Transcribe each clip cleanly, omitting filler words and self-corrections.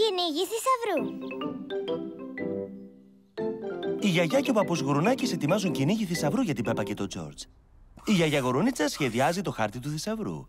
Κυνήγι θησαυρού. Η γιαγιά και ο παππούς Γουρουνάκης ετοιμάζουν κυνήγι θησαυρού για την Πέπα και τον Τζόρτζ. Η γιαγιά Γουρούνιτσα σχεδιάζει το χάρτη του θησαυρού.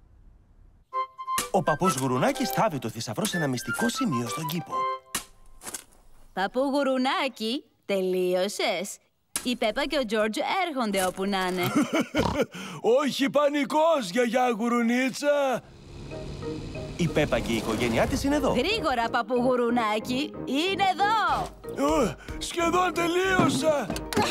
Ο παππούς Γουρουνάκης θάβει το θησαυρό σε ένα μυστικό σημείο στον κήπο. Παππού Γουρουνάκη, τελείωσες? Η Πέπα και ο Τζόρτζ έρχονται όπου να είναι. Όχι πανικός, γιαγιά Γουρουνίτσα. Η Πέπα και η οικογένειά της είναι εδώ. Γρήγορα, παππού Γουρουνάκη, είναι εδώ! Σχεδόν τελείωσα.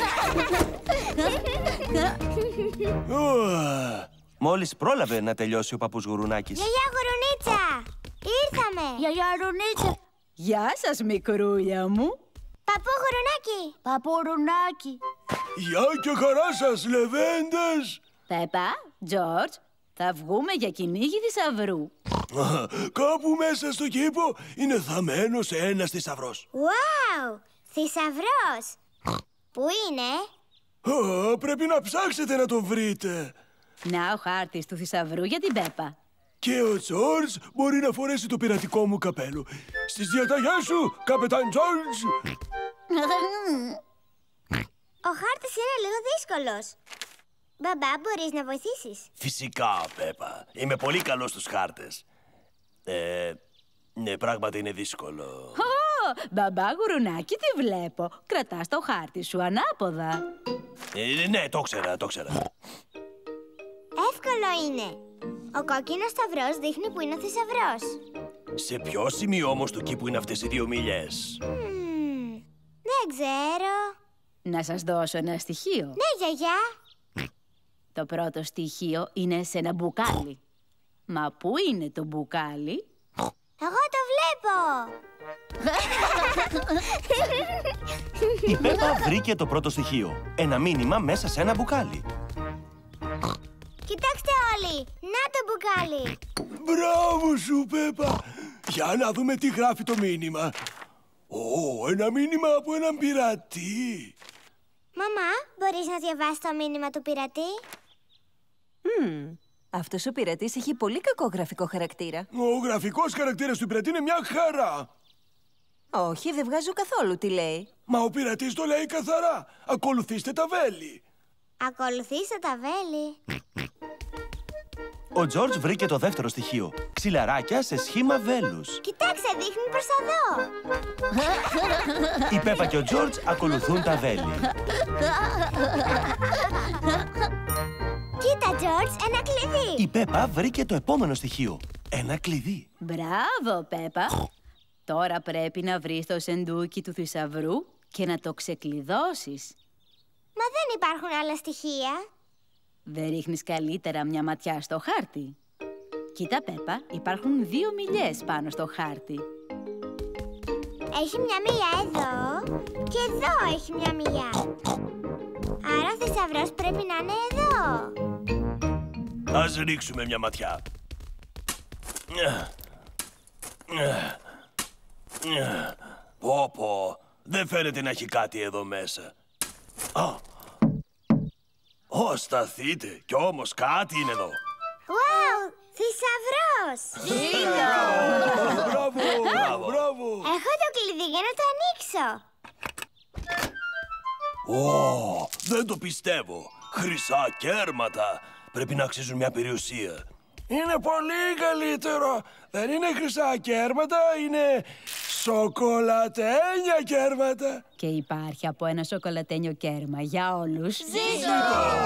Μόλις πρόλαβε να τελειώσει ο παππούς Γουρουνάκης. Γιαγιά Γουρουνίτσα, ήρθαμε. Γιαγιά Γουρουνίτσα. Γεια σας, μικρούλια μου. Παππού Γουρουνάκη. Παππού Γουρουνάκη. Γεια και χαρά σας, λεβέντες. Πέπα, Τζόρτζ, θα βγούμε για κυνήγι θησαυρού. Κάπου μέσα στο κήπο είναι θαμμένος ένας θησαυρός. Wow, θησαυρός. Πού είναι? Πρέπει να ψάξετε να τον βρείτε. Να ο χάρτης του θησαυρού για την Πέπα. Και ο Τζόρτζ μπορεί να φορέσει το πειρατικό μου καπέλο. Στις διαταγές σου, καπετάν Τζόρτζ. Ο χάρτης είναι λίγο δύσκολος. Μπαμπά, μπορείς να βοηθήσεις? Φυσικά, Πέπα. Είμαι πολύ καλός στους χάρτες. Ναι, πράγματι είναι δύσκολο. Μπαμπά Γουρουνάκη, τι βλέπω. Κρατάς το χάρτη σου ανάποδα. Ναι, το ξέρα. Εύκολο είναι. Ο κόκκινος σταυρός δείχνει που είναι ο θησαυρός. Σε ποιο σημείο όμως του κήπου είναι αυτές οι δύο μιλιές? Δεν ξέρω. Να σας δώσω ένα στοιχείο. Ναι, γιαγιά. Το πρώτο στοιχείο είναι σε ένα μπουκάλι. Μα πού είναι το μπουκάλι? Εγώ το βλέπω. Η Πέπα βρήκε το πρώτο στοιχείο. Ένα μήνυμα μέσα σε ένα μπουκάλι. Κοιτάξτε όλοι. Να το μπουκάλι. Μπράβο σου, Πέπα. Για να δούμε τι γράφει το μήνυμα. Ένα μήνυμα από έναν πειρατή. Μαμά, μπορείς να διαβάσεις το μήνυμα του πειρατή? Αυτός ο πειρατής έχει πολύ κακό γραφικό χαρακτήρα. Ο γραφικός χαρακτήρας του πειρατή είναι μια χαρά. Όχι, δεν βγάζω καθόλου τι λέει. Μα ο πειρατής το λέει καθαρά. Ακολουθήστε τα βέλη. Ακολουθήστε τα βέλη. Ο Τζόρτζ βρήκε το δεύτερο στοιχείο. Ξυλαράκια σε σχήμα βέλους. Κοιτάξτε, δείχνει προς τα δω. Η Πέπα και ο Τζόρτζ ακολουθούν τα βέλη. Κοίτα, Τζόρτζ, ένα κλειδί. Η Πέπα βρήκε το επόμενο στοιχείο. Ένα κλειδί. Μπράβο, Πέπα. Τώρα πρέπει να βρεις το σεντούκι του θησαυρού και να το ξεκλειδώσεις. Μα δεν υπάρχουν άλλα στοιχεία. Δεν ρίχνεις καλύτερα μια ματιά στο χάρτη? Κοίτα, Πέπα, υπάρχουν δύο μιλιές πάνω στο χάρτη. Έχει μια μιλιά εδώ και εδώ έχει μια μιλιά. Άρα ο θησαυρός πρέπει να είναι εδώ. Ας ρίξουμε μια ματιά. Πω, δεν φαίνεται να έχει κάτι εδώ μέσα. Σταθείτε, κι όμως κάτι είναι εδώ. Wow, θησαυρός! Μπράβο! Έχω το κλειδί για να το ανοίξω. Δεν το πιστεύω. Χρυσά κέρματα. Πρέπει να αξίζουν μια περιουσία. Είναι πολύ καλύτερο. Δεν είναι χρυσά κέρματα, είναι σοκολατένια κέρματα. Και υπάρχει από ένα σοκολατένιο κέρμα για όλους. Ζήτω!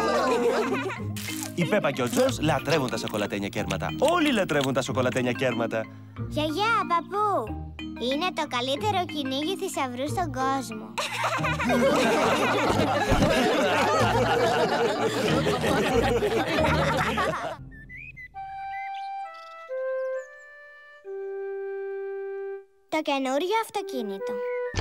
Η Πέπα και ο Τζόρτζ λατρεύουν τα σοκολατένια κέρματα. Όλοι λατρεύουν τα σοκολατένια κέρματα. Γιαγιά, παππού, είναι το καλύτερο κυνήγι θησαυρού στον κόσμο. Το καινούριο αυτοκίνητο.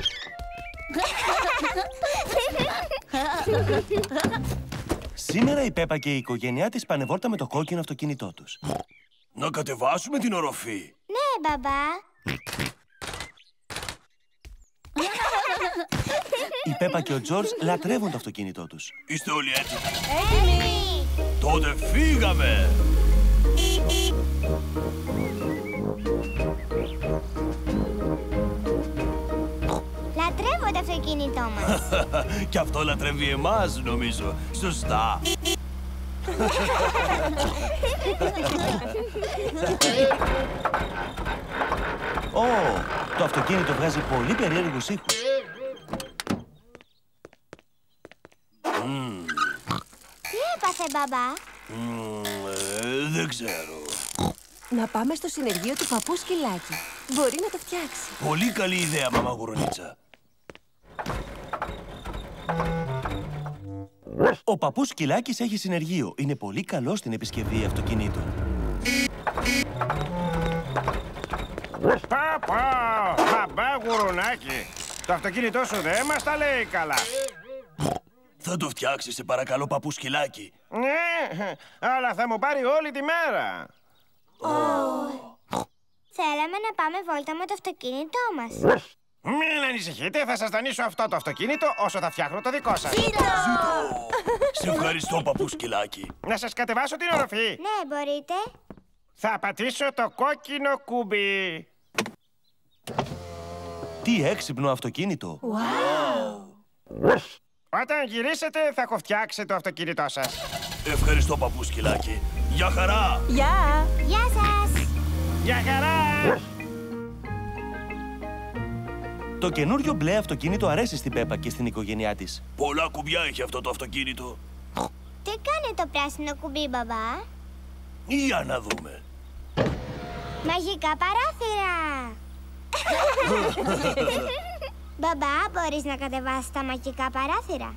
Σήμερα η Πέπα και η οικογένειά της πάνε βόλτα με το κόκκινο αυτοκίνητό τους. Να κατεβάσουμε την οροφή. Ναι, μπαμπά. Η Πέπα και ο Τζόρτζ λατρεύουν το αυτοκίνητό τους. Είστε όλοι έτοιμοι? Έτοιμοι! Τότε φύγαμε! αυτοκίνητό μας. Κι αυτό λατρεύει εμάς, νομίζω. Σωστά. Το αυτοκίνητο βγάζει πολύ περίεργους ήχους. Τι έπαθε, μπαμπά? Δεν ξέρω. Να πάμε στο συνεργείο του παππού Σκυλάκη. Μπορεί να το φτιάξει. Πολύ καλή ιδέα, μαμά Γουρνίτσα. Ο παππούς Σκυλάκης έχει συνεργείο. Είναι πολύ καλό στην επισκευή αυτοκινήτων. Μπαμπά Γουρουνάκη, το αυτοκίνητό σου δεν μας τα λέει καλά. Θα το φτιάξεις, σε παρακαλώ, παππού Σκυλάκη. Ναι, αλλά θα μου πάρει όλη τη μέρα. Θέλαμε να πάμε βόλτα με το αυτοκίνητό μας. Μην ανησυχείτε, θα σας δανείσω αυτό το αυτοκίνητο όσο θα φτιάχνω το δικό σας. Σε ευχαριστώ, παππού Σκυλάκη. Να σας κατεβάσω την οροφή. Ναι, μπορείτε. Θα πατήσω το κόκκινο κουμπί. Τι έξυπνο αυτοκίνητο! Όταν γυρίσετε θα έχω φτιάξει το αυτοκίνητό σας. Ευχαριστώ, παππού Σκυλάκη. Γεια χαρά! Γεια! Γεια σας. Γεια χαρά! Το καινούριο μπλε αυτοκίνητο αρέσει στην Πέπα και στην οικογένειά της. Πολλά κουμπιά έχει αυτό το αυτοκίνητο. Τι κάνει το πράσινο κουμπί, μπαμπά? Για να δούμε. Μαγικά παράθυρα. Μπαμπά, μπορείς να κατεβάσεις τα μαγικά παράθυρα?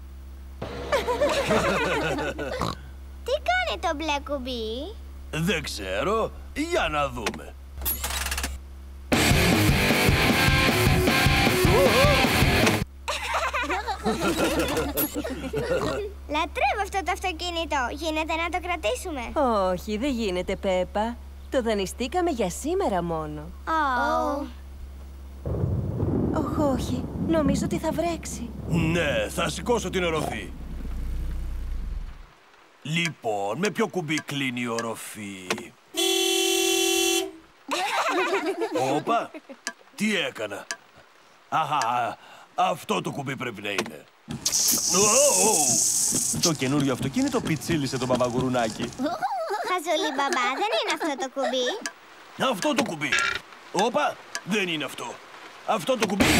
Τι κάνει το μπλε κουμπί? Δεν ξέρω. Για να δούμε. Λατρεύω αυτό το αυτοκίνητο. Γίνεται να το κρατήσουμε? Όχι, δεν γίνεται, Πέπα. Το δανειστήκαμε για σήμερα μόνο. Όχι. Νομίζω ότι θα βρέξει. Ναι, θα σηκώσω την οροφή. Λοιπόν, με ποιο κουμπί κλείνει η οροφή? Όπα, τι έκανα? Αχα, αυτό το κουμπί πρέπει να είναι. Το καινούριο αυτοκίνητο πιτσίλησε τον Παπαγουρουνάκη. Χαζολί, μπαμπά, δεν είναι αυτό το κουμπί. Αυτό το κουμπί. Όπα, δεν είναι αυτό. Αυτό το κουμπί.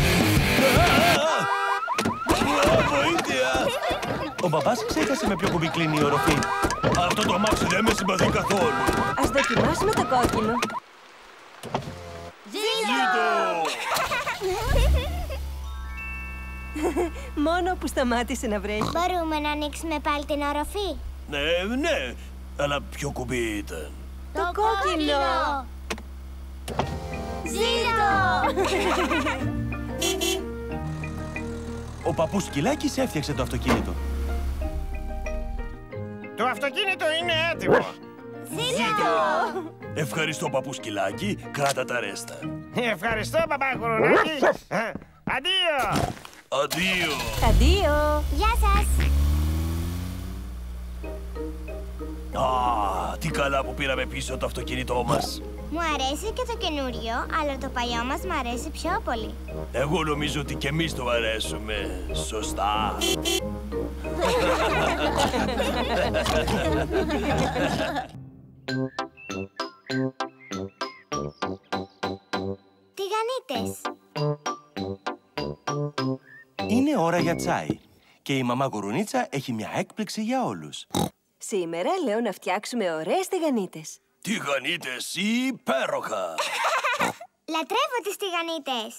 Βοήθεια! Ο μπαμπάς ξέχασε με ποιο κουμπί κλείνει η οροφή. Αυτό το αμάξι δεν με συμπαθεί καθόλου. Ας δοκιμάσουμε το κόκκινο. Ζήτω! Μόνο που σταμάτησε να βρέχει. Μπορούμε να ανοίξουμε πάλι την οροφή? Ναι, αλλά ποιο κουμπί ήταν? Το κόκκινο! Ζήτω! Ο παππούς Σκυλάκης έφτιαξε το αυτοκίνητο. Το αυτοκίνητο είναι έτοιμο. Ζήτω! Ευχαριστώ, παππού Σκυλάκη. Κράτα τα ρέστα. Ευχαριστώ, μπαμπά Γουρουνάκη. Αντίο! Αντίο! Αντίο! Γεια σας. Α, τι καλά που πήραμε πίσω το αυτοκίνητό μας. Μου αρέσει και το καινούριο, αλλά το παλιό μας μ' αρέσει πιο πολύ. Εγώ νομίζω ότι και εμείς το αρέσουμε. Σωστά. Τηγανίτες. Είναι ώρα για τσάι. Και η μαμά Γουρουνίτσα έχει μια έκπληξη για όλους. Σήμερα λέω να φτιάξουμε ωραίες τηγανίτες. Τηγανίτες υπέροχα. Λατρεύω τις τηγανίτες.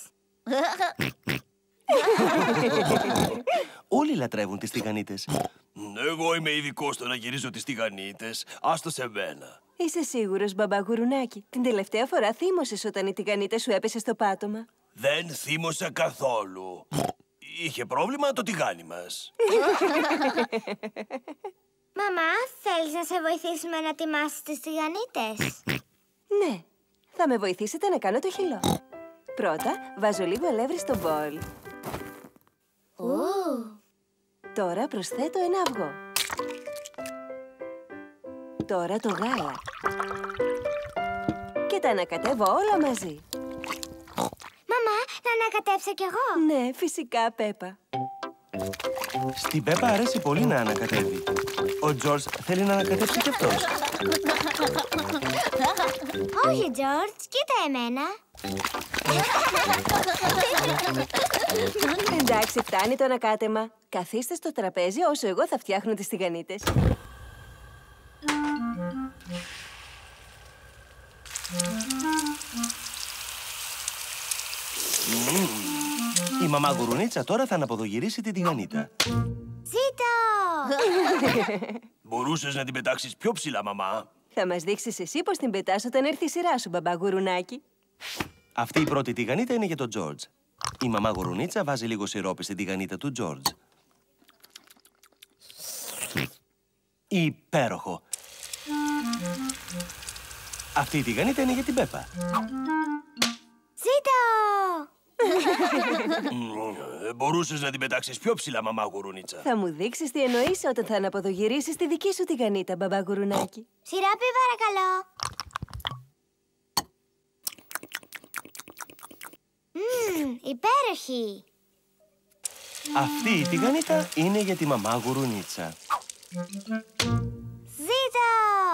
Όλοι λατρεύουν τις τηγανίτες. Εγώ είμαι ειδικός στο να γυρίζω τις τηγανίτες. Άστα σε μένα. Είσαι σίγουρος, μπαμπά Γουρουνάκη? Την τελευταία φορά θύμωσες όταν η τηγανίτα σου έπεσε στο πάτωμα. Δεν θύμωσα καθόλου. Είχε πρόβλημα το τηγάνι μας. Μαμά, θέλεις να σε βοηθήσουμε να ετοιμάσεις τις τηγανίτες? Ναι, θα με βοηθήσετε να κάνω το χυλό. Πρώτα, βάζω λίγο αλεύρι στο μπολ. Τώρα προσθέτω ένα αυγό. Τώρα το γάλα. Και τα ανακατεύω όλα μαζί. Μαμά, να ανακατεύω ανακατέψω κι εγώ? Ναι, φυσικά, Πέπα. Στην Πέπα αρέσει πολύ να ανακατεύει. Ο Τζορτζ θέλει να ανακατέψει κι αυτός. Όχι, Τζορτζ, κοίτα εμένα. Εντάξει, φτάνει το ανακάτεμα. Καθίστε στο τραπέζι όσο εγώ θα φτιάχνω τις τηγανίτες. Η μαμά Γουρουνίτσα τώρα θα αναποδογυρίσει την τηγανίτα. Ζήτω! Μπορούσες να την πετάξεις πιο ψηλά, μαμά. Θα μας δείξεις εσύ πώς την πετάς όταν έρθει η σειρά σου, μπαμπά Γουρουνάκη. Αυτή η πρώτη τηγανίτα είναι για τον Τζορτζ. Η μαμά Γουρουνίτσα βάζει λίγο σιρόπι στην τηγανίτα του Τζορτζ. Υπέροχο! Αυτή η τηγανίτα είναι για την Πέπα. Ζήτω! Μπορούσες να την πετάξεις πιο ψηλά, μαμά Γουρουνίτσα. Θα μου δείξεις τι εννοείς όταν θα αναποδογυρίσεις τη δική σου τηγανίτα, μπαμπά Γουρουνάκη. Σιρόπι, παρακαλώ. Υπέροχη. Αυτή η τηγανίτα είναι για τη μαμά Γουρουνίτσα. Ζήτω!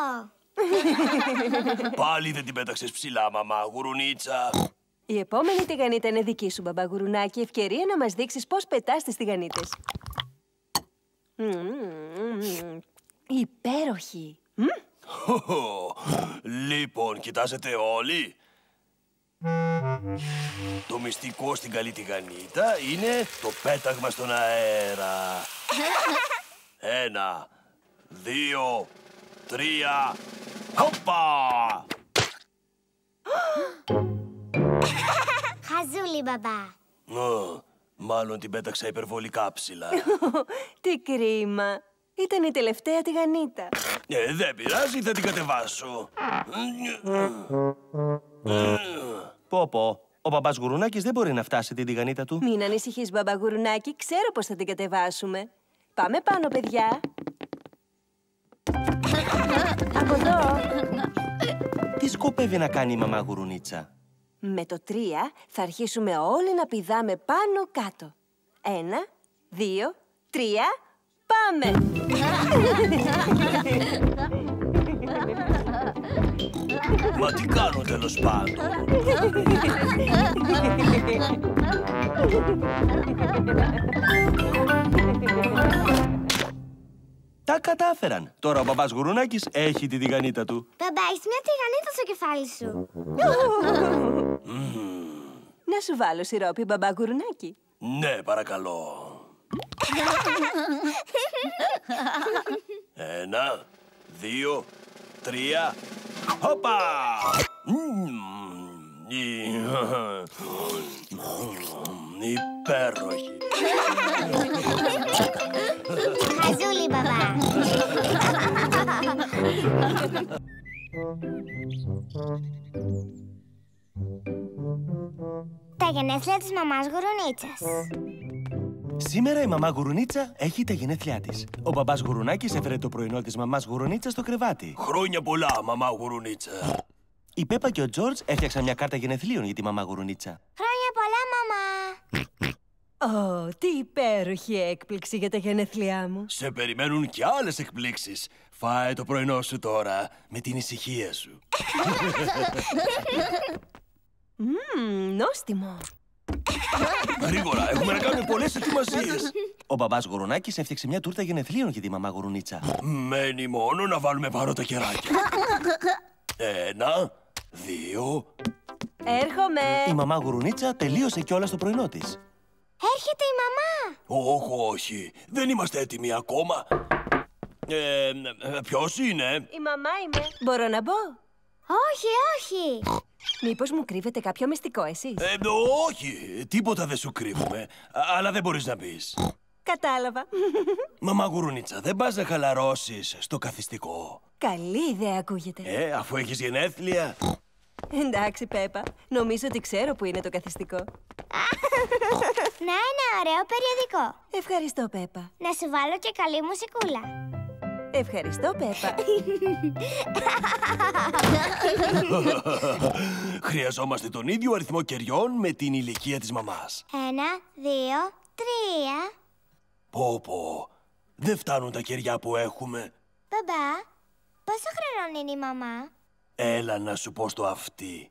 Πάλι δεν την πέταξες ψηλά, μαμά Γουρουνίτσα. Η επόμενη τηγανίτα είναι δική σου, μπαμπά Γουρουνάκη. Ευκαιρία να μας δείξεις πώς πετάς τις τηγανίτες. Υπέροχη. Λοιπόν, κοιτάζετε όλοι. Το μυστικό στην καλή τηγανίτα είναι το πέταγμα στον αέρα. 1, 2, 3, χοπα! Χαζούλη, μπαμπά. Μάλλον την πέταξα υπερβολικά ψηλά. Τι κρίμα. Ήταν η τελευταία τηγανίτα. Δεν πειράζει, θα την κατεβάσω. Πω, ο μπαμπάς Γουρουνάκης δεν μπορεί να φτάσει την τηγανίτα του. Μην ανησυχείς, μπαμπά Γουρουνάκη. Ξέρω πώς θα την κατεβάσουμε. Πάμε πάνω, παιδιά. Από εδώ. Τι σκοπεύει να κάνει η μαμά Γουρουνίτσα? Με το 3 θα αρχίσουμε όλοι να πηδάμε πάνω κάτω. 1, 2, 3, πάμε! Μα τι κάνω τέλος πάντων? Τα κατάφεραν. Τώρα ο μπαμπάς Γουρουνάκης έχει την τηγανίτα του. Μπαμπά, έχεις μια τηγανίτα στο κεφάλι σου. Να σου βάλω σιρόπι, μπαμπά Γουρουνάκη. Ναι, παρακαλώ. 1, 2, 3, χοπα! Υπέροχη. Χαζούλη, μπαμπά. Τα γενέθλια της μαμάς Γουρουνίτσας. Σήμερα η μαμά Γουρουνίτσα έχει τα γενέθλιά της. Ο μπαμπάς Γουρουνάκης έφερε το πρωινό της μαμάς Γουρουνίτσας στο κρεβάτι. Χρόνια πολλά, μαμά Γουρουνίτσα. Η Πέπα και ο Τζορτζ έφτιαξαν μια κάρτα γενεθλίων για τη μαμά Γουρουνίτσα. Χρόνια πολλά, μαμά. Ω, τι υπέροχη έκπληξη για τα γενέθλιά μου. Σε περιμένουν κι άλλες εκπλήξεις. Φάε το πρωινό σου τώρα, με την ησυχία σου. Νόστιμο. Γρήγορα, έχουμε να κάνουμε πολλές ετοιμασίες. Ο μπαμπάς Γουρουνάκης έφτιαξε μια τούρτα γενεθλίων για τη μαμά Γουρουνίτσα. Μένει μόνο να βάλουμε πάνω τα κεράκια. 1, 2... Έρχομαι. Η μαμά Γουρουνίτσα τελείωσε κιόλας το πρωινό της. Έρχεται η μαμά. Όχι, δεν είμαστε έτοιμοι ακόμα. Ποιος είναι? Η μαμά είμαι. Μπορώ να μπω? Όχι, όχι. Μήπως μου κρύβετε κάποιο μυστικό εσείς? Όχι, τίποτα δεν σου κρύβουμε. Αλλά δεν μπορείς να μπεις. Κατάλαβα. Μαμά Γουρουνίτσα, δεν πας να χαλαρώσεις στο καθιστικό? Καλή ιδέα ακούγεται. Αφού έχεις γενέθλια. Εντάξει, Πέπα. Νομίζω ότι ξέρω που είναι το καθιστικό. Να, ένα ωραίο περιοδικό. Ευχαριστώ, Πέπα. Να σου βάλω και καλή μουσικούλα. Ευχαριστώ, Πέπα. Χρειαζόμαστε τον ίδιο αριθμό κεριών με την ηλικία της μαμάς. 1, 2, 3. Πω. Δεν φτάνουν τα κεριά που έχουμε. Μπαμπά, πόσο χρονών είναι η μαμά? Έλα να σου πω στο αυτί.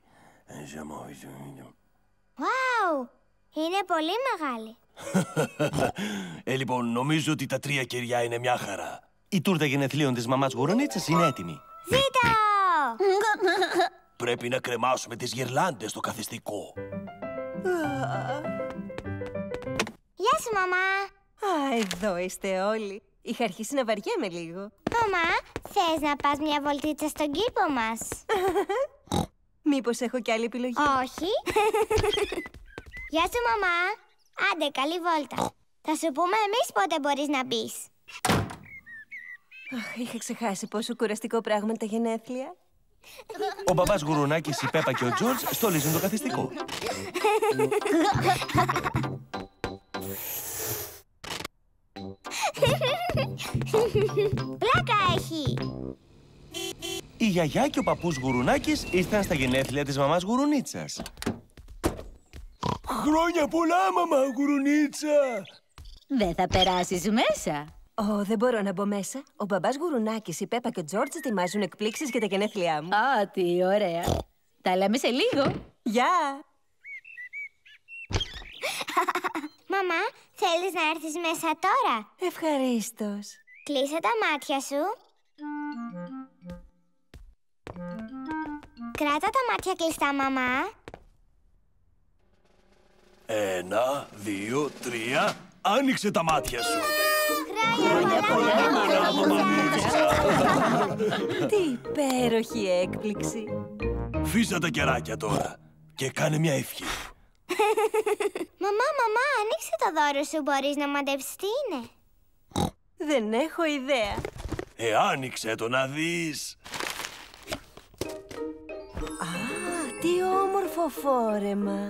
Wow, είναι πολύ μεγάλη. Λοιπόν, νομίζω ότι τα 3 κεριά είναι μια χαρά. Η τούρτα γενεθλίων της μαμάς Γουρουνίτσας είναι έτοιμη. Ζήτω! Πρέπει να κρεμάσουμε τις γυρλάντες στο καθιστικό. Γεια σου, μαμά. Εδώ είστε όλοι. Είχα αρχίσει να βαριέμαι λίγο. Μαμά, θες να πας μια βολτίτσα στον κήπο μας? Μήπως έχω κι άλλη επιλογή? Όχι. Γεια σου, μαμά. Άντε, καλή βόλτα. Θα σου πούμε εμείς πότε μπορείς να μπεις. Είχα ξεχάσει πόσο κουραστικό πράγμα είναι τα γενέθλια. Ο μπαμπάς Γουρουνάκης, η Πέπα και ο Τζορτζ στολίζουν το καθιστικό. Πλάκα έχει. Η γιαγιά και ο παππούς Γουρουνάκης ήρθαν στα γενέθλια της μαμάς Γουρουνίτσας. Χρόνια πολλά, μαμά Γουρουνίτσα! Δεν θα περάσεις μέσα. Δεν μπορώ να μπω μέσα. Ο μπαμπάς Γουρουνάκης, η Πέπα και ο Τζορτζ ετοιμάζουν εκπλήξεις για τα γενέθλιά μου. Α, τι ωραία. Τα λέμε σε λίγο. Γεια! Μαμά, θέλεις να έρθεις μέσα τώρα? Ευχαρίστως. Κλείσε τα μάτια σου. Κράτα τα μάτια κλειστά, μαμά. 1, 2, 3. Άνοιξε τα μάτια σου. Χρόνια πολλά, μαμά. Τι υπέροχη έκπληξη. Φύσα τα κεράκια τώρα και κάνε μια ευχή. Μαμά, ανοίξε το δώρο σου. Μπορείς να μαντέψεις τι είναι? Δεν έχω ιδέα. Άνοιξε το να δεις. Τι όμορφο φόρεμα.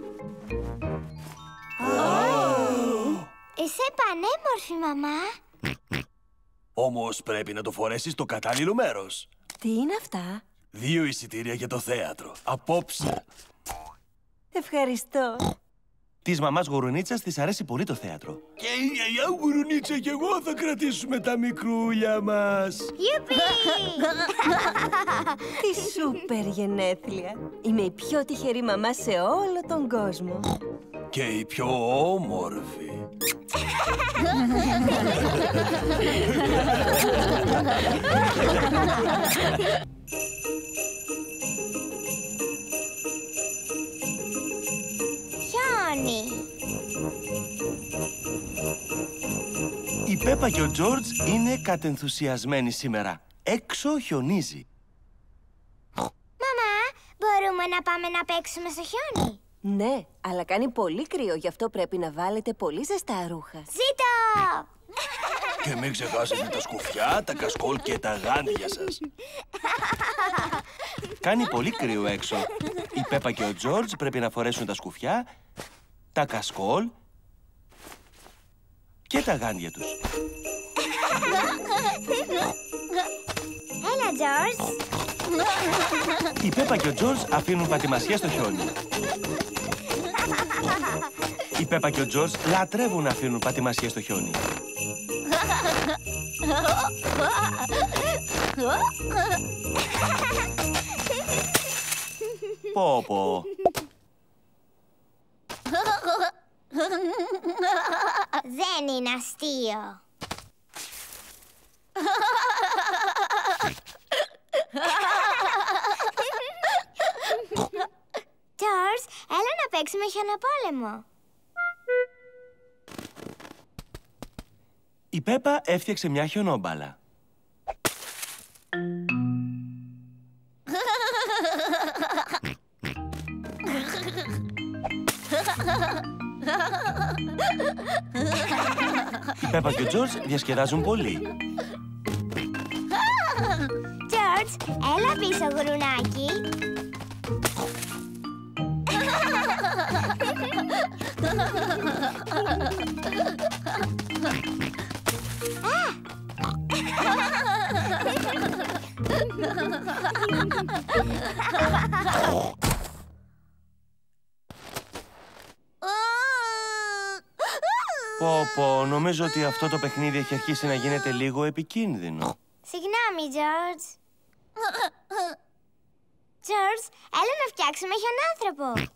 Είσαι πανέμορφη, μαμά. Όμως πρέπει να το φορέσεις στο κατάλληλο μέρος. Τι είναι αυτά? 2 εισιτήρια για το θέατρο. Απόψε. Ευχαριστώ. Της μαμάς Γουρουνίτσας της αρέσει πολύ το θέατρο. Και η γιαγιά Γουρουνίτσα και εγώ θα κρατήσουμε τα μικρούλια μας. Γιουπί! Τι σούπερ γενέθλια. Είμαι η πιο τυχερή μαμά σε όλο τον κόσμο. Και η πιο όμορφη. Χιόνι. Η Πέπα και ο Τζορτζ είναι κατενθουσιασμένοι σήμερα. Έξω χιονίζει. Μαμά, μπορούμε να πάμε να παίξουμε στο χιόνι? Ναι, αλλά κάνει πολύ κρύο, γι' αυτό πρέπει να βάλετε πολύ ζεστά ρούχα. Ζήτω! Και μην ξεχάσετε τα σκουφιά, τα κασκόλ και τα γάντια σας. Κάνει πολύ κρύο έξω. Η Πέπα και ο Τζορτζ πρέπει να φορέσουν τα σκουφιά, τα κασκόλ και τα γάντια τους. Έλα, Τζορτζ. Η Πέπα και ο Τζορτζ αφήνουν πατημασιά στο χιόνι. Η Πέπα και ο Τζορτζ λατρεύουν να αφήνουν πατημασιά στο χιόνι. Πω. Δεν είναι αστείο. Τζορτζ, έλα να παίξουμε χιονοπόλεμο. Η Πέπα έφτιαξε μια χιονόμπαλα. Η Πέπα και ο Τζορτζ διασκεδάζουν πολύ. Τζορτζ, έλα πίσω, γουρουνάκι. Πω, νομίζω ότι αυτό το παιχνίδι έχει αρχίσει να γίνεται λίγο επικίνδυνο. Συγγνώμη, Τζορτζ. Τζορτζ, έλα να φτιάξουμε χιονάνθρωπο.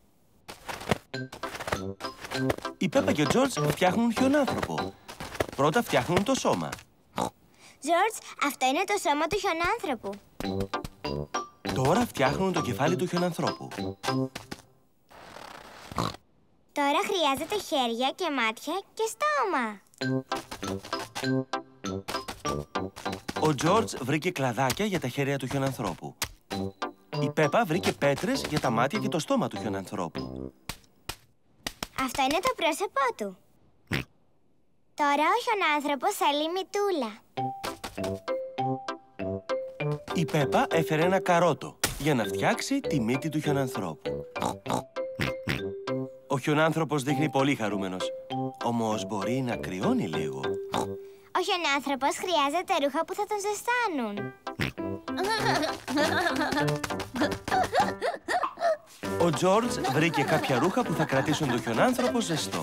Η Πέπα και ο Τζορτζ φτιάχνουν χιονάνθρωπο. Πρώτα φτιάχνουν το σώμα. Τζορτζ, αυτό είναι το σώμα του χιονάνθρωπου. Τώρα φτιάχνουν το κεφάλι του χιονανθρώπου. Τώρα χρειάζεται χέρια και μάτια και στόμα. Ο Τζορτζ βρήκε κλαδάκια για τα χέρια του χιονανθρώπου. Η Πέπα βρήκε πέτρες για τα μάτια και το στόμα του χιονανθρώπου. Αυτό είναι το πρόσωπό του. Τώρα ο χιονάνθρωπος θέλει μυτούλα. Η Πέπα έφερε ένα καρότο για να φτιάξει τη μύτη του χιονανθρώπου. Ο χιονάνθρωπος δείχνει πολύ χαρούμενος, όμως μπορεί να κρυώνει λίγο. Ο χιονάνθρωπος χρειάζεται ρούχα που θα τον ζεστάνουν. Ο Τζορτζ βρήκε κάποια ρούχα που θα κρατήσουν τον χιονάνθρωπο ζεστό.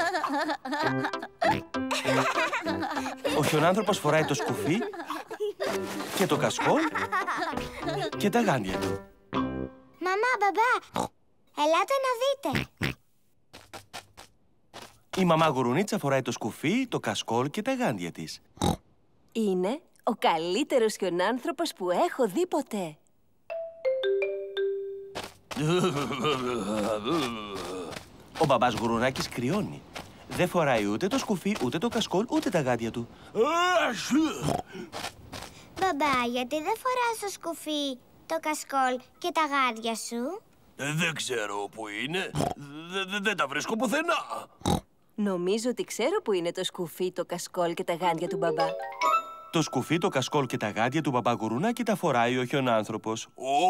Ο χιονάνθρωπος φοράει το σκουφί και το κασκόλ και τα γάντια του. Μαμά, μπαμπά, ελάτε να δείτε. Η μαμά γουρουνίτσα φοράει το σκουφί, το κασκόλ και τα γάντια της. Είναι ο καλύτερος χιονάνθρωπος που έχω δει ποτέ. Ο μπαμπάς Γουρουνάκης κρυώνει. Δεν φοράει ούτε το σκουφί, ούτε το κασκόλ, ούτε τα γάντια του. Μπαμπά, γιατί δεν φοράς το σκουφί, το κασκόλ και τα γάντια σου? Δεν ξέρω που είναι. Δεν τα βρίσκω πουθενά. Νομίζω ότι ξέρω που είναι το σκουφί, το κασκόλ και τα γάντια του μπαμπά. Το σκουφί, το κασκόλ και τα γάντια του μπαμπά Γουρουνάκη τα φοράει ο χιονάνθρωπος.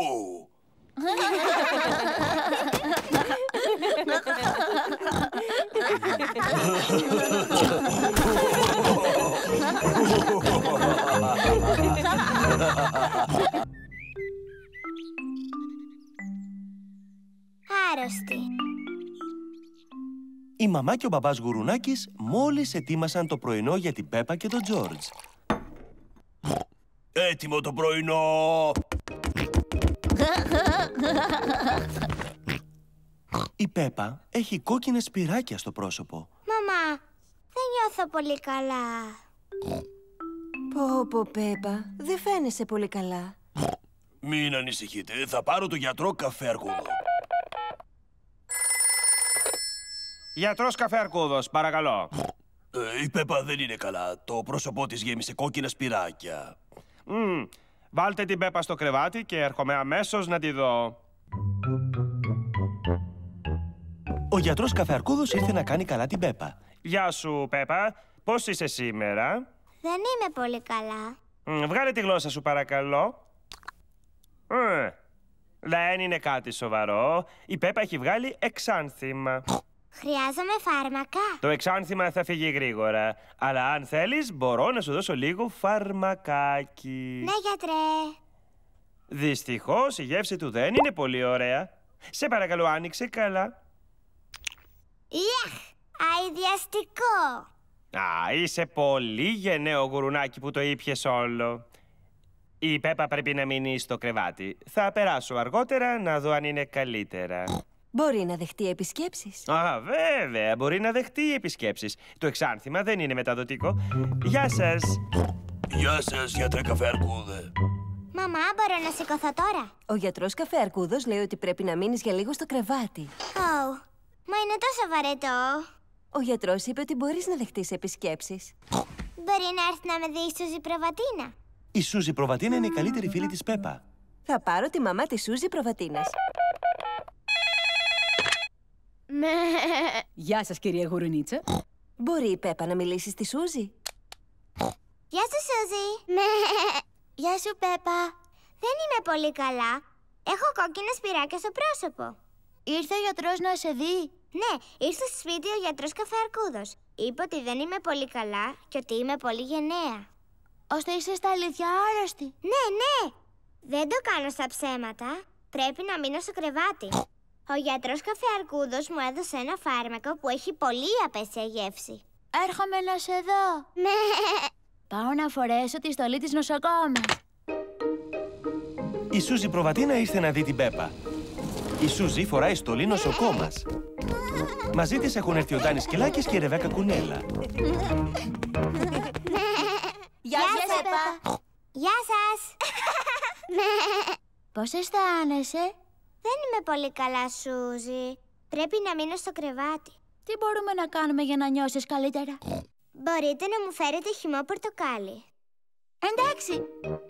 Άρρωστη. Η μαμά και ο μπαμπάς Γουρουνάκης μόλις ετοίμασαν το πρωινό για την Πέπα και τον Τζορτζ. Έτοιμο το πρωινό! Η Πέπα έχει κόκκινα σπυράκια στο πρόσωπο. Μαμά, δεν νιώθω πολύ καλά. Πω, Πέπα, δεν φαίνεσαι πολύ καλά. Μην ανησυχείτε, θα πάρω το γιατρό καφέ αρκούδο. Γιατρός καφέ αρκούδος, παρακαλώ. Η Πέπα δεν είναι καλά. Το πρόσωπό της γέμισε κόκκινα σπυράκια. Βάλτε την Πέπα στο κρεβάτι και έρχομαι αμέσως να τη δω. Ο γιατρός Καφεαρκούδος ήρθε να κάνει καλά την Πέπα. Γεια σου, Πέπα. Πώς είσαι σήμερα? Δεν είμαι πολύ καλά. Βγάλε τη γλώσσα σου, παρακαλώ. Δεν είναι κάτι σοβαρό. Η Πέπα έχει βγάλει εξάνθημα. Χρειάζομαι φάρμακα. Το εξάνθημα θα φύγει γρήγορα. Αλλά αν θέλεις, μπορώ να σου δώσω λίγο φαρμακάκι. Ναι, γιατρέ. Δυστυχώς, η γεύση του δεν είναι πολύ ωραία. Σε παρακαλώ, άνοιξε καλά. Ιαχ, αηδιαστικό. Είσαι πολύ γενναίο γουρουνάκι που το ήπιες όλο. Η Πέπα πρέπει να μείνει στο κρεβάτι. Θα περάσω αργότερα να δω αν είναι καλύτερα. Μπορεί να δεχτεί επισκέψεις. Βέβαια, μπορεί να δεχτεί επισκέψεις. Το εξάνθημα δεν είναι μεταδοτικό. Γεια σας. Γεια σας, γιατρέ Καφεαρκούδε. Μαμά, μπορώ να σηκωθώ τώρα? Ο γιατρός Καφεαρκούδος λέει ότι πρέπει να μείνεις για λίγο στο κρεβάτι. Μα είναι τόσο βαρετό. Ο γιατρός είπε ότι μπορείς να δεχτείς επισκέψεις. Μπορεί να έρθει να με δει η Σούζη Προβατίνα. Η Σούζη Προβατίνα είναι η καλύτερη φίλη της Πέπα. Θα πάρω τη μαμά της Σούζη Προβατίνας. Γεια σας, κυρία Γουρουνίτσα. Μπορεί η Πέπα να μιλήσει στη Σούζη? Γεια σου, Σούζη. Γεια σου, Πέπα. Δεν είμαι πολύ καλά. Έχω κόκκινα σπυράκια στο πρόσωπο. Ήρθε ο γιατρός να σε δει. Ναι, ήρθε στο σπίτι ο γιατρός Καφεαρκούδος. Είπε ότι δεν είμαι πολύ καλά και ότι είμαι πολύ γενναία. ώστε είσαι στα αλήθεια άρρωστη. Ναι, ναι. Δεν το κάνω στα ψέματα. Πρέπει να μείνω στο κρεβάτι. Ο γιατρός Καφεαρκούδος μου έδωσε ένα φάρμακο που έχει πολύ απέσια γεύση. Έρχομαι να σε δω. Πάω να φορέσω τη στολή της νοσοκόμας. Η Σούζη Προβατίνα ήρθε να δει την Πέπα. Η Σούζη φοράει στολή νοσοκόμας. Μαζί της έχουν έρθει ο Ντάνης Σκυλάκης και η Ρεβέκα Κουνέλα. Γεια σας, Πέπα. Γεια σας. Πώς αισθάνεσαι? Δεν είμαι πολύ καλά, Σούζη. Πρέπει να μείνω στο κρεβάτι. Τι μπορούμε να κάνουμε για να νιώσεις καλύτερα? Μπορείτε να μου φέρετε χυμό πορτοκάλι. Εντάξει.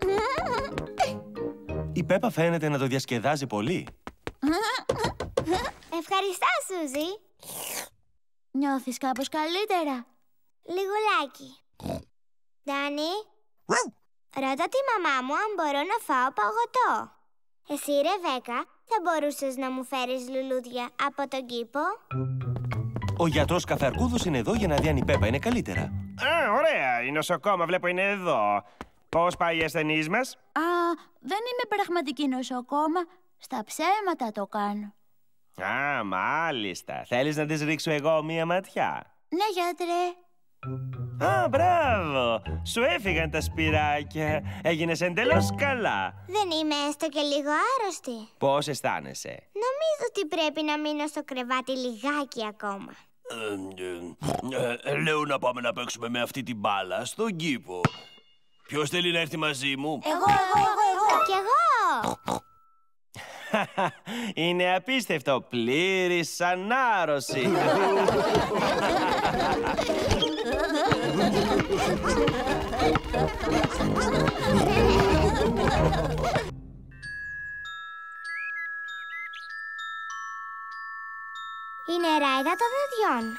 Η Πέπα φαίνεται να το διασκεδάζει πολύ. Ευχαριστώ, Σούζη. Νιώθεις κάπως καλύτερα? Λιγουλάκι. Ντάνι, ρώτα τη μαμά μου αν μπορώ να φάω παγωτό. Εσύ, Ρεβέκα, θα μπορούσες να μου φέρεις λουλούδια από τον κήπο? Ο γιατρός Καφεαρκούδος είναι εδώ για να δει αν η Πέπα είναι καλύτερα. Ωραία. Η νοσοκόμα βλέπω είναι εδώ. Πώς πάει η ασθενής μας? Δεν είμαι πραγματική νοσοκόμα. Στα ψέματα το κάνω. Μάλιστα. Θέλεις να της ρίξω εγώ μία ματιά? Ναι, γιατρέ. Μπράβο. Σου έφυγαν τα σπυράκια. Έγινες εντελώς καλά. Δεν είμαι έστω και λίγο άρρωστη. Πώς αισθάνεσαι? Νομίζω ότι πρέπει να μείνω στο κρεβάτι λιγάκι ακόμα. Λέω να πάμε να παίξουμε με αυτή την μπάλα στον κήπο. Ποιος θέλει να έρθει μαζί μου? Εγώ. Κι εγώ. Είναι απίστευτο. Πλήρης ανάρρωση. Η νεράιδα των δοντιών.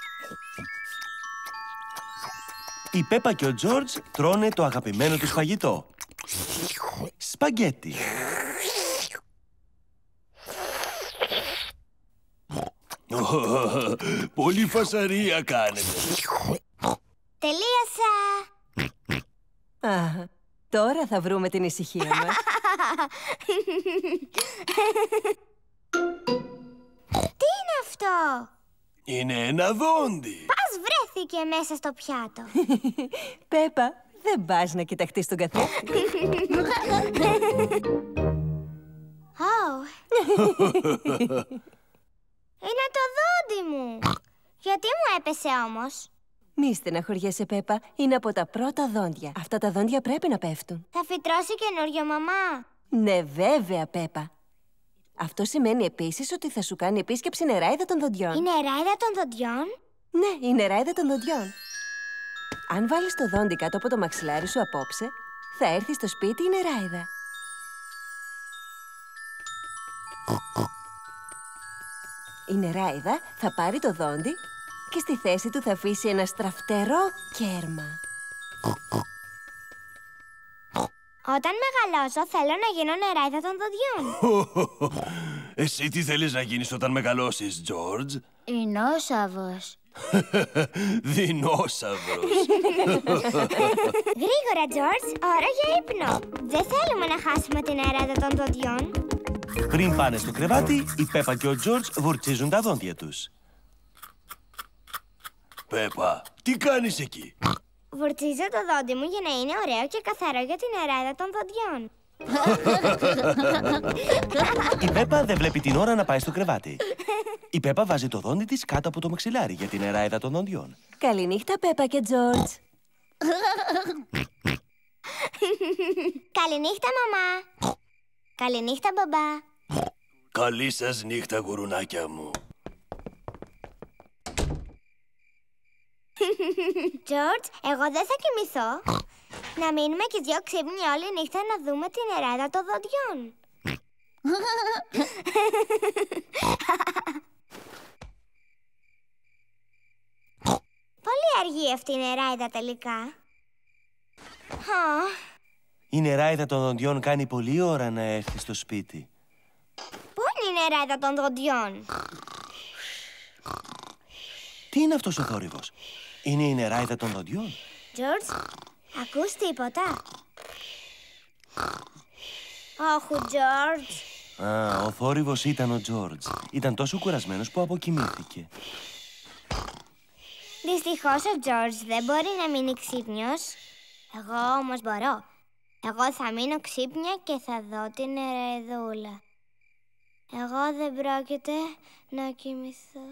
Η Πέπα και ο Τζόρτζ τρώνε το αγαπημένο τους φαγητό. Σπαγκέτι. Πολύ φασαρία κάνετε. Τελείωσα. Τώρα θα βρούμε την ησυχία μας. Τι είναι αυτό? Είναι ένα δόντι. Πώς βρέθηκε μέσα στο πιάτο? Πέπα, δεν πας να κοιταχτείς τον καθρέφτη? Είναι το δόντι μου. Γιατί μου έπεσε όμως? Μη στεναχωριέσαι, Πέπα. Είναι από τα πρώτα δόντια. Αυτά τα δόντια πρέπει να πέφτουν. Θα φυτρώσει καινούριο, μαμά? Ναι, βέβαια, Πέπα. Αυτό σημαίνει επίσης ότι θα σου κάνει επίσκεψη η νεράιδα των δοντιών. Η νεράιδα των δοντιών? Ναι, η νεράιδα των δοντιών. Αν βάλεις το δόντι κάτω από το μαξιλάρι σου απόψε, θα έρθει στο σπίτι η νεράιδα. Η νεράιδα θα πάρει το δόντι και στη θέση του θα αφήσει ένα στραφτερό κέρμα. Όταν μεγαλώσω θέλω να γίνω νεράιδα των δοντιών. Εσύ τι θέλεις να γίνεις όταν μεγαλώσεις, Τζόρτζ? Δεινόσαυρος. Δεινόσαυρος. Γρήγορα, Τζόρτζ, ώρα για ύπνο. Δεν θέλουμε να χάσουμε την νεράιδα των δοντιών. Πριν πάνε στο κρεβάτι, η Πέπα και ο Τζόρτζ βουρτσίζουν τα δόντια τους. Πέπα, τι κάνεις εκεί? Βουρτσίζω το δόντι μου για να είναι ωραίο και καθαρό για την νεράιδα των δοντιών. Η Πέπα δεν βλέπει την ώρα να πάει στο κρεβάτι. Η Πέπα βάζει το δόντι της κάτω από το μαξιλάρι για την νεράιδα των δοντιών. Καληνύχτα, Πέπα και Τζόρτζ. Καληνύχτα, μαμά. Καληνύχτα, μπαμπά. Καλή σας νύχτα, γουρουνάκια μου. Τζόρτζ, εγώ δεν θα κοιμηθώ. Να μείνουμε και δυο ξύπνοι όλη νύχτα να δούμε την νεράιδα των δοντιών. Πολύ αργή αυτή η νεράιδα τελικά. Η νεράιδα των δοντιών κάνει πολλή ώρα να έρθει στο σπίτι. Πού είναι η νεράιδα των δοντιών? Τι είναι αυτός ο θόρυβος? Είναι η νεράιδα των δοντιών. Τζόρτζ, Ακούς τίποτα? Όχου, Τζόρτζ. Α, ο θόρυβος ήταν ο Τζόρτζ. Ήταν τόσο κουρασμένος που αποκοιμήθηκε. Δυστυχώς ο Τζόρτζ δεν μπορεί να μείνει ξύπνιος. Εγώ όμως μπορώ. Εγώ θα μείνω ξύπνια και θα δω την ερεδούλα. Εγώ δεν πρόκειται να κοιμηθώ.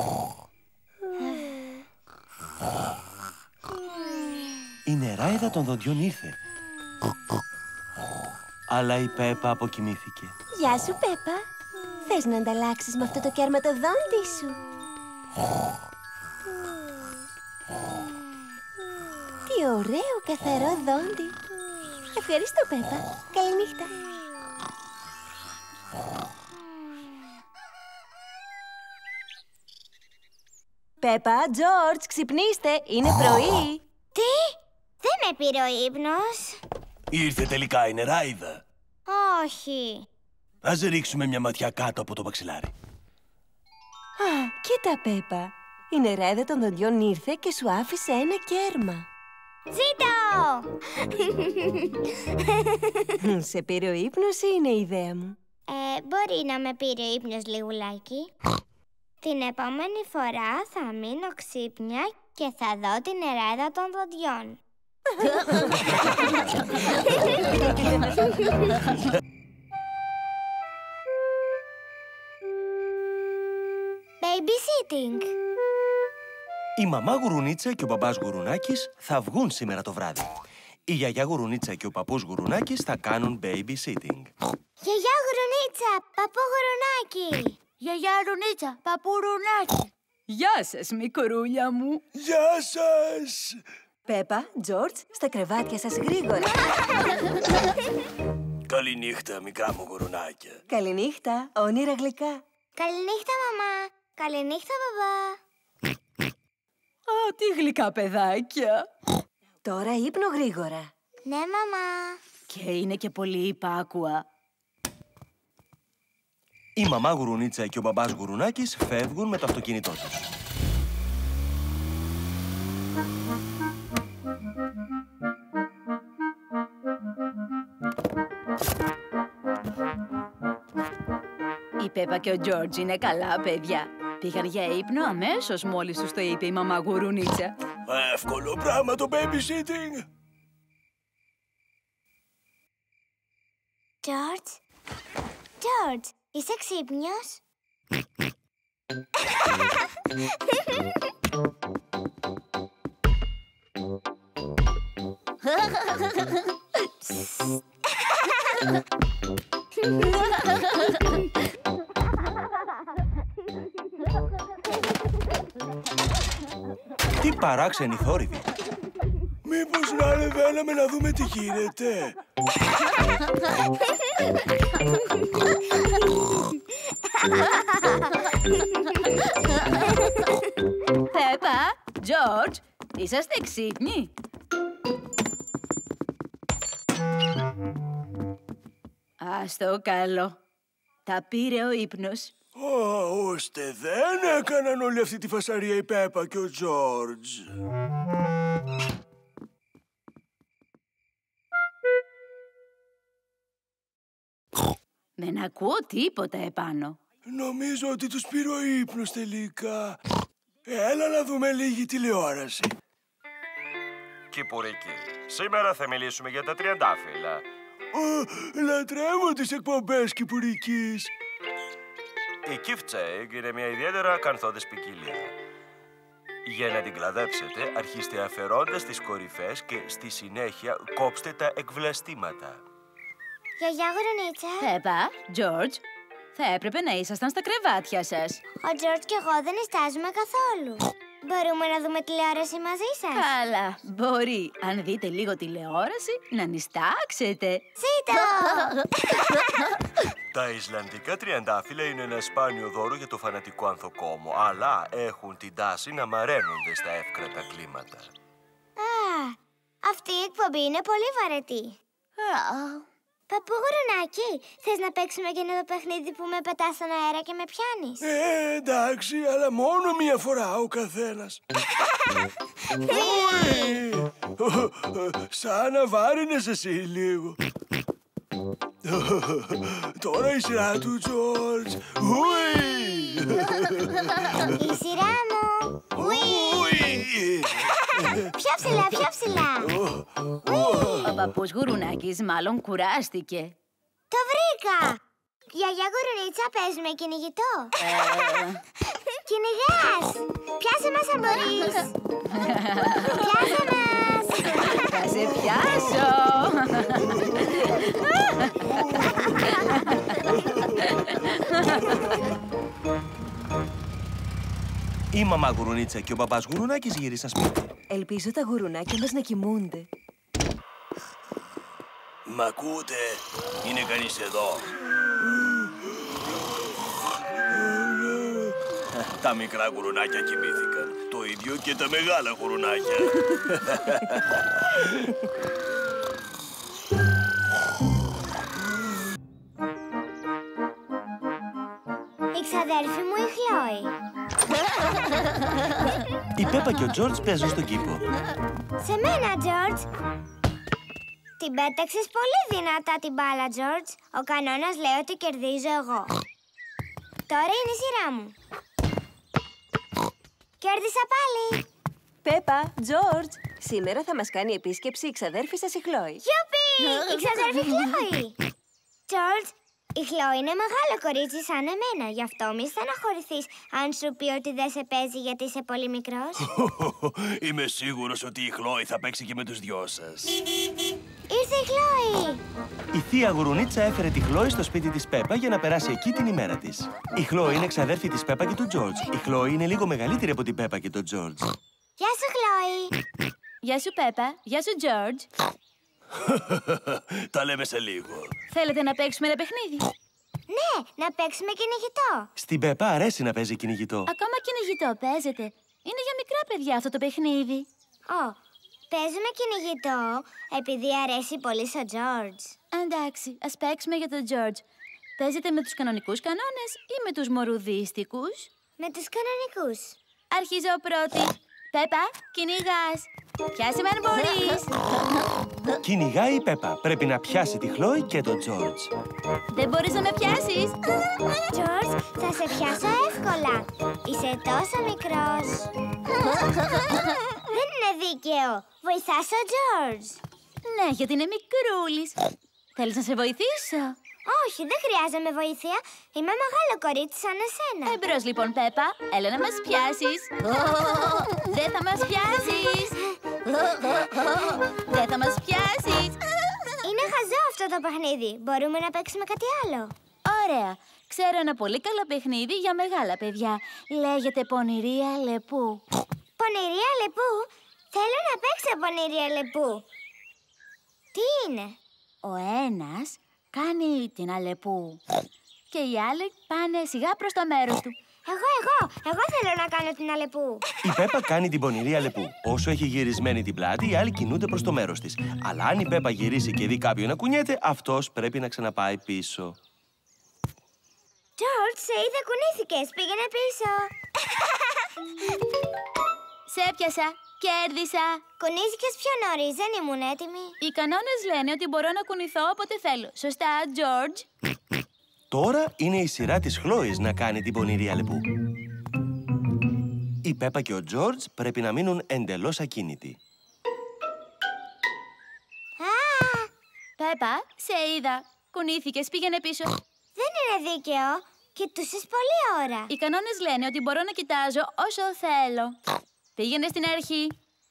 Η νεράιδα των δοντιών ήρθε. Αλλά η Πέπα αποκοιμήθηκε. Γεια σου, Πέπα. Θες να ανταλλάξεις με αυτό το κερματοδόντι σου? Τι ωραίο καθαρό δόντι. Ευχαριστώ, Πέπα. Καληνύχτα. Πέπα, Τζόρτζ, ξυπνήστε. Είναι πρωί. Τι? Δεν με πήρε ο ύπνος. Ήρθε τελικά η νεράιδα. Όχι. Ας ρίξουμε μια ματιά κάτω από το μαξιλάρι. Α, κοίτα, Πέπα. Η νεράιδα των δοντιών ήρθε και σου άφησε ένα κέρμα. Ζήτω! Σε πήρε ο ύπνος ή είναι η ιδέα μου? Μπορεί να με πήρε ο ύπνος λιγουλάκι. Την επόμενη φορά θα μείνω ξύπνια και θα δω την νεράιδα των δοντιών. Babysitting. Η μαμά Γουρουνίτσα και ο μπαμπάς Γουρουνάκης θα βγουν σήμερα το βράδυ. Η γιαγιά Γουρουνίτσα και ο παππούς Γουρουνάκης θα κάνουν babysitting. Γιαγιά Γουρουνίτσα, παππού Γουρουνάκη. Γιαγιά Ρουνίτσα, παππού Ρουνάκη. Γεια σας, μικρούλια μου. Γεια σας! Πέπα, Τζόρτζ, στα κρεβάτια σας γρήγορα. Καληνύχτα, μικρά μου γουρουνάκια. Καληνύχτα, όνειρα γλυκά. Καληνύχτα, μαμά. Καληνύχτα, μπαμπά. Α, τι γλυκά παιδάκια. Τώρα ύπνο γρήγορα. Ναι, μαμά. Και είναι και πολύ υπάκουα. Η μαμά Γουρουνίτσα και ο μπαμπάς Γουρουνάκης φεύγουν με το αυτοκίνητό τους. Η Πέπα και ο Τζόρτζ είναι καλά, παιδιά. Πήγαν για ύπνο αμέσως μόλις τους το είπε η μαμά Γουρουνίτσα. Εύκολο πράγμα το babysitting. Τζόρτζ. Τζόρτζ, είσαι ξύπνιος? Τι παράξενη θόρυβη. Μήπως να ανεβαίναμε να δούμε τι γίνεται? Πέπα, Τζόρτζ, είσαστε ξύπνοι? Ας το καλό. Τα πήρε ο ύπνος. Ώστε δεν έκαναν όλη αυτή τη φασαρία η Πέπα και ο Τζόρτζ. Δεν ακούω τίποτα επάνω. Νομίζω ότι τους πήρε ο ύπνος τελικά. Έλα να δούμε λίγη τηλεόραση. Κυπουρίκι, σήμερα θα μιλήσουμε για τα τριαντάφυλλα. Λατρεύω τις εκπομπές Κυπουρικής. Η Kifcheg είναι μια ιδιαίτερα κανθώδης ποικιλία. Για να την κλαδέψετε, αρχίστε αφαιρώντας τις κορυφές και στη συνέχεια κόψτε τα εκβλαστήματα. Γιαγιά Γουρουνίτσα. Πέπα, Τζόρτζ, θα έπρεπε να ήσασταν στα κρεβάτια σας. Ο Τζόρτζ και εγώ δεν νηστάζουμε καθόλου. Μπορούμε να δούμε τηλεόραση μαζί σας? Καλά, μπορεί, αν δείτε λίγο τηλεόραση, να νηστάξετε. Ζήτω! Τα Ισλανδικά τριαντάφυλλα είναι ένα σπάνιο δώρο για το φανατικό ανθοκόμο, αλλά έχουν την τάση να μαραίνονται στα εύκρατα κλίματα. Α, αυτή η εκπομπή είναι πολύ βαρετή. Παππού Γουρουνάκη, θες να παίξουμε εκείνο το παιχνίδι που με πετάς στον αέρα και με πιάνεις? Εντάξει, αλλά μόνο μία φορά ο καθένας. Σαν να βάρινες εσύ λίγο. Τώρα η σειρά του, Τζορτζ. Η σειρά μου. Πιο ψηλά, πιο ψηλά. Ο παππούς Γουρουνάκης μάλλον κουράστηκε. Το βρήκα. Γιαγιά Γουρουνίτσα, παίζουμε κυνηγητό. Κυνηγάς. Πιάσε μας αν μπορείς. Πιάσε μας. Θα σε πιάσω. Η μαμά Γουρουνίτσα και ο μπαμπάς Γουρουνάκης γύρισαν σπίτι. Ελπίζω τα γουρουνάκια μας να κοιμούνται. Μ' ακούτε? Είναι κανείς εδώ? Τα μικρά γουρουνάκια κοιμήθηκαν. Το ίδιο και τα μεγάλα γουρουνάκια. Η ξαδέρφη μου η Χλόη. Η Πέπα και ο Τζορτζ παίζουν στον κήπο. Σε μένα, Τζορτζ. Την πέταξες πολύ δυνατά την μπάλα, Τζορτζ. Ο κανόνας λέει ότι κερδίζω εγώ. Τώρα είναι η σειρά μου. Κέρδισα πάλι. Πέπα, Τζορτζ, σήμερα θα μας κάνει επίσκεψη η ξαδέρφη σας η Χλόη. Γιουπί! Η ξαδέρφη Χλόη. Τζορτζ, η Χλόη είναι μεγάλο κορίτσι σαν εμένα. Γι' αυτό μη στεναχωρηθείς αν σου πει ότι δεν σε παίζει γιατί είσαι πολύ μικρός. Είμαι σίγουρος ότι η Χλόη θα παίξει και με τους δυο σας. Ήρθε η Χλόη. Η θεία Γουρουνίτσα έφερε τη Χλόη στο σπίτι της Πέπα για να περάσει εκεί την ημέρα της. Η Χλόη είναι ξαδέρφη της Πέπα και του Τζορτζ. Η Χλόη είναι λίγο μεγαλύτερη από την Πέπα και τον Τζορτζ. Γεια σου, Χλόη. Γεια σου, Πέπα. Γεια σου, Τζορτζ. Τα λέμε σε λίγο. Θέλετε να παίξουμε ένα παιχνίδι? Ναι, να παίξουμε κυνηγητό. Στην Πέπα αρέσει να παίζει κυνηγητό. Ακόμα κυνηγητό παίζετε? Είναι για μικρά παιδιά αυτό το παιχνίδι. Παίζουμε κυνηγητό επειδή αρέσει πολύ στο Τζορτζ. Εντάξει, ας παίξουμε για τον Τζορτζ. Παίζετε με τους κανονικούς κανόνες ή με τους μορουδίστικους? Με τους κανονικούς. Αρχίζω πρώτη. Πέπα, κυνηγάς. Πιάσε με αν μπορείς. Κυνηγάει η Πέπα. Πρέπει να πιάσει τη Χλόη και τον Τζορτζ. Δεν μπορείς να με πιάσεις. Τζορτζ, θα σε πιάσω εύκολα. Είσαι τόσο μικρός. Δεν είναι δίκαιο. Βοηθάς ο Τζορτζ. Ναι, γιατί είναι μικρούλης. Θέλεις να σε βοηθήσω? Όχι, δεν χρειάζομαι βοήθεια. Είμαι μεγάλο κορίτσι σαν εσένα. Εμπρός λοιπόν, Πέπα. Έλα να μας πιάσεις. Δεν θα μας πιάσεις. Δεν θα μας πιάσεις. Είναι χαζό αυτό το παιχνίδι. Μπορούμε να παίξουμε κάτι άλλο. Ωραία. Ξέρω ένα πολύ καλό παιχνίδι για μεγάλα παιδιά. Λέγεται Πονηρή Αλεπού. Πονηρή Αλεπού. Θέλω να παίξω πονηρή Αλεπού. Τι είναι? Ο ένας κάνει την Αλεπού και οι άλλοι πάνε σιγά προς το μέρος του. Εγώ θέλω να κάνω την Αλεπού. Η Πέπα κάνει την πονηρή Αλεπού. Όσο έχει γυρισμένη την πλάτη, οι άλλοι κινούνται προς το μέρος της. Αλλά αν η Πέπα γυρίσει και δει κάποιον να κουνιέται, αυτός πρέπει να ξαναπάει πίσω. Τζορτζ, σε είδα, κουνήθηκες. Πήγαινε πίσω. Σε έπιασα. Κέρδισα. Κουνήθηκες πιο νωρίς, δεν ήμουν έτοιμη. Οι κανόνες λένε ότι μπορώ να κουνηθώ όποτε θέλω. Σωστά, Τζορτζ? Τώρα είναι η σειρά της Χλόης να κάνει την πονηρή Αλεπού. Η Πέπα και ο Τζορτζ πρέπει να μείνουν εντελώς ακίνητοι. Πέπα, σε είδα. Κουνήθηκες, πήγαινε πίσω. Δεν είναι δίκαιο. Κοιτούσες πολλή ώρα. Οι κανόνες λένε ότι μπορώ να κοιτάζω όσο θέλω. Πήγαινε στην αρχή.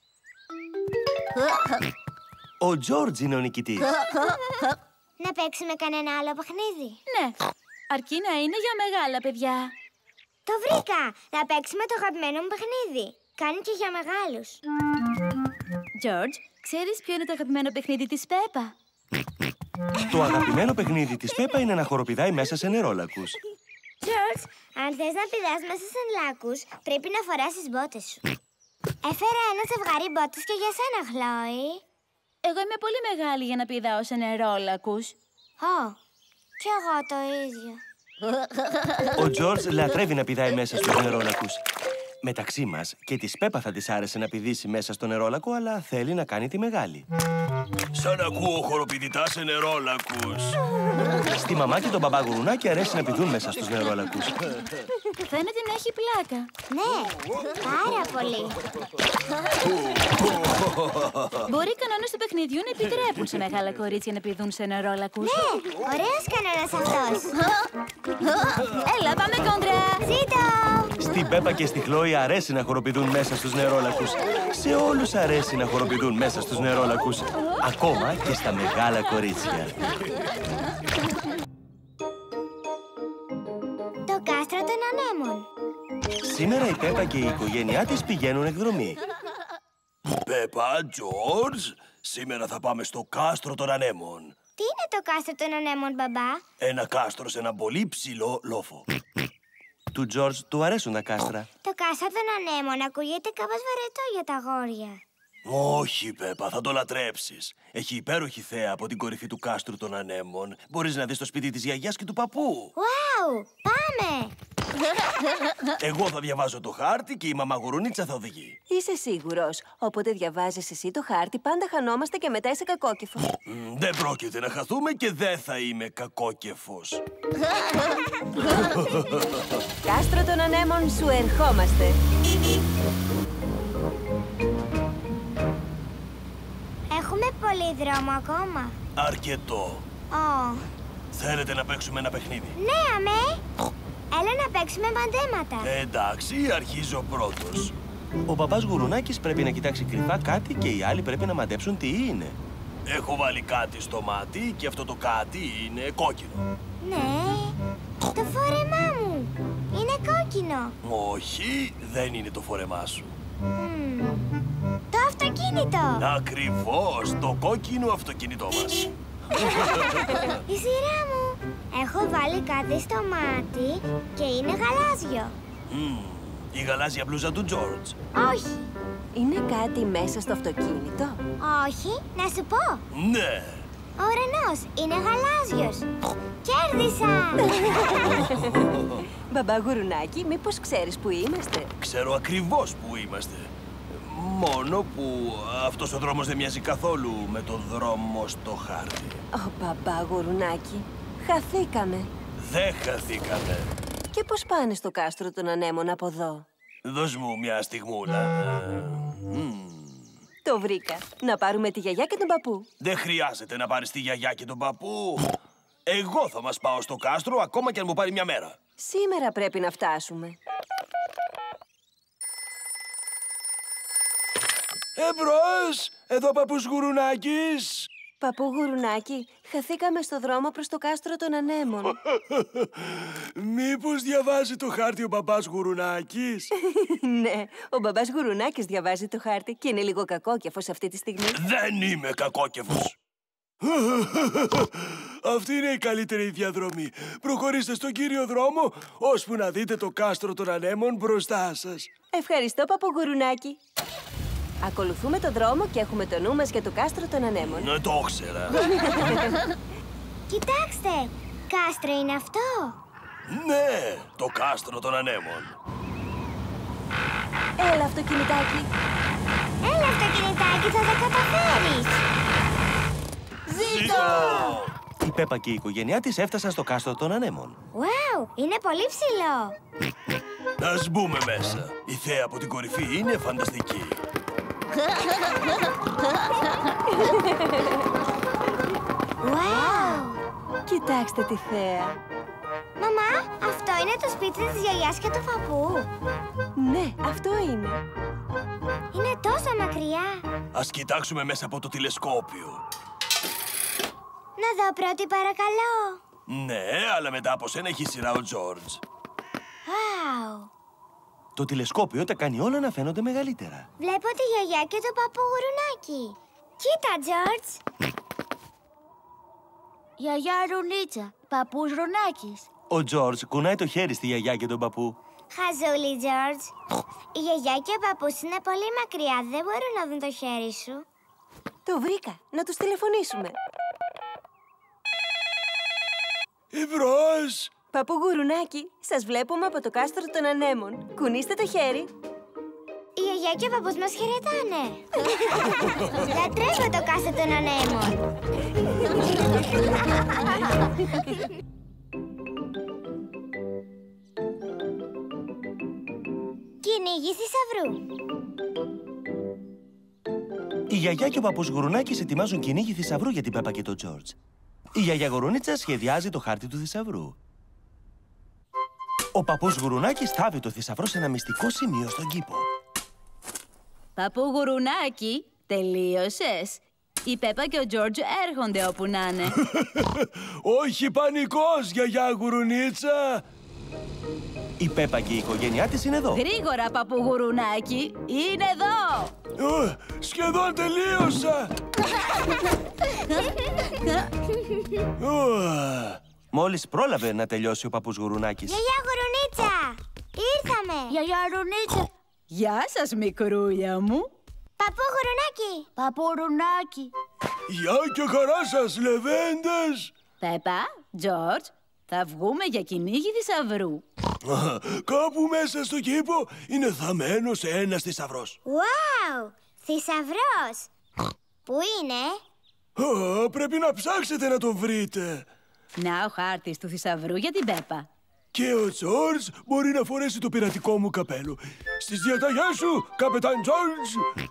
Ο Τζορτζ είναι ο νικητής. Να παίξουμε κανένα άλλο παιχνίδι? Ναι, αρκεί να είναι για μεγάλα παιδιά. Το βρήκα! Να παίξουμε το αγαπημένο μου παιχνίδι. Κάνει και για μεγάλους. Τζορτζ, ξέρεις ποιο είναι το αγαπημένο παιχνίδι της Πέπα? Το αγαπημένο παιχνίδι της Πέπα είναι να χοροπηδάει μέσα σε νερόλακους. Τζορτζ, αν θες να πηδάς μέσα σε λάκους, πρέπει να φοράς τις μπότες σου. Έφερα ένα ζευγάρι μπότες και για σένα, Χλόη. Εγώ είμαι πολύ μεγάλη για να πηδάω σε νερόλακους. Κι εγώ το ίδιο. Ο Τζορτζ λατρεύει να πηδάει μέσα στους νερόλακους. Μεταξύ μας, και της Πέπα θα της άρεσε να πηδήσει μέσα στο νερόλακο, αλλά θέλει να κάνει τη μεγάλη. Σαν ακούω χοροπηδητά σε νερόλακους. Στη μαμά και τον μπαμπά Γουρουνάκη αρέσει να πηδούν μέσα στους νερόλακους. Φαίνεται να έχει πλάκα. Ναι, πάρα πολύ. Μπορεί οι κανόνες του παιχνιδιού να επιτρέπουν σε μεγάλα κορίτσια να πηδούν σε νερόλακους. Ναι, ωραίος κανόνας αυτός. Έλα, πάμε κόντρα. Ζήτω! Στην Πέπα και στη Χλόη αρέσει να χοροπηδούν μέσα στους νερόλακους. Σε όλους αρέσει να χοροπηδούν μέσα στους νερόλακους. Ακόμα και στα μεγάλα κορίτσια. Το κάστρο των ανέμων. Σήμερα η Πέπα και η οικογένειά της πηγαίνουν εκδρομή. Πέπα, Τζορτζ, σήμερα θα πάμε στο κάστρο των ανέμων. Τι είναι το κάστρο των ανέμων, μπαμπά? Ένα κάστρο σε ένα πολύ ψηλό λόφο. Του Τζορτζ του αρέσουν τα κάστρα. Το κάστρο των ανέμων ακούγεται κάπως βαρετό για τα αγόρια. Όχι, Πέπα, θα το λατρέψεις. Έχει υπέροχη θέα από την κορυφή του κάστρου των ανέμων. Μπορείς να δεις το σπίτι της γιαγιάς και του παππού. Wow, πάμε! Εγώ θα διαβάζω το χάρτη και η μαμά Γουρουνίτσα θα οδηγεί. Είσαι σίγουρος? Όποτε διαβάζεις εσύ το χάρτη, πάντα χανόμαστε και μετά είσαι κακόκεφος. Δεν πρόκειται να χαθούμε και δεν θα είμαι κακόκεφος. Κάστρο των ανέμων, σου ερχόμαστε. Έχουμε πολύ δρόμο ακόμα. Αρκετό. Θέλετε να παίξουμε ένα παιχνίδι? Ναι, αμέ! Έλα να παίξουμε μαντέματα. Εντάξει, αρχίζω πρώτος. Ο μπαμπάς Γουρουνάκης πρέπει να κοιτάξει κρυφά κάτι και οι άλλοι πρέπει να μαντέψουν τι είναι. Έχω βάλει κάτι στο μάτι και αυτό το κάτι είναι κόκκινο. Ναι, το φόρεμά μου. Είναι κόκκινο. Όχι, δεν είναι το φόρεμά σου. Το αυτοκίνητο. Ακριβώς, το κόκκινο αυτοκίνητό μας. Η σειρά μου. Έχω βάλει κάτι στο μάτι και είναι γαλάζιο. Η γαλάζια μπλούζα του Τζορτζ. Όχι. Είναι κάτι μέσα στο αυτοκίνητο? Όχι, να σου πω. Ναι. Ο ουρανός είναι γαλάζιος. Κέρδισα! Μπαμπά Γουρουνάκη, μήπως ξέρεις που είμαστε? Ξέρω ακριβώς που είμαστε. Μόνο που αυτός ο δρόμος δεν μοιάζει καθόλου με το δρόμο στο χάρτη. Μπαμπά Γουρουνάκη, χαθήκαμε. Δεν χαθήκαμε. Και πώς πάνε στο κάστρο των ανέμων από εδώ? Δώσ' μου μια στιγμούλα. Το βρήκα. Να πάρουμε τη γιαγιά και τον παππού. Δεν χρειάζεται να πάρεις τη γιαγιά και τον παππού. Εγώ θα μας πάω στο κάστρο ακόμα και αν μου πάρει μια μέρα. Σήμερα πρέπει να φτάσουμε. Εμπρός! Εδώ παππούς Γουρουνάκης! Παππού Γουρουνάκη, χαθήκαμε στο δρόμο προς το κάστρο των ανέμων. Μήπως διαβάζει το χάρτη ο παπάς Γουρουνάκης? Ναι, ο μπαμπάς Γουρουνάκης διαβάζει το χάρτη και είναι λίγο κακόκεφος αυτή τη στιγμή. Δεν είμαι κακόκεφος. Αυτή είναι η καλύτερη διαδρομή. Προχωρήστε στον κύριο δρόμο, ώσπου να δείτε το κάστρο των ανέμων μπροστά σας. Ευχαριστώ, παππού Γουρουνάκη. Ακολουθούμε τον δρόμο και έχουμε το νου μας για το κάστρο των ανέμων. Ναι, το ήξερα. Κοιτάξτε, κάστρο είναι αυτό. Ναι, το κάστρο των ανέμων. Έλα, αυτοκινητάκι. Έλα, αυτοκινητάκι, θα τα καταφέρεις. Ζήτω! Η Πέπα και η οικογένειά της έφτασαν στο κάστρο των ανέμων. Wow, είναι πολύ ψηλό. Ας μπούμε μέσα. Η θέα από την κορυφή είναι φανταστική. Wow. Κοιτάξτε τη θέα. Μαμά, αυτό είναι το σπίτι της γιαγιάς και του παππού. Ναι, αυτό είναι. Είναι τόσο μακριά. Ας κοιτάξουμε μέσα από το τηλεσκόπιο. Να δω πρώτη, παρακαλώ. Ναι, αλλά μετά από σένα έχει σειρά ο Τζορτζ. Wow. Το τηλεσκόπιο τα κάνει όλα να φαίνονται μεγαλύτερα. Βλέπω τη γιαγιά και τον παππού Γουρουνάκη. Κοίτα, Τζορτζ. Γιαγιά Ρουνίτσα, παππούς Ρονάκης. Ο Τζορτζ κουνάει το χέρι στη γιαγιά και τον παππού. Χαζούλη, Τζορτζ. Η γιαγιά και ο παππούς είναι πολύ μακριά. Δεν μπορούν να δουν το χέρι σου. Το βρήκα. Να τους τηλεφωνήσουμε. Εμπρός! Παππού Γουρουνάκη, σας βλέπουμε από το κάστρο των ανέμων. Κουνήστε το χέρι. Η γιαγιά και ο παππούς μας χαιρετάνε. Λατρεύω το κάστρο των ανέμων. Κυνήγι θησαυρού. Η γιαγιά και ο παππούς Γουρουνάκης ετοιμάζουν κυνήγι θησαυρού για την Πέπα και τον Τζόρτζ. Η γιαγιά Γουρουνίτσα σχεδιάζει το χάρτη του θησαυρού. Ο παππούς Γουρουνάκης θάβει το θησαυρό σε ένα μυστικό σημείο στον κήπο. Παππού Γουρουνάκη, τελείωσες? Η Πέπα και ο Τζόρτζ έρχονται όπου να είναι. Όχι πανικός, γιαγιά Γουρουνίτσα! Η Πέπα και η οικογένειά της είναι εδώ. Γρήγορα, παππού Γουρουνάκη, είναι εδώ! Σχεδόν τελείωσα! Μόλις πρόλαβε να τελειώσει ο παππούς Γουρουνάκης. Γιαγιά Γουρουνίτσα! Ήρθαμε! Γιαγιά Γουρουνίτσα! Γεια σας, μικρούλια μου. Παππού Γουρουνάκη! Παππού Γουρουνάκη! Γεια και χαρά σας, λεβέντες! Πέπα, Τζόρτζ, θα βγούμε για κυνήγι θησαυρού. Κάπου μέσα στο κήπο είναι θαμμένος ένας θησαυρός. Wow! Θησαυρός! Πού είναι? Πρέπει να ψάξετε να τον βρείτε. Να ο χάρτης του θησαυρού για την Πέπα. Και ο Τζόρτζ μπορεί να φορέσει το πειρατικό μου καπέλο. Στις διαταγές σου, καπετάν Τζόρτζ!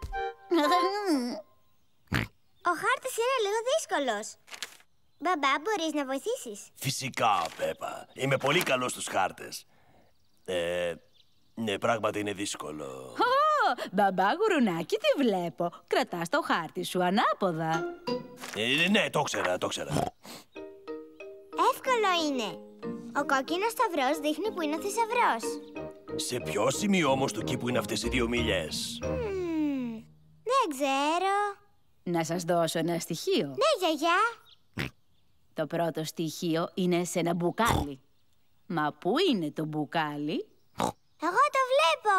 Ο χάρτης είναι λίγο δύσκολος. Μπαμπά, μπορείς να βοηθήσεις? Φυσικά, Πέπα. Είμαι πολύ καλός στους χάρτες. Ναι, πράγματι είναι δύσκολο. Μπαμπά Γουρουνάκη, τι βλέπω. Κρατάς το χάρτη σου ανάποδα. Ναι, το ξέρα. Εύκολο είναι. Ο κόκκινος σταυρός δείχνει που είναι ο θησαυρός. Σε ποιο σημείο όμως του κήπου είναι αυτές οι 2 μιλιές? Δεν ξέρω. Να σας δώσω ένα στοιχείο. Ναι, γιαγιά. Το πρώτο στοιχείο είναι σε ένα μπουκάλι. Μα πού είναι το μπουκάλι? Εγώ το βλέπω.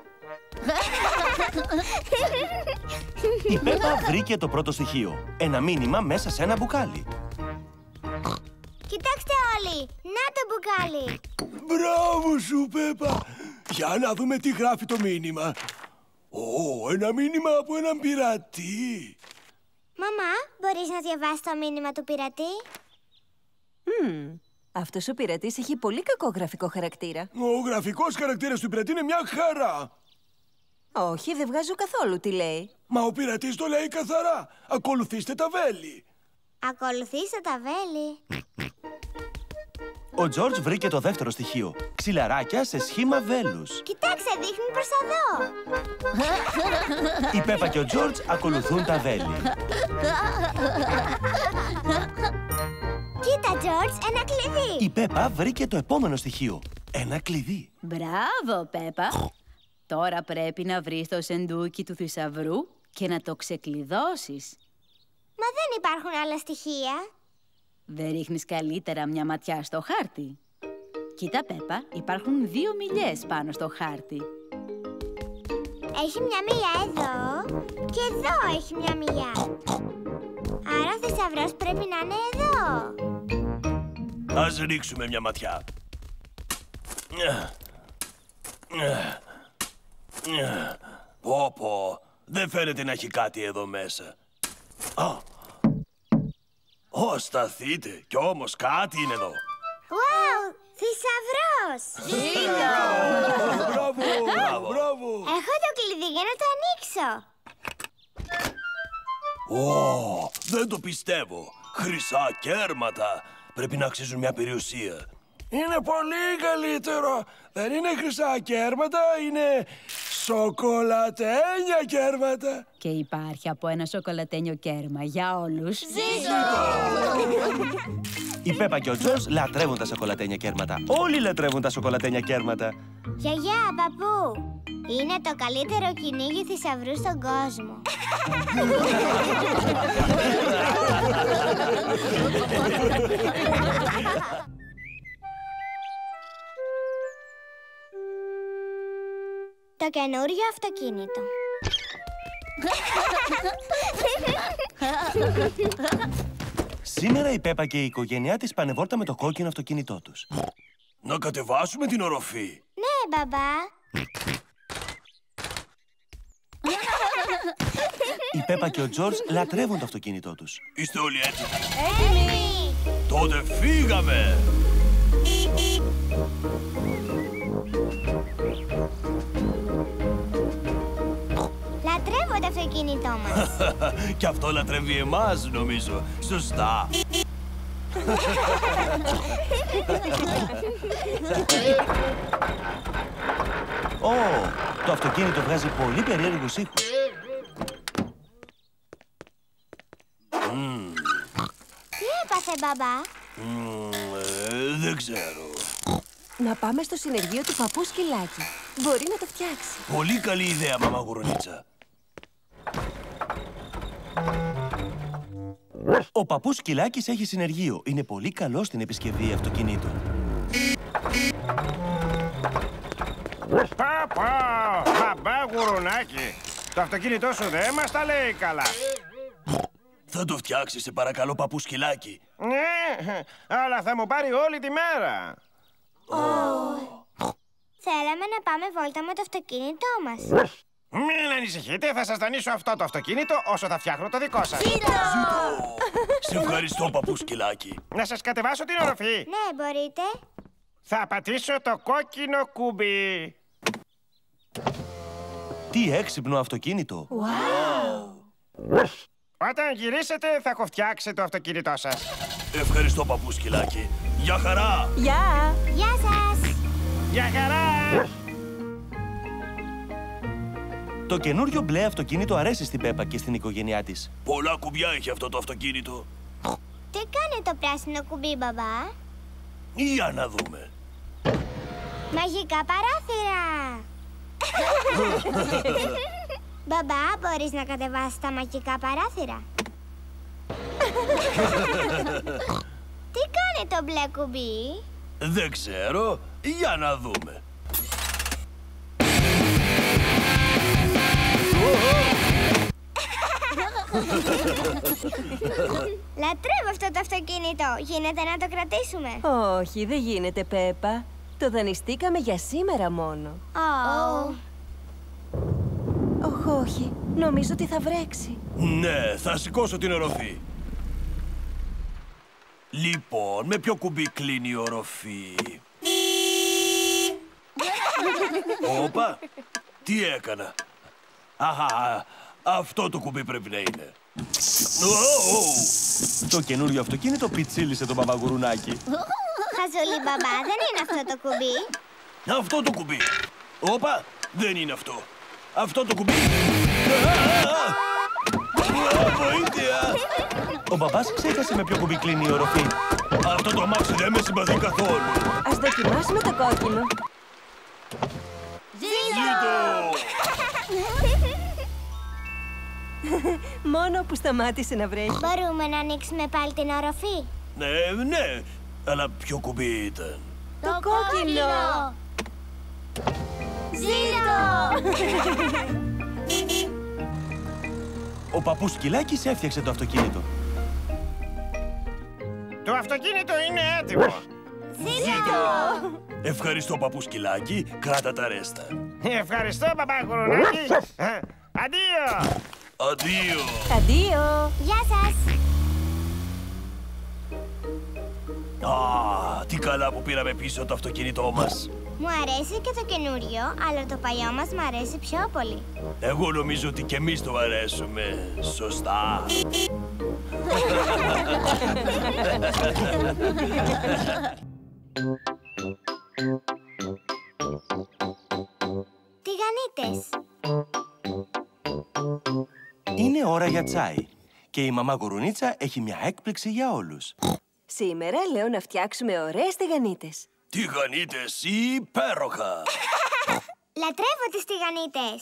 Η Πέπα βρήκε το πρώτο στοιχείο. Ένα μήνυμα μέσα σε ένα μπουκάλι. Κοιτάξτε όλοι. Να το μπουκάλι. Μπράβο σου, Πέπα. Για να δούμε τι γράφει το μήνυμα. Ένα μήνυμα από έναν πειρατή. Μαμά, μπορείς να διαβάσεις το μήνυμα του πειρατή? Αυτός ο πειρατής έχει πολύ κακό γραφικό χαρακτήρα. Ο γραφικός χαρακτήρας του πειρατή είναι μια χαρά. Όχι, δεν βγάζω καθόλου τι λέει. Μα ο πειρατής το λέει καθαρά. Ακολουθήστε τα βέλη. Ακολουθήστε τα βέλη. Ο Τζόρτζ βρήκε το δεύτερο στοιχείο. Ξυλαράκια σε σχήμα βέλους. Κοιτάξτε, δείχνει προς τα δω. Η Πέπα και ο Τζόρτζ ακολουθούν τα βέλη. Κοίτα, Τζόρτζ, ένα κλειδί. Η Πέπα βρήκε το επόμενο στοιχείο. Ένα κλειδί. Μπράβο, Πέπα. Τώρα πρέπει να βρεις το σεντούκι του θησαυρού και να το ξεκλειδώσεις. Μα δεν υπάρχουν άλλα στοιχεία. Δεν ρίχνεις καλύτερα μια ματιά στο χάρτη? Κοίτα, Πέπα, υπάρχουν 2 μιλιές πάνω στο χάρτη. Έχει μια μιλιά εδώ και εδώ έχει μια μιλιά. Άρα ο θησαυρός πρέπει να είναι εδώ. Ας ρίξουμε μια ματιά. Πω, δεν φαίνεται να έχει κάτι εδώ μέσα. Σταθείτε, κι όμως κάτι είναι εδώ. Wow, θησαυρός! Μπράβο! Έχω το κλειδί για να το ανοίξω. Δεν το πιστεύω. Χρυσά κέρματα. Πρέπει να αξίζουν μια περιουσία. Είναι πολύ καλύτερο. Δεν είναι χρυσά κέρματα, είναι σοκολατένια κέρματα. Και υπάρχει από ένα σοκολατένιο κέρμα για όλους. Ζήτω! Η Πέπα και ο Τζόρτζ λατρεύουν τα σοκολατένια κέρματα. Όλοι λατρεύουν τα σοκολατένια κέρματα. Γιαγιά, παππού, είναι το καλύτερο κυνήγι θησαυρού στον κόσμο. Το καινούριο αυτοκίνητο. Σήμερα η Πέπα και η οικογένειά της πάνε βόλτα με το κόκκινο αυτοκίνητό τους. Να κατεβάσουμε την οροφή. Ναι, μπαμπά. Η Πέπα και ο Τζορτζ λατρεύουν το αυτοκίνητό τους. Είστε όλοι έτοιμοι? Έτοιμοι! Τότε φύγαμε! Λατρεύω το αυτοκίνητό μας. Κι αυτό λατρεύει εμάς, νομίζω. Σωστά. Το αυτοκίνητο βγάζει πολύ περίεργους ήχους. Τι έπαθε, μπαμπά? Δεν ξέρω. Να πάμε στο συνεργείο του παππού Σκυλάκη. Μπορεί να το φτιάξει. Πολύ καλή ιδέα, μαμά Γουρουνίτσα. Ο παππούς Σκυλάκης έχει συνεργείο. Είναι πολύ καλός στην επισκευή αυτοκινήτων. Παπά! Μπαμπά Γουρουνάκη! Το αυτοκίνητό σου δεν μας τα λέει καλά. Θα το φτιάξεις, σε παρακαλώ, παππού Σκυλάκη. Ναι, αλλά θα μου πάρει όλη τη μέρα. Θέλαμε να πάμε βόλτα με το αυτοκίνητό μας. Μην ανησυχείτε, θα σας δανείσω αυτό το αυτοκίνητο όσο θα φτιάχνω το δικό σας. Σε ευχαριστώ, παππού Σκυλάκη. Να σας κατεβάσω την οροφή. Ναι, μπορείτε. Θα πατήσω το κόκκινο κουμπί. Τι έξυπνο αυτοκίνητο! Όταν γυρίσετε θα έχω φτιάξει το αυτοκίνητό σας. Ευχαριστώ, παππού Σκυλάκη. Γεια χαρά! Γεια! Γεια σας! Γεια χαρά! Το καινούριο μπλε αυτοκίνητο αρέσει στην Πέπα και στην οικογένειά της. Πολλά κουμπιά έχει αυτό το αυτοκίνητο. Τι κάνει το πράσινο κουμπί, μπαμπά? Για να δούμε. Μαγικά παράθυρα! Μπαμπά, μπορείς να κατεβάσεις τα μαγικά παράθυρα? Τι κάνει το μπλε κουμπί? Δεν ξέρω. Για να δούμε. Λατρεύω αυτό το αυτοκίνητο. Γίνεται να το κρατήσουμε? Όχι, δεν γίνεται, Πέπα. Το δανειστήκαμε για σήμερα μόνο. Όχι. Νομίζω ότι θα βρέξει. Ναι, θα σηκώσω την οροφή. Λοιπόν, με ποιο κουμπί κλείνει η οροφή? Όπα, τι έκανα? Αχα, αυτό το κουμπί πρέπει να είναι. Το καινούριο αυτοκίνητο πιτσίλησε τον Παπαγουρουνάκη. Χαζολή, μπαμπά, δεν είναι αυτό το κουμπί. Αυτό το κουμπί. Όπα, δεν είναι αυτό. Αυτό το κουμπί. Βοήθεια! Ο μπαμπάς ξέχασε με ποιο κουμπί κλείνει η οροφή. Αυτό το αμάξι δεν με συμπαθεί καθόλου. Ας δοκιμάσουμε το κόκκινο. Ζήτω! Μόνο που σταμάτησε να βρέχει. Μπορούμε να ανοίξουμε πάλι την οροφή? Ναι, αλλά ποιο κουμπί ήταν? Το κόκκινο! Ζήτω! Ο παππούς Σκυλάκης έφτιαξε το αυτοκίνητο. Το αυτοκίνητο είναι έτοιμο. Ζήτω! Ευχαριστώ, παππού Σκυλάκη. Κράτα τα ρέστα. Ευχαριστώ, μπαμπά Γουρουνάκη. Αντίο! Αντίο! Αντίο! Γεια σας! Τι καλά που πήραμε πίσω το αυτοκίνητό μας. Μου αρέσει και το καινούριο, αλλά το παλιό μας μου αρέσει πιο πολύ. Εγώ νομίζω ότι και εμείς το αρέσουμε. Σωστά. Τηγανίτες. Είναι ώρα για τσάι. Και η μαμά Γουρουνίτσα έχει μια έκπληξη για όλους. Σήμερα λέω να φτιάξουμε ωραίες τηγανίτες. Τηγανίτες υπέροχα. Λατρεύω τις τηγανίτες.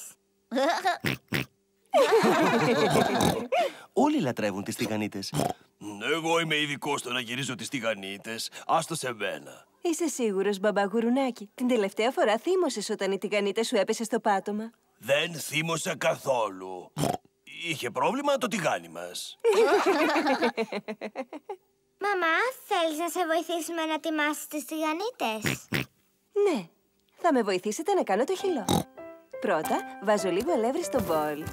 Όλοι λατρεύουν τις τηγανίτες. Εγώ είμαι ειδικός στο να γυρίζω τις τηγανίτες. Άστο σε μένα. Είσαι σίγουρος, μπαμπά Γουρουνάκη? Την τελευταία φορά θύμωσες όταν η τηγανίτα σου έπεσε στο πάτωμα. Δεν θύμωσα καθόλου. είχε πρόβλημα το τηγάνι μας. Μαμά, θέλεις να σε βοηθήσουμε να ετοιμάσεις τις τηγανίτες? Ναι, θα με βοηθήσετε να κάνω το χυλό. Πρώτα, βάζω λίγο αλεύρι στο μπολ.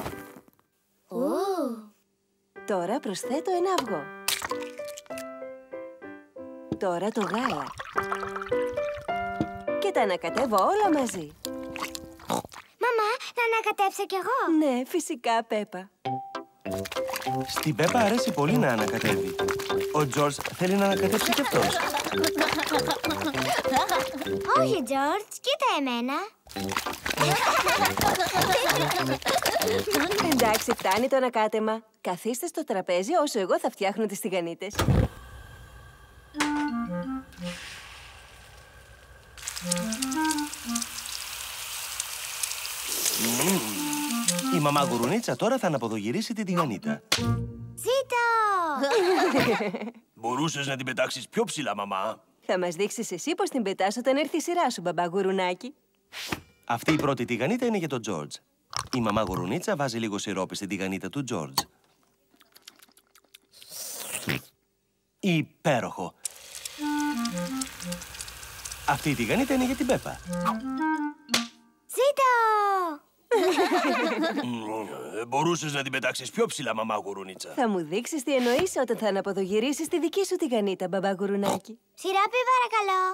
Τώρα προσθέτω ένα αυγό. Τώρα το γάλα. Και τα ανακατεύω όλα μαζί. Μαμά, να ανακατέψω κι εγώ? Ναι, φυσικά, Πέπα. Στην Πέπα αρέσει πολύ να ανακατεύει. Ο Τζορτζ θέλει να ανακατέψει κι αυτός. Όχι, Τζορτζ, κοίτα εμένα. Εντάξει, φτάνει το ανακάτεμα. Καθίστε στο τραπέζι όσο εγώ θα φτιάχνω τις τηγανίτες. Η μαμά Γουρουνίτσα τώρα θα αναποδογυρίσει την τηγανίτα. Ζήτω! Μπορούσες να την πετάξεις πιο ψηλά, μαμά. Θα μας δείξεις εσύ πώς την πετάς όταν έρθει η σειρά σου, μπαμπά Γουρουνάκη. Αυτή η πρώτη τηγανίτα είναι για τον Τζορτζ. Η μαμά Γουρουνίτσα βάζει λίγο σιρόπι στην τηγανίτα του Τζορτζ. Υπέροχο! Αυτή η τηγανίτα είναι για την Πέπα. Ζήτω! Μπορούσες να την πετάξεις πιο ψηλά, μαμά Γουρουνίτσα. Θα μου δείξεις τι εννοείς όταν θα αναποδογυρίσεις τη δική σου τηγανίτα, μπαμπά Γουρουνάκη. Σιρόπι, παρακαλώ.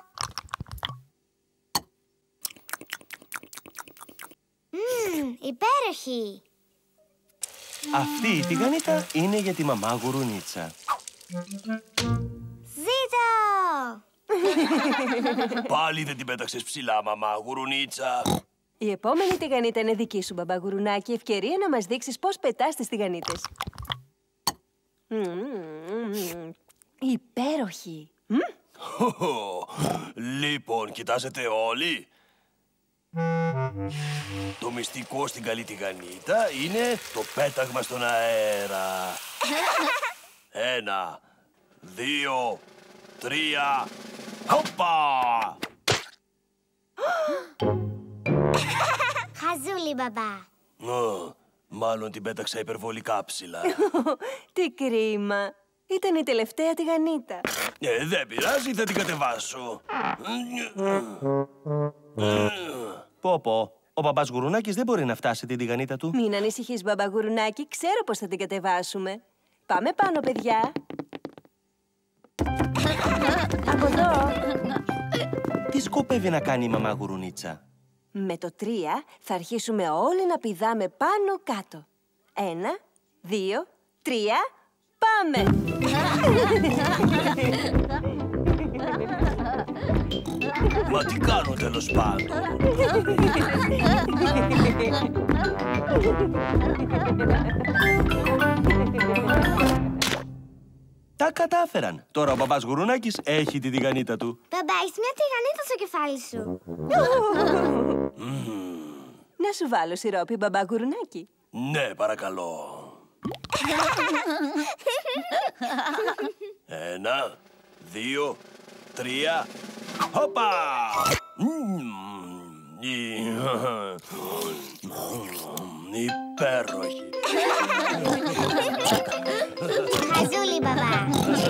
Υπέροχη! Αυτή η τηγανίτα είναι για τη μαμά Γουρουνίτσα. Ζήτω! Πάλι δεν την πέταξες ψηλά, μαμά Γουρουνίτσα. Η επόμενη τηγανίτα είναι δική σου, μπαμπά Γουρουνάκη. Ευκαιρία να μας δείξεις πώς πετάς τις τηγανίτες. Υπέροχη! Λοιπόν, κοιτάζετε όλοι. Το μυστικό στην καλή τηγανίτα είναι το πέταγμα στον αέρα. 1, 2, 3, χοπα! Χαζούλη, μπαμπά. Μάλλον την πέταξα υπερβολικά ψηλά. Τι κρίμα! Ήταν η τελευταία τηγανίτα. Δεν πειράζει, θα την κατεβάσω. Πω, ο μπαμπάς Γουρουνάκης δεν μπορεί να φτάσει την τηγανίτα του. Μην ανησυχείς, μπαμπά Γουρουνάκη. Ξέρω πώς θα την κατεβάσουμε. Πάμε πάνω, παιδιά. Από εδώ. Τι σκοπεύει να κάνει η μαμά Γουρουνίτσα? Με το 3 θα αρχίσουμε όλοι να πηδάμε πάνω κάτω. 1, 2, 3, πάμε! Μα τι κάνω τέλος πάντων? Τα κατάφεραν. Τώρα ο μπαμπάς Γουρουνάκης έχει τη τηγανίτα του. Μπαμπά, έχεις μια τηγανίτα στο κεφάλι σου. Να σου βάλω σιρόπι, μπαμπά Γουρουνάκη. Ναι, παρακαλώ. 1, 2, 3, χοπα! Υπέροχη. Χαζούλη, μπαμπά.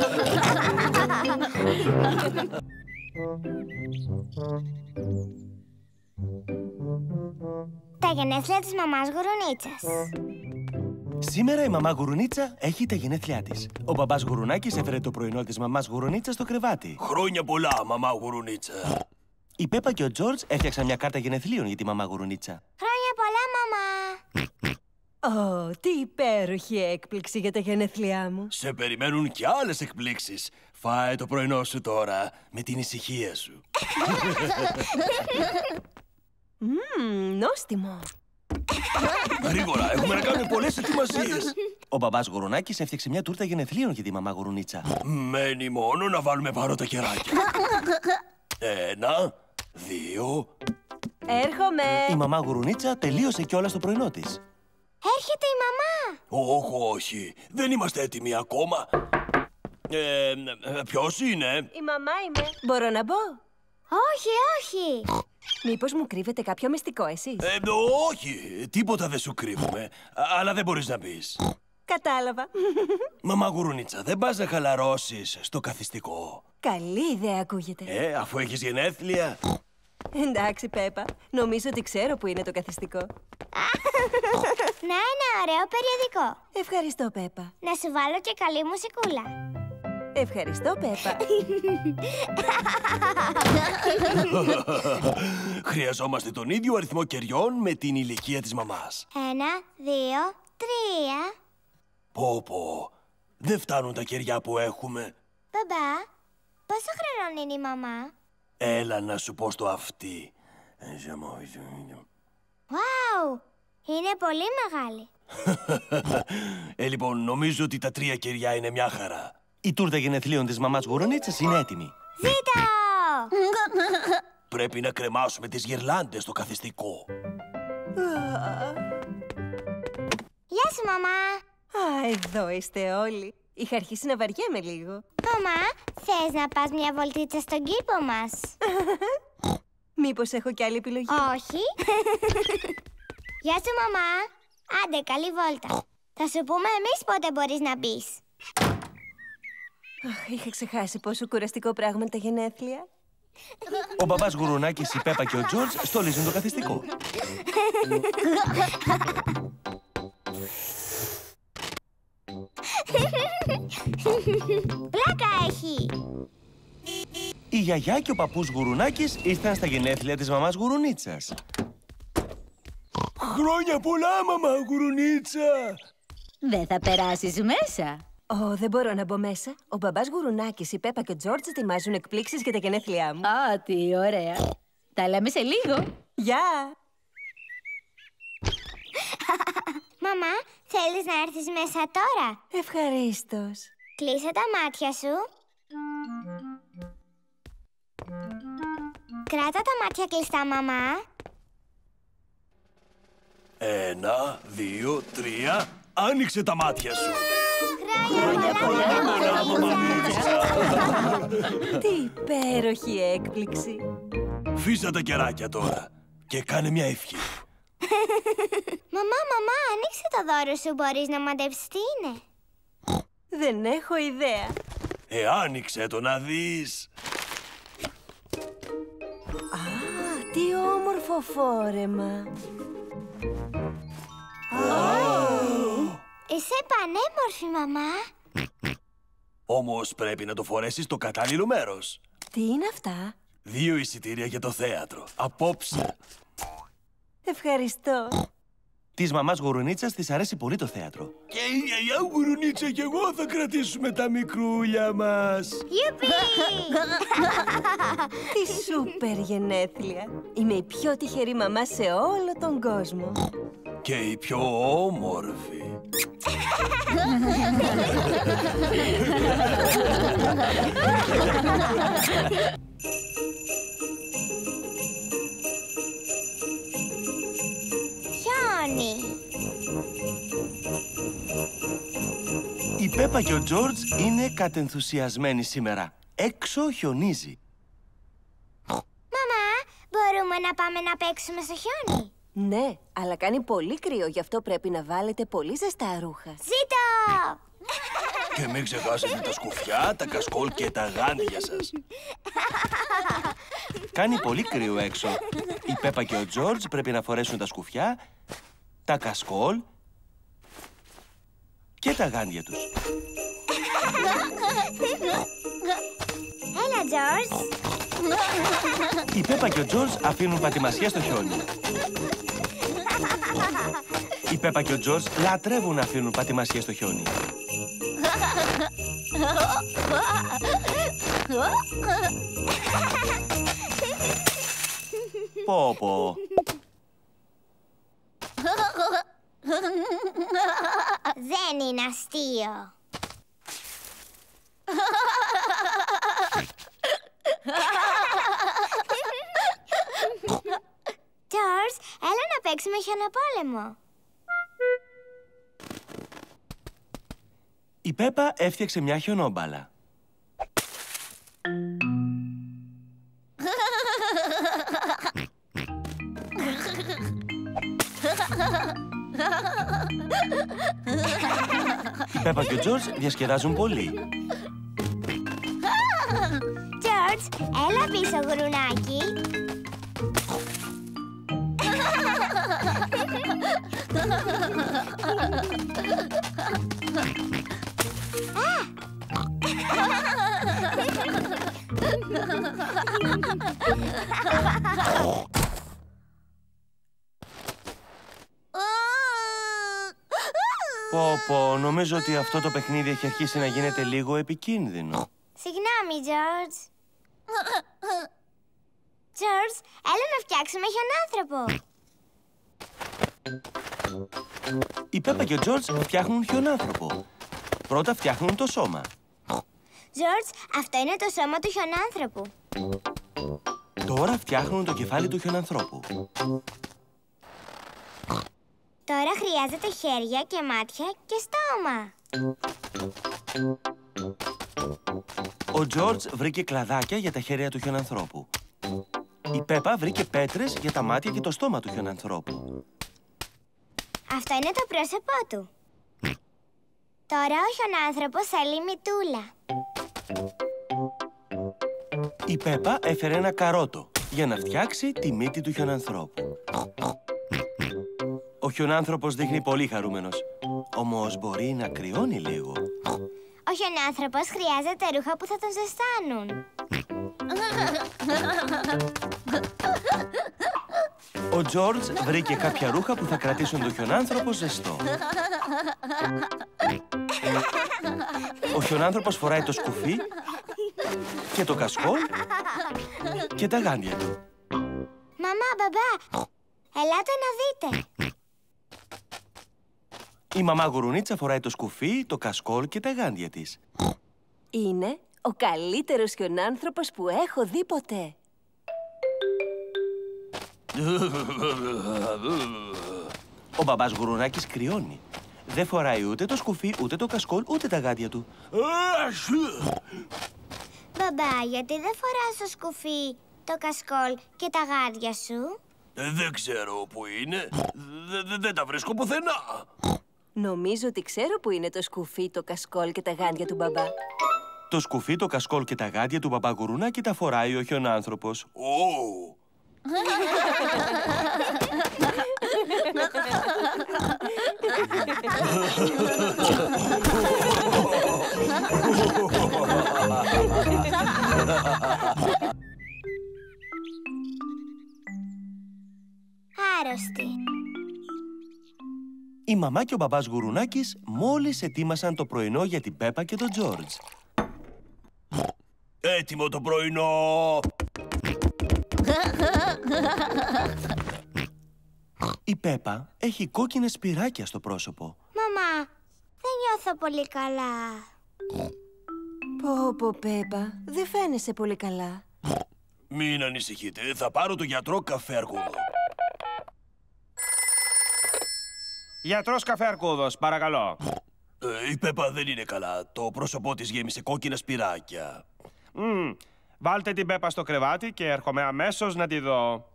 Τα γενέθλια της μαμάς Γουρουνίτσας. Σήμερα η μαμά Γουρουνίτσα έχει τα γενέθλιά της. Ο μπαμπάς Γουρουνάκης έφερε το πρωινό της μαμάς Γουρουνίτσα στο κρεβάτι. Χρόνια πολλά, μαμά Γουρουνίτσα. Η Πέπα και ο Τζορτζ έφτιαξαν μια κάρτα γενεθλίων για τη μαμά Γουρουνίτσα. Χρόνια πολλά, μαμά. Τι υπέροχη έκπληξη για τα γενέθλιά μου. Σε περιμένουν κι άλλες εκπλήξεις. Φάε το πρωινό σου τώρα, με την ησυχία σου. Νόστιμο. Γρήγορα, έχουμε να κάνουμε πολλές ετοιμασίες. Ο μπαμπάς Γουρουνάκης έφτιαξε μια τούρτα γενεθλίων για τη μαμά Γουρουνίτσα. Μένει μόνο να βάλουμε πάνω τα κεράκια. 1, 2... Έρχομαι. Η μαμά Γουρουνίτσα τελείωσε κιόλας το πρωινό της. Έρχεται η μαμά. Όχι, δεν είμαστε έτοιμοι ακόμα. Ποιος είναι? Η μαμά είμαι. Μπορώ να μπω? Όχι, όχι. Μήπως μου κρύβετε κάποιο μυστικό εσείς? Όχι, τίποτα δεν σου κρύβουμε. Αλλά δεν μπορείς να πεις. Κατάλαβα. Μαμά Γουρουνίτσα, δεν πας να χαλαρώσεις στο καθιστικό? Καλή ιδέα ακούγεται. Αφού έχεις γενέθλια. Εντάξει, Πέπα. Νομίζω ότι ξέρω που είναι το καθιστικό. Να, ένα ωραίο περιοδικό. Ευχαριστώ, Πέπα. Να σου βάλω και καλή μουσικούλα. Ευχαριστώ, Πέπα. Χρειαζόμαστε τον ίδιο αριθμό κεριών με την ηλικία της μαμάς. 1, 2, 3. Πω, δεν φτάνουν τα κεριά που έχουμε. Μπαμπά, πόσο χρονών είναι η μαμά? Έλα να σου πω στο αυτί. Wow, είναι πολύ μεγάλη. Λοιπόν, νομίζω ότι τα 3 κεριά είναι μια χαρά. Η τούρτα γενεθλίων της μαμάς Γουρουνίτσας είναι έτοιμη. Ζήτω! Πρέπει να κρεμάσουμε τις γυρλάντες στο καθιστικό. Γεια σου, μαμά. Εδώ είστε όλοι. Είχα αρχίσει να βαριέμαι λίγο. Μαμά, θες να πας μια βολτίτσα στον κήπο μας? Μήπως έχω κι άλλη επιλογή? Όχι. Γεια σου, μαμά. Άντε, καλή βόλτα. Θα σου πούμε εμείς πότε μπορείς να μπεις. Είχα ξεχάσει πόσο κουραστικό πράγμα είναι τα γενέθλια. Ο μπαμπάς Γουρουνάκης, η Πέπα και ο Τζορτζ στολίζουν το καθιστικό. Πλάκα έχει. Η γιαγιά και ο παππούς Γουρουνάκης ήρθαν στα γενέθλια της μαμάς Γουρουνίτσας. Χρόνια πολλά, μαμά Γουρουνίτσα! Δεν θα περάσεις μέσα. Δεν μπορώ να μπω μέσα. Ο μπαμπάς Γουρουνάκης, η Πέπα και ο Τζόρτζ ετοιμάζουν εκπλήξεις για τα γενέθλιά μου. Τι ωραία. Τα λέμε σε λίγο. Γεια! Μαμά, θέλεις να έρθεις μέσα τώρα? Ευχαρίστως. Κλείσε τα μάτια σου. Κράτα τα μάτια κλειστά, μαμά. 1, 2, 3. Άνοιξε τα μάτια σου. Χρόνια πολλά, Τι υπέροχη έκπληξη. Φύσα τα κεράκια τώρα και κάνε μια ευχή. Μαμά, ανοίξε το δώρο σου. Μπορείς να μαντέψεις τι είναι? Δεν έχω ιδέα. Άνοιξε το να δεις. Τι όμορφο φόρεμα. Είσαι πανέμορφη, μαμά. Όμως πρέπει να το φορέσεις στο κατάλληλο μέρος. Τι είναι αυτά? 2 εισιτήρια για το θέατρο. Απόψε. Ευχαριστώ. Της μαμάς Γουρουνίτσας της αρέσει πολύ το θέατρο. Και η γιαγιά Γουρουνίτσα και εγώ θα κρατήσουμε τα μικρούλια μας. Γιουπί! Τι σούπερ γενέθλια. Είμαι η πιο τυχερή μαμά σε όλο τον κόσμο. Και η πιο όμορφη. Χιόνι. Η Πέπα και ο Τζορτζ είναι κατενθουσιασμένοι σήμερα. Έξω χιονίζει. Μαμά, μπορούμε να πάμε να παίξουμε στο χιόνι? Ναι, αλλά κάνει πολύ κρύο, γι' αυτό πρέπει να βάλετε πολύ ζεστά ρούχα. Ζήτω! Και μην ξεχάσετε τα σκουφιά, τα κασκόλ και τα γάντια σας. Κάνει πολύ κρύο έξω. Η Πέπα και ο Τζορτζ πρέπει να φορέσουν τα σκουφιά, τα κασκόλ και τα γάντια τους. Έλα, Τζορτζ. Η Πέπα και ο Τζορτζ αφήνουν πατημασιά στο χιόνι. Η Πέπα και ο Τζορτζ λατρεύουν να αφήνουν πατημασιά στο χιόνι. Πω. Δεν είναι αστείο. Τζορτζ, έλα να παίξουμε χιονοπόλεμο. Η Πέπα έφτιαξε μια χιονόμπαλα. Η Πέπα και ο Τζορτζ διασκεδάζουν πολύ. Τζορτζ, έλα πίσω, γουρουνάκι. Πω, νομίζω ότι αυτό το παιχνίδι έχει αρχίσει να γίνεται λίγο επικίνδυνο. Συγγνώμη, Τζορτζ. Τζορτζ, έλα να φτιάξουμε χιονάνθρωπο. Η Πέπα και ο Τζορτζ φτιάχνουν χιονάνθρωπο. Πρώτα φτιάχνουν το σώμα. Τζορτζ, αυτό είναι το σώμα του χιονάνθρωπου. Τώρα φτιάχνουν το κεφάλι του χιονανθρώπου. Τώρα χρειάζεται χέρια και μάτια και στόμα. Ο Τζορτζ βρήκε κλαδάκια για τα χέρια του χιονανθρώπου. Η Πέπα βρήκε πέτρες για τα μάτια και το στόμα του χιονανθρώπου. Αυτό είναι το πρόσωπό του. Τώρα ο χιονάνθρωπος θέλει μυτούλα. Η Πέπα έφερε ένα καρότο για να φτιάξει τη μύτη του χιονανθρώπου. Ο χιονάνθρωπος δείχνει πολύ χαρούμενος, όμως μπορεί να κρυώνει λίγο. Ο χιονάνθρωπος χρειάζεται ρούχα που θα τον ζεστάνουν. Ο Τζορτζ βρήκε κάποια ρούχα που θα κρατήσουν τον χιονάνθρωπο ζεστό. Ο χιονάνθρωπος φοράει το σκουφί και το κασκόλ και τα γάντια του. Μαμά, μπαμπά, ελάτε να δείτε. Η μαμά γουρουνίτσα φοράει το σκουφί, το κασκόλ και τα γάντια της. Είναι ο καλύτερος χιονάνθρωπος που έχω δει ποτέ. Ο μπαμπάς γουρουνάκης κρυώνει. Δεν φοράει ούτε το σκουφί, ούτε το κασκόλ, ούτε τα γάντια του. Μπαμπά, γιατί δεν φοράς το σκουφί, το κασκόλ και τα γάντια σου? Δεν ξέρω που είναι. Δεν τα βρίσκω πουθενά. Νομίζω ότι ξέρω που είναι το σκουφί, το κασκόλ και τα γάντια του μπαμπά. Το σκουφί, το κασκόλ και τα γάντια του μπαμπά γουρουνάκη τα φοράει ο χιονάνθρωπος. Άρρωστη. Η μαμά και ο μπαμπάς γουρουνάκης μόλις ετοίμασαν το πρωινό για την Πέπα και τον Τζορτζ. Έτοιμο το πρωινό! Η Πέπα έχει κόκκινες σπυράκια στο πρόσωπο. Μαμά, δεν νιώθω πολύ καλά. Πω, Πέπα, δεν φαίνεσαι πολύ καλά. Μην ανησυχείτε, θα πάρω το γιατρό καφέ αρκούδο. Γιατρός καφέ αρκούδος, παρακαλώ. Η Πέπα δεν είναι καλά. Το πρόσωπό της γέμισε κόκκινα σπυράκια. Βάλτε την Πέπα στο κρεβάτι και έρχομαι αμέσως να τη δω.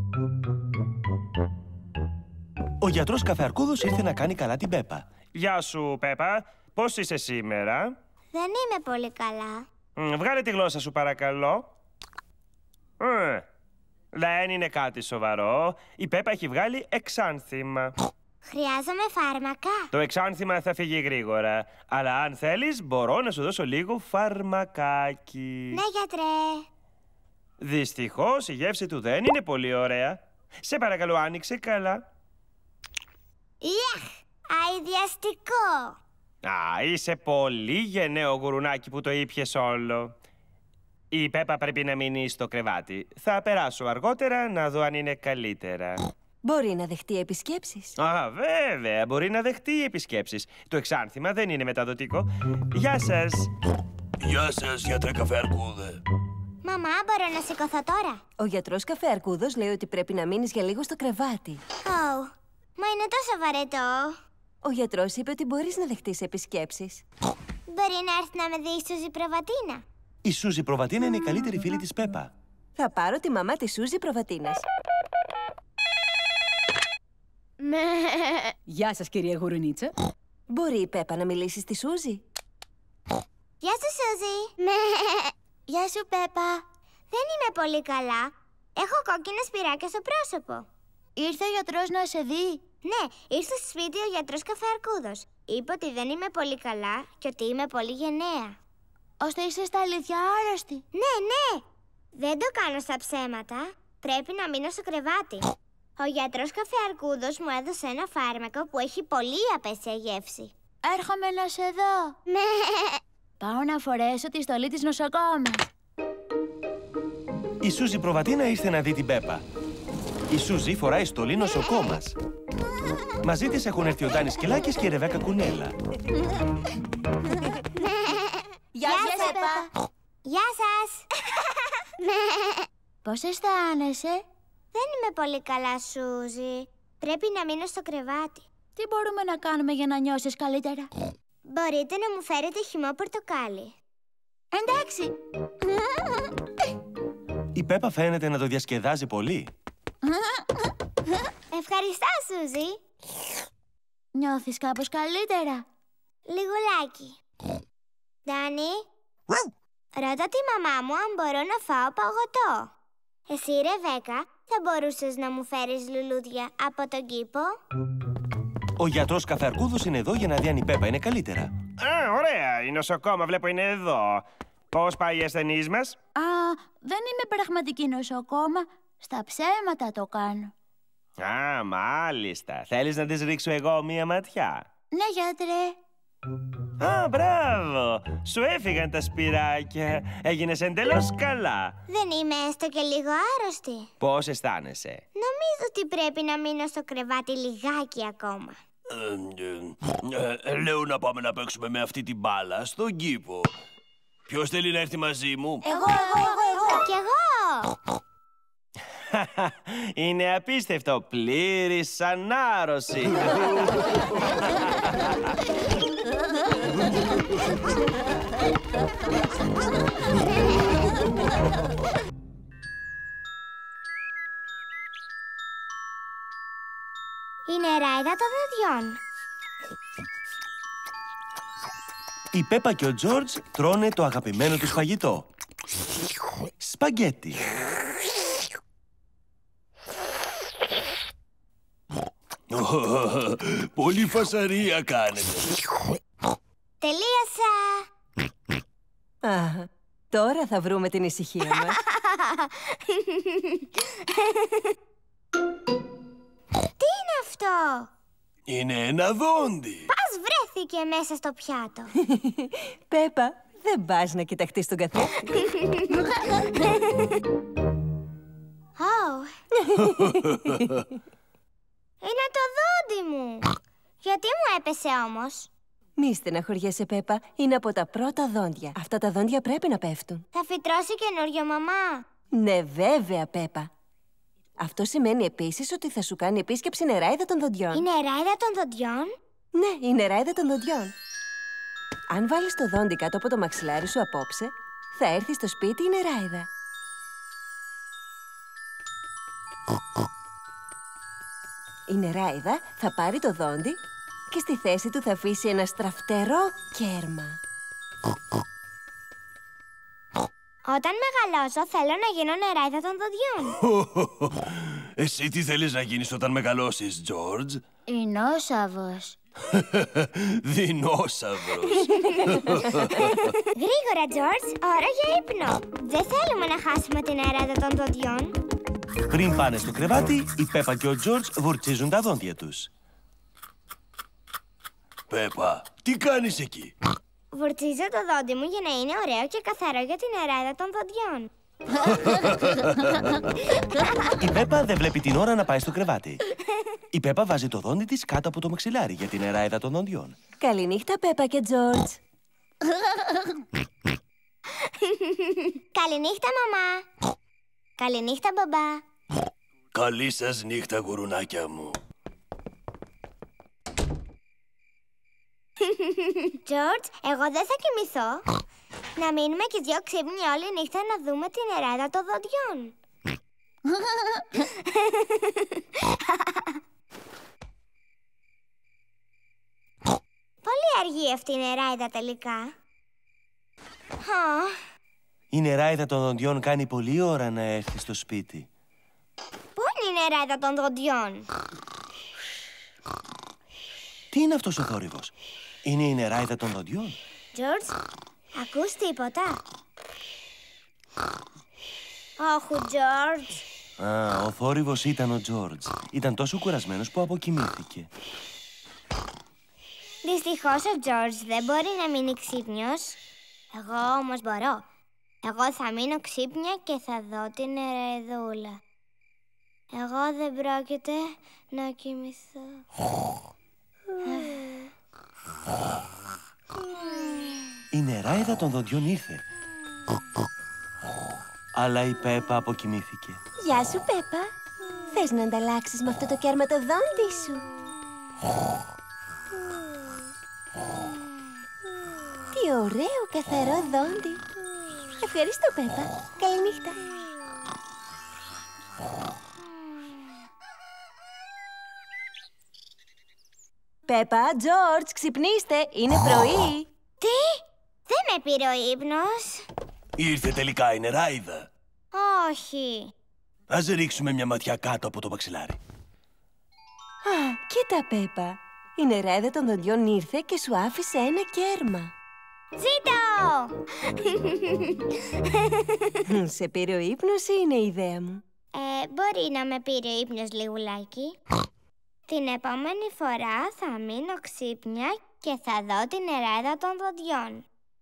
Ο γιατρός Καφεαρκούδος ήρθε να κάνει καλά την Πέπα. Γεια σου, Πέπα. Πώς είσαι σήμερα? Δεν είμαι πολύ καλά. Βγάλε τη γλώσσα σου, παρακαλώ. Δεν είναι κάτι σοβαρό. Η Πέπα έχει βγάλει εξάνθημα. Χρειάζομαι φάρμακα. Το εξάνθημα θα φύγει γρήγορα. Αλλά αν θέλεις, μπορώ να σου δώσω λίγο φαρμακάκι. Ναι, γιατρέ. Δυστυχώς, η γεύση του δεν είναι πολύ ωραία. Σε παρακαλώ, άνοιξε καλά. Ιαχ, αηδιαστικό. Είσαι πολύ γενναίο γουρουνάκι που το ήπιες όλο. Η Πέπα πρέπει να μείνει στο κρεβάτι. Θα περάσω αργότερα να δω αν είναι καλύτερα. Μπορεί να δεχτεί επισκέψεις. Βέβαια, μπορεί να δεχτεί επισκέψεις. Το εξάνθημα δεν είναι μεταδοτικό. Γεια σας. Γεια σας, γιατρέ Καφεαρκούδε. Μαμά, μπορώ να σηκωθώ τώρα? Ο γιατρός Καφεαρκούδος λέει ότι πρέπει να μείνεις για λίγο στο κρεβάτι. Μα είναι τόσο βαρετό. Ο γιατρός είπε ότι μπορείς να δεχτείς επισκέψεις. Μπορεί να έρθει να με δει η Σούζη Προβατίνα. Η Σούζη Προβατίνα είναι η καλύτερη φίλη της Πέπα. Θα πάρω τη μαμά της Σούζη Προβατίνας. Γεια σας, κυρία Γουρουνίτσα. Μπορεί η Πέπα να μιλήσει στη Σούζη? Γεια σου, Σούζη. Γεια σου, Πέπα. Δεν είμαι πολύ καλά. Έχω κόκκινα σπυράκια στο πρόσωπο. Ήρθε ο γιατρός να σε δει. Ναι, ήρθε στο σπίτι ο γιατρός Καφεαρκούδος. Είπε ότι δεν είμαι πολύ καλά και ότι είμαι πολύ γενναία. Ώστε είσαι στα αλήθεια άρρωστη. Ναι, ναι. Δεν το κάνω στα ψέματα. Πρέπει να μείνω στο κρεβάτι. Ο γιατρός Καφεαρκούδος μου έδωσε ένα φάρμακο που έχει πολύ απέσια γεύση. Έρχομαι να σε δω. Πάω να φορέσω τη στολή της νοσοκόμας. Η Σούζη Προβατίνα ήρθε να δει την Πέπα. Η Σούζη φοράει στολή νοσοκόμας. Μαζί της έχουν έρθει ο Ντάνης Σκυλάκης και η Ρεβέκα Κουνέλα. Γεια σας, Πέπα. Γεια σας. Πώς αισθάνεσαι? Δεν είμαι πολύ καλά, Σούζη. Πρέπει να μείνω στο κρεβάτι. Τι μπορούμε να κάνουμε για να νιώσεις καλύτερα? Μπορείτε να μου φέρετε χυμό πορτοκάλι. Εντάξει. Η Πέπα φαίνεται να το διασκεδάζει πολύ. Ευχαριστώ, Σούζη. Νιώθεις κάπως καλύτερα? Λιγουλάκι. Ντάνι, ρώτα τη μαμά μου αν μπορώ να φάω παγωτό. Εσύ, Ρεβέκα, θα μπορούσες να μου φέρεις λουλούδια από τον κήπο? Ο γιατρός Καφεαρκούδος είναι εδώ για να δει αν η Πέπα είναι καλύτερα. Ωραία. Η νοσοκόμα βλέπω είναι εδώ. Πώς πάει η ασθενής μας? Δεν είμαι πραγματική νοσοκόμα. Στα ψέματα το κάνω. Α, μάλιστα. Θέλεις να της ρίξω εγώ μία ματιά? Ναι, γιατρέ. Α, μπράβο. Σου έφυγαν τα σπυράκια. Έγινες εντελώς καλά. Δεν είμαι έστω και λίγο άρρωστη? Πώς αισθάνεσαι? Νομίζω ότι πρέπει να μείνω στο κρεβάτι λιγάκι ακόμα. Λέω να πάμε να παίξουμε με αυτή την μπάλα στον κήπο. Ποιος θέλει να έρθει μαζί μου? Εγώ. Κι εγώ. Είναι απίστευτο. Πλήρης ανάρρωση. Η νεράιδα των δοντιών. Η Πέπα και ο Τζόρτζ τρώνε το αγαπημένο τους φαγητό. Σπαγκέτι. Πολύ φασαρία κάνετε. Τελείωσα. Τώρα θα βρούμε την ησυχία μας. Τι είναι αυτό? Είναι ένα δόντι. Πώς βρέθηκε μέσα στο πιάτο? Πέπα, δεν πας να κοιταχτείς τον καθρέφτη? Είναι το δόντι μου. Γιατί μου έπεσε όμως? Μη στεναχωριέσαι, Πέπα. Είναι από τα πρώτα δόντια. Αυτά τα δόντια πρέπει να πέφτουν. Θα φυτρώσει καινούριο, μαμά? Ναι, βέβαια, Πέπα. Αυτό σημαίνει επίσης ότι θα σου κάνει επίσκεψη η νεράιδα των δοντιών. Η νεράιδα των δοντιών? Ναι, η νεράιδα των δοντιών. Αν βάλεις το δόντι κάτω από το μαξιλάρι σου απόψε, θα έρθει στο σπίτι η νεράιδα. Η νεράιδα θα πάρει το δόντι και στη θέση του θα αφήσει ένα στραφτερό κέρμα. Όταν μεγαλώσω θέλω να γίνω νεράιδα των δοντιών. Εσύ τι θέλεις να γίνεις όταν μεγαλώσεις, Τζόρτζ? Δεινόσαυρος. Δεινόσαυρος. Γρήγορα, Τζόρτζ, ώρα για ύπνο. Δεν θέλουμε να χάσουμε την νεράιδα των δοντιών. Πριν πάνε στο κρεβάτι, η Πέπα και ο Τζόρτζ βουρτσίζουν τα δόντια τους. Πέπα, τι κάνεις εκεί? Βουρτσίζω το δόντι μου για να είναι ωραίο και καθαρό για την νεράιδα των δοντιών. Η Πέπα δεν βλέπει την ώρα να πάει στο κρεβάτι. Η Πέπα βάζει το δόντι της κάτω από το μαξιλάρι για την νεράιδα των δοντιών. Καληνύχτα, Πέπα και Τζόρτζ. Καληνύχτα, μαμά. Καληνύχτα, μπαμπά. Καλή σας νύχτα, γουρουνάκια μου. Τζόρτζ, εγώ δεν θα κοιμηθώ. Να μείνουμε και δυο ξύπνοι όλη νύχτα να δούμε την νεράιδα των δοντιών. αργεί αυτή η νεράιδα τελικά. Η νεράιδα των δοντιών κάνει πολλή ώρα να έρθει στο σπίτι. Πού είναι η νεράιδα των δοντιών? Τι είναι αυτός ο θόρυβος? Είναι η νεράιδα των δοντιών. Τζορτζ, ακούς τίποτα? Όχι, Τζορτζ. Α, ο θόρυβος ήταν ο Τζορτζ. Ήταν τόσο κουρασμένος που αποκοιμήθηκε. Δυστυχώς ο Τζορτζ δεν μπορεί να μείνει ξύπνιος. Εγώ όμως μπορώ. Εγώ θα μείνω ξύπνια και θα δω την νεραιδούλα. Εγώ δεν πρόκειται να κοιμηθώ. Η νεράιδα των δοντιών ήρθε. Αλλά η Πέπα αποκοιμήθηκε. Γεια σου, Πέπα. Θες να ανταλλάξεις με αυτό το κερματοδόντι σου? Τι ωραίο καθαρό δόντι. Ευχαριστώ, Πέπα. Καληνύχτα. Πέπα, Τζορτζ, ξυπνήστε. Είναι πρωί. Τι? Δεν με πήρε ο ύπνος. Ήρθε τελικά η νεράιδα. Όχι. Ας ρίξουμε μια ματιά κάτω από το μαξιλάρι. Α, κοίτα, Πέπα. Η νεράιδα των δοντιών ήρθε και σου άφησε ένα κέρμα. Ζήτω! Σε πήρε ο ύπνος ή είναι η ιδέα μου? Μπορεί να με πήρε ο ύπνος λιγουλάκι. Την επόμενη φορά θα μείνω ξύπνια και θα δω την νεράιδα των δοντιών.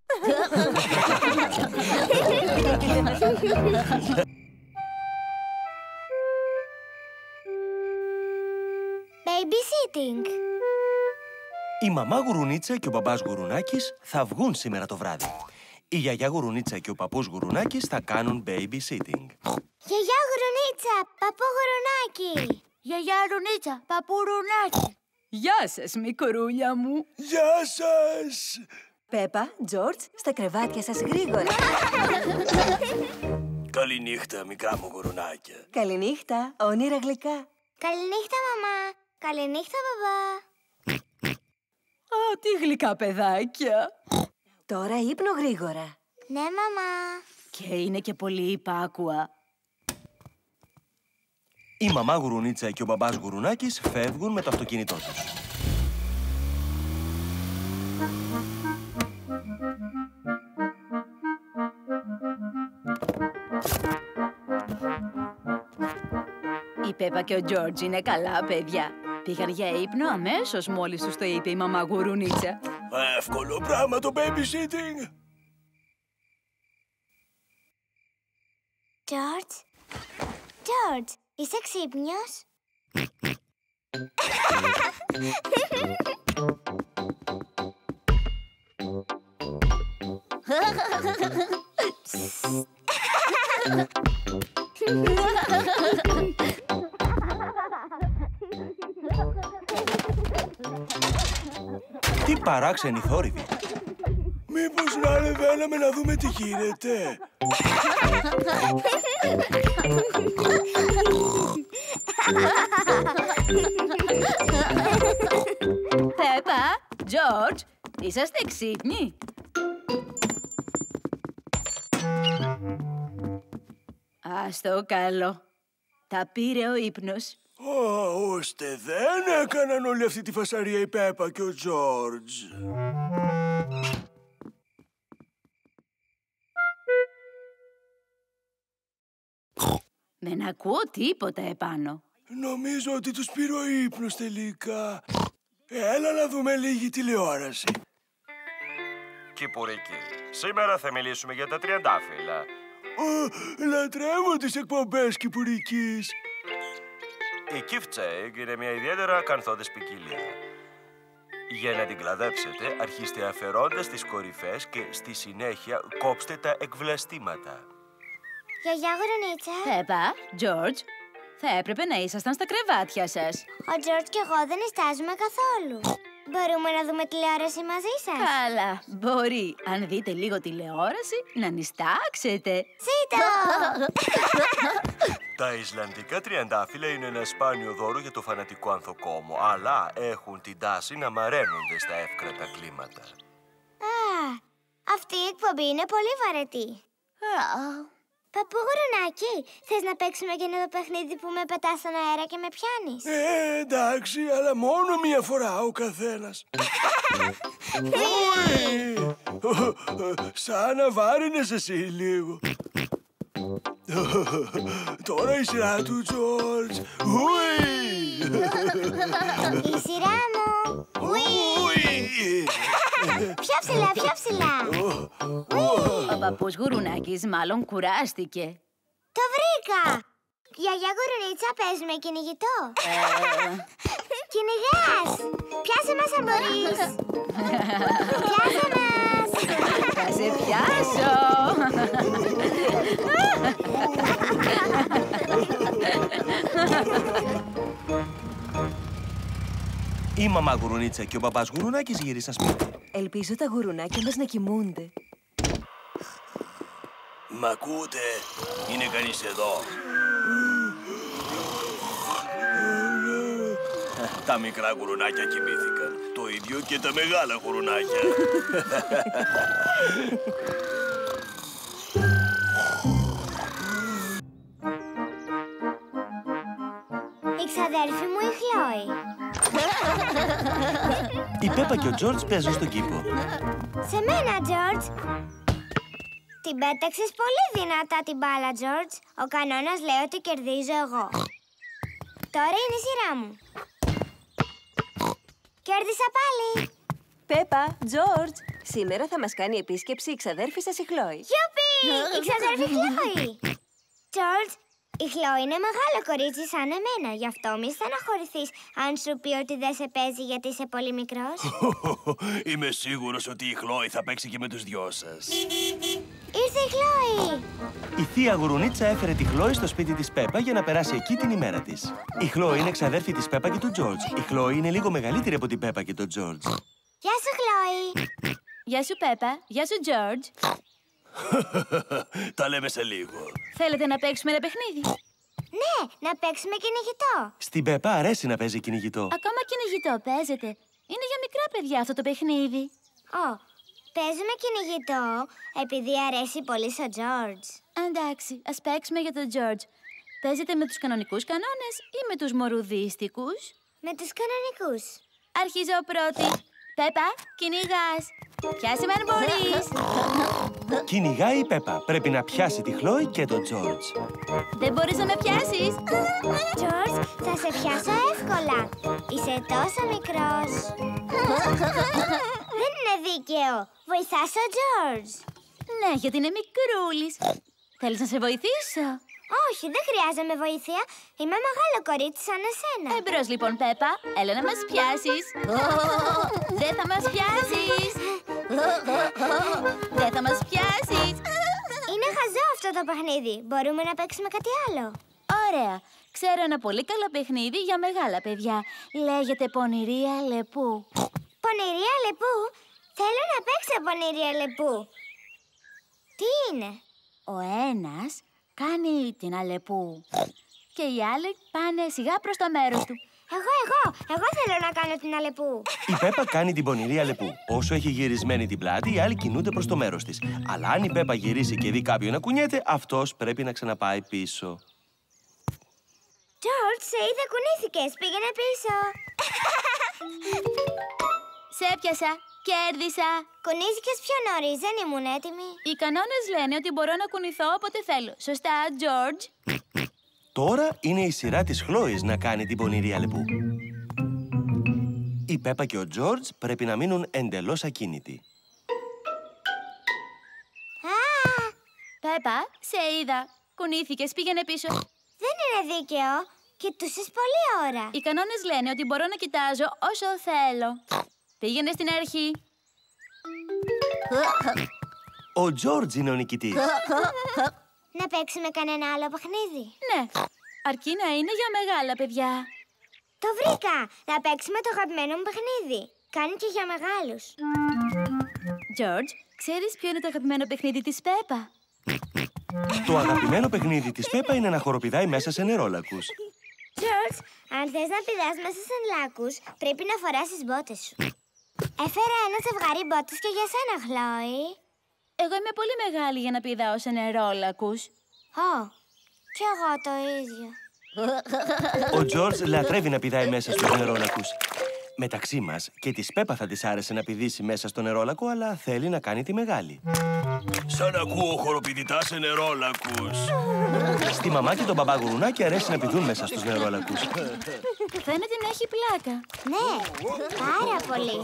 Babysitting. Η μαμά Γουρουνίτσα και ο μπαμπάς Γουρουνάκης θα βγουν σήμερα το βράδυ. Η γιαγιά Γουρουνίτσα και ο παππούς Γουρουνάκης θα κάνουν babysitting. Γιαγιά Γουρουνίτσα, παππού Γουρουνάκη. Γιαγιά Γουρουνίτσα, παππού Γουρουνάκη. Γεια σας, μικρούλια μου. Γεια σας! Πέπα, Τζορτζ, στα κρεβάτια σας γρήγορα. Καληνύχτα, μικρά μου γουρουνάκια. Καληνύχτα, όνειρα γλυκά. Καληνύχτα, μαμά. Καληνύχτα, μπαμπά. Α, τι γλυκά παιδάκια. Τώρα ύπνο γρήγορα. Ναι, μαμά. Και είναι και πολύ υπάκουα. Η μαμά Γουρουνίτσα και ο μπαμπάς Γουρουνάκης φεύγουν με το αυτοκίνητό τους. Η Πέπα και ο Τζορτζ είναι καλά, παιδιά. Πήγαν για ύπνο αμέσως μόλις τους το είπε η μαμά Γουρουνίτσα. Εύκολο πράγμα το babysitting. Τζορτζ. Τζορτζ, είσαι ξύπνιος? Τι παράξενη θόρυβη! Μήπως να ανεβαίναμε να δούμε τι γίνεται? Πέπα, Τζορτζ, είσαστε ξύπνοι? Ας το καλό. Τα πήρε ο ύπνος. Ώστε δεν έκαναν όλη αυτή τη φασαρία η Πέπα και ο Τζορτζ. Δεν ακούω τίποτα επάνω. Νομίζω ότι τους πήρε ο ύπνος τελικά. Έλα να δούμε λίγη τηλεόραση. Κυπουρίκι, σήμερα θα μιλήσουμε για τα τριαντάφυλλα. Λατρεύω τις εκπομπές Κυπουρικής. Η Gift Egg είναι μια ιδιαίτερα ακανθώδης ποικιλία. Για να την κλαδέψετε, αρχίστε αφαιρώντας τις κορυφές και στη συνέχεια κόψτε τα εκβλαστήματα. Γιαγιά Γουρουνίτσα. Πέπα, Τζορτζ, θα έπρεπε να ήσασταν στα κρεβάτια σας. Ο Τζορτζ και εγώ δεν νηστάζουμε καθόλου. Μπορούμε να δούμε τηλεόραση μαζί σας? Καλά, μπορεί, αν δείτε λίγο τηλεόραση, να νηστάξετε. Ζήτω! Τα Ισλανδικά τριαντάφυλλα είναι ένα σπάνιο δώρο για το φανατικό ανθοκόμο, αλλά έχουν την τάση να μαραίνονται στα εύκρατα κλίματα. Αυτή η εκπομπή είναι πολύ βαρετή. Παππού Γουρουνάκη, θες να παίξουμε εκείνο το παιχνίδι που με πετάς στον αέρα και με πιάνεις? Εντάξει, αλλά μόνο μία φορά ο καθένας. Σαν να βάρινες εσύ λίγο. Τώρα η σειρά του, Τζορτζ. Η σειρά μου. Πιο ψηλά, πιο ψηλά. Ο παππούς Γουρουνάκης μάλλον κουράστηκε. Το βρήκα. Γιαγιά Γουρουνίτσα, παίζουμε κυνηγητό. Κυνηγάς. Πιάσε μας αν μπορείς. Πιάσε μας. Θα σε πιάσω. Η μαμά Γουρουνίτσα και ο μπαμπάς Γουρουνάκης γύρισαν σπίτι. Ελπίζω τα γουρουνάκια μας να κοιμούνται. Μ' ακούτε? Είναι κανείς εδώ? Τα μικρά γουρουνάκια κοιμήθηκαν. Το ίδιο και τα μεγάλα γουρουνάκια. Η ξαδέρφη μου η Χλόη. Η Πέπα και ο Τζορτζ παίζουν στον κήπο. Σε μένα, Τζορτζ. Την πέταξες πολύ δυνατά την μπάλα, Τζορτζ. Ο κανόνας λέει ότι κερδίζω εγώ. Τώρα είναι η σειρά μου. Κέρδισα πάλι. Πέπα, Τζορτζ, σήμερα θα μας κάνει επίσκεψη η ξαδέρφη σας η Χλόη. Γιουπί! Η ξαδέρφη Χλόη. Τζορτζ, η Χλόη είναι μεγάλο κορίτσι σαν εμένα. Γι' αυτό μη στεναχωρηθείς αν σου πει ότι δεν σε παίζει γιατί είσαι πολύ μικρός. Είμαι σίγουρος ότι η Χλόη θα παίξει και με τους δυο σας. Ήρθε η Χλόη. Η θεία Γουρουνίτσα έφερε τη Χλόη στο σπίτι της Πέπα για να περάσει εκεί την ημέρα της. Η Χλόη είναι ξαδέρφη της Πέπα και του Τζορτζ. Η Χλόη είναι λίγο μεγαλύτερη από την Πέπα και τον Τζορτζ. Γεια σου, Χλόη. Γεια σου, Πέπα. Γεια σου, Τζορτζ. Τα λέμε σε λίγο. Θέλετε να παίξουμε ένα παιχνίδι? Ναι, να παίξουμε κυνηγητό. Στην Πέπα αρέσει να παίζει κυνηγητό. Ακόμα κυνηγητό παίζετε? Είναι για μικρά παιδιά αυτό το παιχνίδι. Παίζουμε κυνηγητό επειδή αρέσει πολύ στο Τζορτζ. Εντάξει, ας παίξουμε για τον Τζορτζ. Παίζετε με τους κανονικούς κανόνες ή με τους μορουδίστικους? Με τους κανονικούς. Αρχίζω πρώτη. Πέπα, κυνηγάς. Πιάσε με αν μπορείς. Κυνηγάει η Πέπα. Πρέπει να πιάσει τη Χλόη και τον Τζορτζ. Δεν μπορείς να με πιάσεις. Τζορτζ, θα σε πιάσω εύκολα. Είσαι τόσο μικρός. Δεν είναι δίκαιο. Βοηθάς ο Τζορτζ. Ναι, γιατί είναι μικρούλης. Θέλεις να σε βοηθήσω? Όχι, δεν χρειάζομαι βοήθεια. Είμαι μεγάλο κορίτσι σαν εσένα. Εμπρός λοιπόν, Πέπα. Έλα να μας πιάσεις. Δεν θα μας πιάσεις. Δεν θα μας πιάσεις. Είναι χαζό αυτό το παιχνίδι. Μπορούμε να παίξουμε κάτι άλλο. Ωραία. Ξέρω ένα πολύ καλό παιχνίδι για μεγάλα παιδιά. Λέγεται Πονηρία Λεπού. Πονηρία Λεπού? Θέλω να παίξω Πονηρία Λεπού. Τι είναι? Ο ένας κάνει την Αλεπού και οι άλλοι πάνε σιγά προς το μέρος του. Εγώ θέλω να κάνω την Αλεπού. Η Πέπα κάνει την πονηρή Αλεπού. Όσο έχει γυρισμένη την πλάτη, οι άλλοι κινούνται προς το μέρος της. Αλλά αν η Πέπα γυρίσει και δει κάποιον να κουνιέται, αυτός πρέπει να ξαναπάει πίσω. Τζορτζ, σε είδα, κουνήθηκες. Πήγαινε πίσω. Σε έπιασα. Κέρδισα. Κουνήθηκες πιο νωρίς, δεν ήμουν έτοιμη. Οι κανόνες λένε ότι μπορώ να κουνηθώ όποτε θέλω. Σωστά, Τζορτζ? Τώρα είναι η σειρά της Χλόης να κάνει την πονηρή Αλεπού. Η Πέπα και ο Τζορτζ πρέπει να μείνουν εντελώς ακίνητοι. Πέπα, σε είδα. Κουνήθηκες, πήγαινε πίσω. Δεν είναι δίκαιο. Κοιτούσες πολλή ώρα. Οι κανόνες λένε ότι μπορώ να κοιτάζω όσο θέλω. Πήγαινε στην αρχή. Ο Τζορτζ είναι ο νικητής. Να παίξουμε κανένα άλλο παιχνίδι? Ναι, αρκεί να είναι για μεγάλα παιδιά. Το βρήκα! Να παίξουμε το αγαπημένο μου παιχνίδι. Κάνει και για μεγάλους. Τζορτζ, ξέρεις ποιο είναι το αγαπημένο παιχνίδι της Πέπα? Το αγαπημένο παιχνίδι της Πέπα είναι να χοροπηδάει μέσα σε νερόλακους. George, αν θες να πηδάς μέσα σε λάκους, πρέπει να φοράς τις μπότες σου. Έφερα ένα ζευγάρι μπότες και για σένα, Χλόι. Εγώ είμαι πολύ μεγάλη για να πηδάω σε νερόλακους. Ω, κι εγώ το ίδιο. Ο George λατρεύει να πηδάει μέσα στους νερόλακους. Μεταξύ μας και της Πέπα θα της άρεσε να πηδήσει μέσα στο νερόλακο, αλλά θέλει να κάνει τη μεγάλη. Σαν ακούω χοροπηδητά σε νερόλακους. Στη μαμά και τον μπαμπά Γουρουνάκη αρέσει να πηδούν μέσα στους νερόλακους. Φαίνεται να έχει πλάκα. Ναι, πάρα πολύ.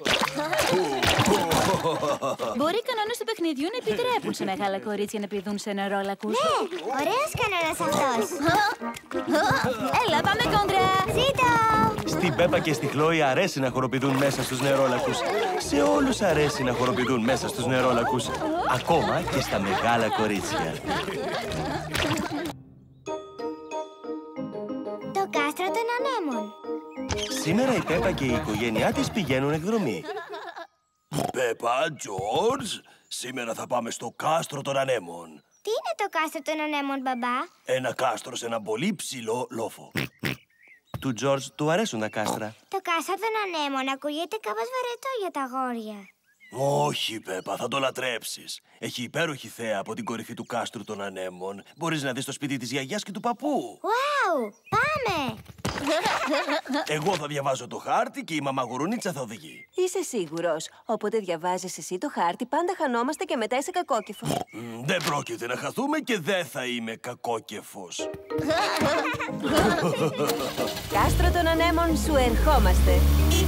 Μπορεί οι κανόνες του παιχνιδιού να επιτρέπουν σε μεγάλα κορίτσια να πηδούν σε νερόλακους. Ναι, ωραίος κανόνας αυτός. Έλα, πάμε κόντρα. Ζήτω! Στην Πέπα και στη Χλόη αρέσει να χοροπηδούν μέσα στους νερόλακους. Σε όλους αρέσει να χοροπηδούν μέσα στους νερόλακους. Ακόμα και στα μεγάλα κορίτσια. Το κάστρο των ανέμων. Σήμερα η Πέπα και η οικογένειά της πηγαίνουν εκδρομή. Πέπα, George, σήμερα θα πάμε στο κάστρο των ανέμων. Τι είναι το κάστρο των ανέμων, μπαμπά? Ένα κάστρο σε ένα πολύ ψηλό λόφο. Του George του αρέσουν τα κάστρα. Το κάστρο των ανέμων ακούγεται κάπως βαρετό για τα αγόρια. Όχι, Πέπα, θα το λατρέψεις. Έχει υπέροχη θέα από την κορυφή του κάστρου των ανέμων. Μπορείς να δεις το σπίτι της γιαγιάς και του παππού. Wow, πάμε! Εγώ θα διαβάζω το χάρτη και η μαμά Γουρουνίτσα θα οδηγεί. Είσαι σίγουρος? Όποτε διαβάζεις εσύ το χάρτη, πάντα χανόμαστε και μετά είσαι κακόκεφος. Δεν πρόκειται να χαθούμε και δεν θα είμαι κακόκεφος. Κάστρο των ανέμων, σου ερχόμαστε.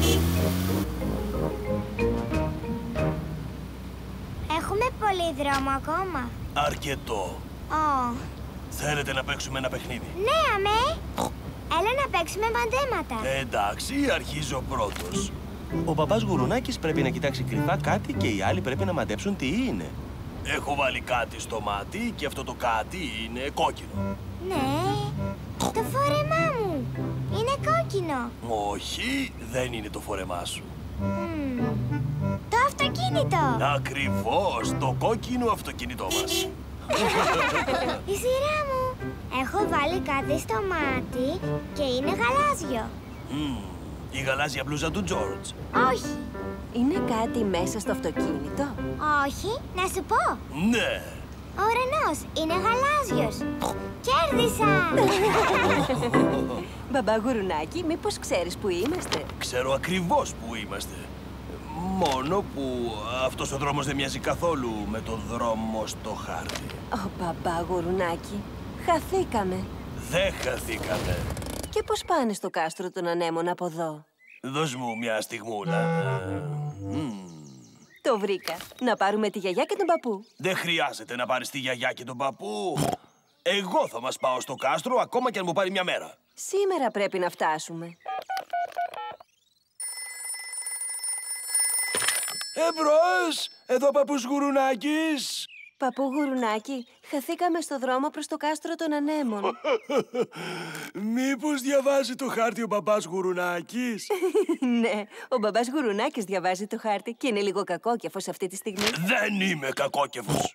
Έχουμε πολύ δρόμο ακόμα. Αρκετό. Ω, Θέλετε να παίξουμε ένα παιχνίδι? ναι, αμέ! Έλα να παίξουμε μαντέματα. Εντάξει, αρχίζω πρώτος. Ο μπαμπάς Γουρουνάκης πρέπει να κοιτάξει κρυφά κάτι και οι άλλοι πρέπει να μαντέψουν τι είναι. Έχω βάλει κάτι στο μάτι και αυτό το κάτι είναι κόκκινο. Ναι, το φόρεμά μου. Είναι κόκκινο. Όχι, δεν είναι το φόρεμά σου. Το αυτοκίνητο. Ακριβώς, το κόκκινο αυτοκίνητό μας. Η σειρά μου. Έχω βάλει κάτι στο μάτι και είναι γαλάζιο. Η γαλάζια μπλούζα του George. Όχι, Είναι κάτι μέσα στο αυτοκίνητο? όχι, να σου πω. Ναι. Ο ουρανός είναι γαλάζιος. Κέρδισα! Μπαμπά Γουρουνάκη, μήπως ξέρεις που είμαστε? Ξέρω ακριβώς που είμαστε. Μόνο που αυτός ο δρόμος δεν μοιάζει καθόλου με το δρόμο στο χάρτη. Ω, μπαμπά Γουρουνάκη, χαθήκαμε. Δεν χαθήκαμε. Και πώς πάνε στο κάστρο των ανέμων από εδώ? Δώσ' μου μια στιγμούλα. Το βρήκα. Να πάρουμε τη γιαγιά και τον παππού. Δεν χρειάζεται να πάρεις τη γιαγιά και τον παππού. Εγώ θα μας πάω στο κάστρο ακόμα και αν μου πάρει μια μέρα. Σήμερα πρέπει να φτάσουμε. Εμπρός! Εδώ παππούς Γουρουνάκης! Παππού Γουρουνάκη, χαθήκαμε στο δρόμο προς το κάστρο των ανέμων. Μήπως διαβάζει το χάρτη ο παπάς Γουρουνάκης? Ναι, ο μπαμπάς Γουρουνάκης διαβάζει το χάρτη και είναι λίγο κακόκεφος αυτή τη στιγμή. Δεν είμαι κακόκεφος.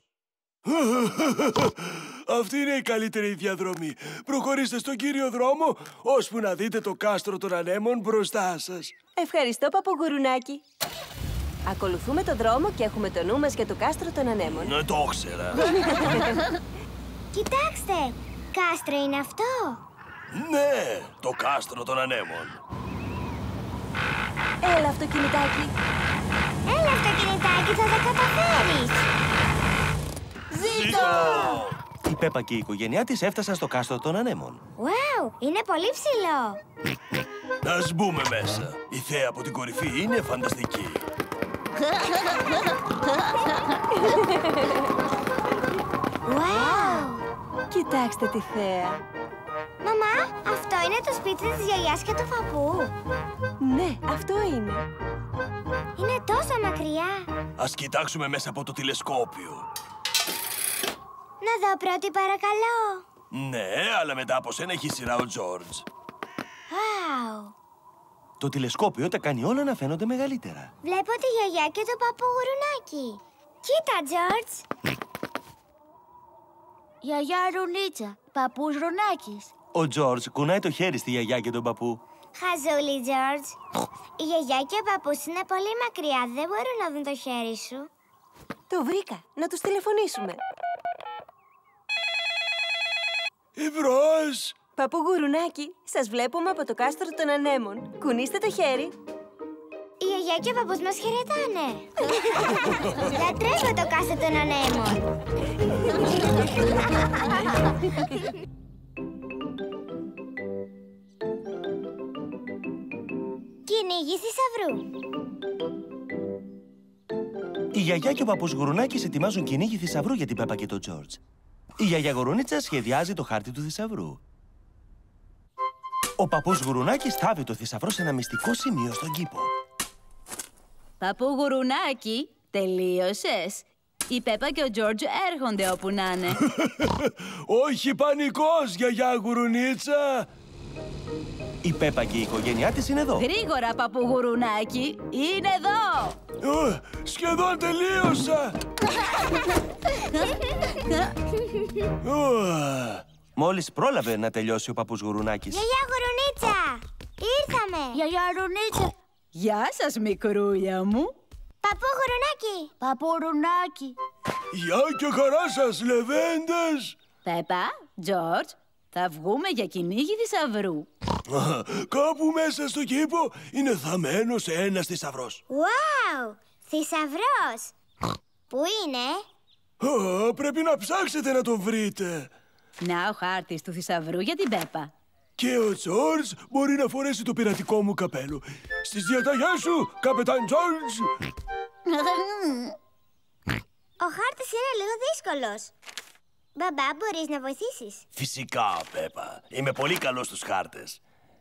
Αυτή είναι η καλύτερη διαδρομή. Προχωρήστε στον κύριο δρόμο, ώσπου να δείτε το κάστρο των ανέμων μπροστά σας. Ευχαριστώ, παππού Γουρουνάκη. Ακολουθούμε τον δρόμο και έχουμε το νου μας για το κάστρο των ανέμων. Ναι, το ήξερα. Κοιτάξτε, κάστρο είναι αυτό. Ναι, το κάστρο των ανέμων. Έλα, αυτοκινητάκι. Έλα, αυτοκινητάκι, θα τα καταφέρεις. Ζήτω! Η Πέπα και η οικογένειά της έφτασαν στο κάστρο των ανέμων. Wow, είναι πολύ ψηλό. Ας μπούμε μέσα. Η θέα από την κορυφή είναι φανταστική. Wow. Κοιτάξτε τη θέα. Μαμά, αυτό είναι το σπίτι της γιαγιάς και του παππού. Ναι, αυτό είναι. Είναι τόσο μακριά. Ας κοιτάξουμε μέσα από το τηλεσκόπιο. Να δω πρώτη, παρακαλώ. Ναι, αλλά μετά από σένα έχει σειρά ο George. Wow. Το τηλεσκόπιο τα κάνει όλα να φαίνονται μεγαλύτερα. Βλέπω τη γιαγιά και τον παππού Γουρουνάκη. Κοίτα, George. Γιαγιά Ρουνίτσα, παππούς Ρωνάκης. Ο Τζορτζ κουνάει το χέρι στη γιαγιά και τον παππού. Χαζούλη, Τζορτζ. Η γιαγιά και ο παππούς είναι πολύ μακριά. Δεν μπορούν να δουν το χέρι σου. Το βρήκα. Να τους τηλεφωνήσουμε. Εμπρός! Παππού Γουρουνάκη, σας βλέπουμε από το κάστρο των ανέμων. Κουνήστε το χέρι. Η γιαγιά και ο παππούς μας χαιρετάνε. Λατρεύω το κάστρο των ανέμων. Κυνήγι θησαυρού. Η γιαγιά και ο παππούς Γουρουνάκης ετοιμάζουν κυνήγι θησαυρού για την Πέπα και τον Τζορτζ. Η γιαγιά Γουρουνίτσα σχεδιάζει το χάρτη του θησαυρού. Ο παππούς Γουρουνάκης θάβει το θησαυρό σε ένα μυστικό σημείο στον κήπο. Παππού Γουρουνάκη, τελείωσες? Η Πέπα και ο Τζορτζ έρχονται όπου να είναι. Όχι πανικός, γιαγιά Γουρουνίτσα! Η Πέπα και η οικογένειά της είναι εδώ. Γρήγορα, παππού Γουρουνάκη, είναι εδώ! Σχεδόν τελείωσα! Μόλις πρόλαβε να τελειώσει ο παππούς Γουρουνάκης. Γιαγιά Γουρουνίτσα! Ήρθαμε! Γιαγιά Ρουνίτσα! Γεια σας, μικρούλια μου! Παππού Γουρουνάκη! Παππού Ρουνάκη! Γεια και χαρά σας, λεβέντες! Πέπα, Τζορτζ, θα βγούμε για κυνήγι θησαυρού. Κάπου μέσα στο κήπο είναι θαμμένος ένας θησαυρός. Wow! Θησαυρός! Πού είναι? Πρέπει να ψάξετε να το βρείτε. Να ο χάρτης του θησαυρού για την Πέπα. Και ο Τζορτζ μπορεί να φορέσει το πειρατικό μου καπέλο. Στις διαταγές σου, καπετάν Τζορτζ! Ο χάρτης είναι λίγο δύσκολος. Μπαμπά, μπορείς να βοηθήσεις? Φυσικά, Πέπα. Είμαι πολύ καλός στους χάρτες.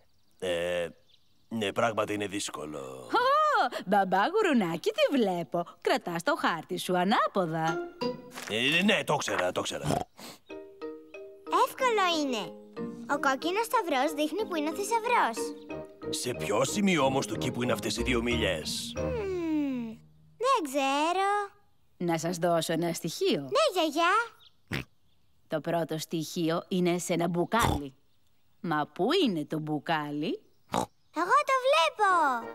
Ναι, πράγματι είναι δύσκολο. Μπαμπά Γουρουνάκη, τι βλέπω. Κρατάς το χάρτη σου ανάποδα. Ναι, το ξέρα. Εύκολο είναι. Ο κόκκινος σταυρός δείχνει που είναι ο θησαυρός. Σε ποιο σημείο όμως του κήπου είναι αυτές οι 2 μιλιές? Δεν ξέρω. Να σας δώσω ένα στοιχείο. Ναι, γιαγιά. Το πρώτο στοιχείο είναι σε ένα μπουκάλι. Μα πού είναι το μπουκάλι? Εγώ το βλέπω.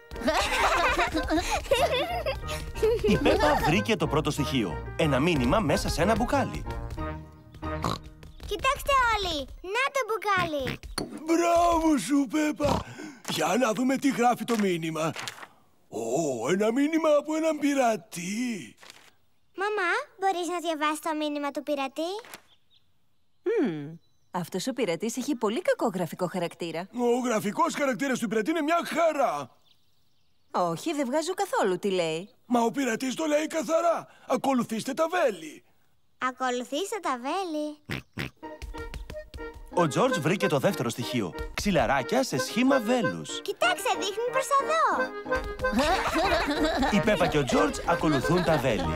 Η Πέπα βρήκε το πρώτο στοιχείο. Ένα μήνυμα μέσα σε ένα μπουκάλι. Κοιτάξτε όλοι. Να το μπουκάλι. Μπράβο σου, Πέπα. Για να δούμε τι γράφει το μήνυμα. Ένα μήνυμα από έναν πειρατή. Μαμά, μπορείς να διαβάσεις το μήνυμα του πειρατή? Αυτός ο πειρατής έχει πολύ κακό γραφικό χαρακτήρα. Ο γραφικός χαρακτήρας του πειρατή είναι μια χαρά. Όχι, δεν βγάζω καθόλου τι λέει. Μα ο πειρατής το λέει καθαρά. Ακολουθήστε τα βέλη. Ακολουθήστε τα βέλη. Ο Τζορτζ βρήκε το δεύτερο στοιχείο. Ξυλαράκια σε σχήμα βέλους. Κοιτάξτε, δείχνει προς τα δω. Η Πέπα και ο Τζορτζ ακολουθούν τα βέλη.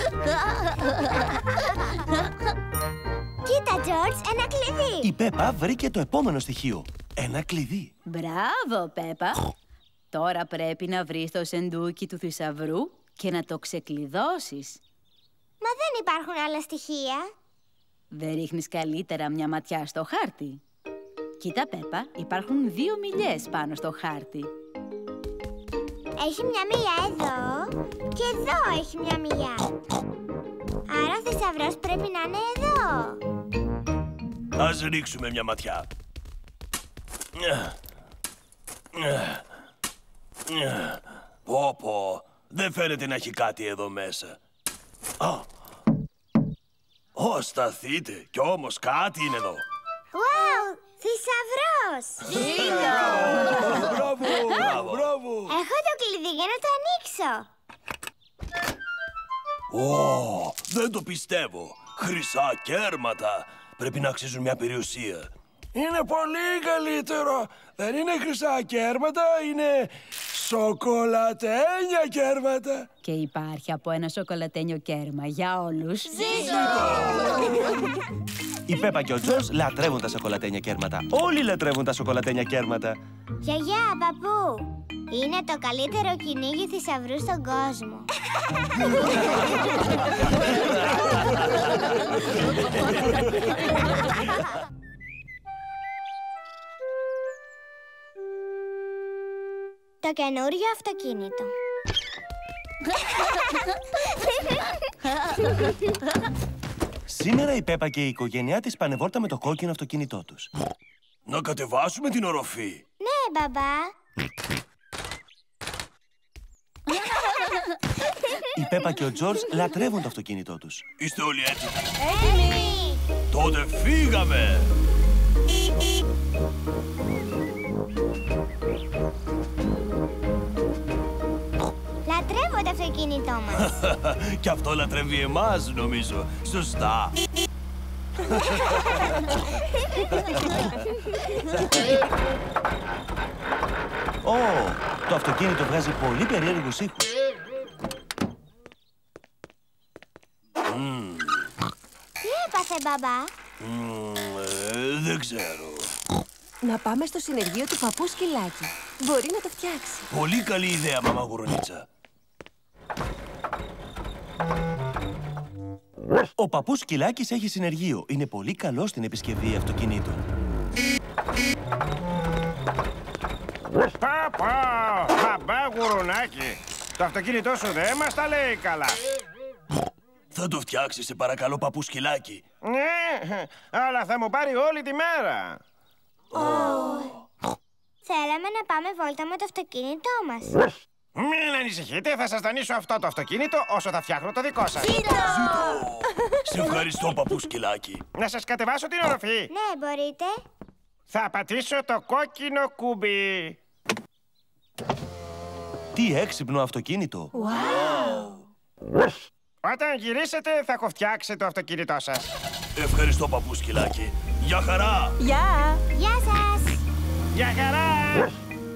Κοίτα, Τζορτζ, ένα κλειδί. Η Πέπα βρήκε το επόμενο στοιχείο. Ένα κλειδί. Μπράβο, Πέπα. Τώρα πρέπει να βρεις το σεντούκι του θησαυρού και να το ξεκλειδώσεις. Μα δεν υπάρχουν άλλα στοιχεία. Δεν ρίχνεις καλύτερα μια ματιά στο χάρτη? Κοίτα, Πέπα, υπάρχουν 2 μιλιές πάνω στο χάρτη. Έχει μια μιλιά εδώ και εδώ έχει μια μιλιά. Άρα ο θησαυρός πρέπει να είναι εδώ. Ας ρίξουμε μια ματιά. Πω, δεν φαίνεται να έχει κάτι εδώ μέσα. Σταθείτε, κι όμως κάτι είναι εδώ. Wow, θησαυρός! Μπράβο! Έχω το κλειδί για να το ανοίξω. Δεν το πιστεύω. Χρυσά κέρματα. Πρέπει να αξίζουν μια περιουσία. Είναι πολύ καλύτερο. Δεν είναι χρυσά κέρματα, είναι σοκολατένια κέρματα. Και υπάρχει από ένα σοκολατένιο κέρμα για όλους. Ζήτω! Η Πέπα και ο Τζορτζ λατρεύουν τα σοκολατένια κέρματα. Όλοι λατρεύουν τα σοκολατένια κέρματα. Γιαγιά, παππού, είναι το καλύτερο κυνήγι θησαυρού στον κόσμο. Το καινούριο αυτοκίνητο. Σήμερα η Πέπα και η οικογένειά της πάνε βόλτα με το κόκκινο αυτοκίνητό τους. Να κατεβάσουμε την οροφή. Ναι, μπαμπά. Η Πέπα και ο Τζορτζ λατρεύουν το αυτοκίνητό τους. Είστε όλοι έτοιμοι? Έτοιμοι! Τότε φύγαμε! Λατρεύω το αυτοκίνητό μας. Κι αυτό λατρεύει εμάς, νομίζω. Σωστά. Ω, το αυτοκίνητο βγάζει πολύ περίεργους ήχους. Τι έπαθε, μπαμπά? Δεν ξέρω. Να πάμε στο συνεργείο του παππού Σκυλάκη. Μπορεί να το φτιάξει. Πολύ καλή ιδέα, μαμά Γουρουνίτσα. Ο παππούς Σκυλάκης έχει συνεργείο. Είναι πολύ καλό στην επισκευή αυτοκινήτων. Παπά! Μπαμπά Γουρουνάκη! Το αυτοκίνητό σου δεν μας τα λέει καλά. Θα το φτιάξεις, σε παρακαλώ, παππού Σκυλάκη. Ναι, αλλά θα μου πάρει όλη τη μέρα. Θέλαμε να πάμε βόλτα με το αυτοκίνητό μας. Μην ανησυχείτε, θα σας δανείσω αυτό το αυτοκίνητο όσο θα φτιάχνω το δικό σας. Σε ευχαριστώ, παππού Σκυλάκη. Να σας κατεβάσω την οροφή. Ναι, μπορείτε. Θα πατήσω το κόκκινο κουμπί. Τι έξυπνο αυτοκίνητο! Όταν γυρίσετε θα έχω φτιάξει το αυτοκίνητό σας. Ευχαριστώ, παππού Σκυλάκη. Γεια χαρά! Γεια! Γεια σας! Γεια χαρά!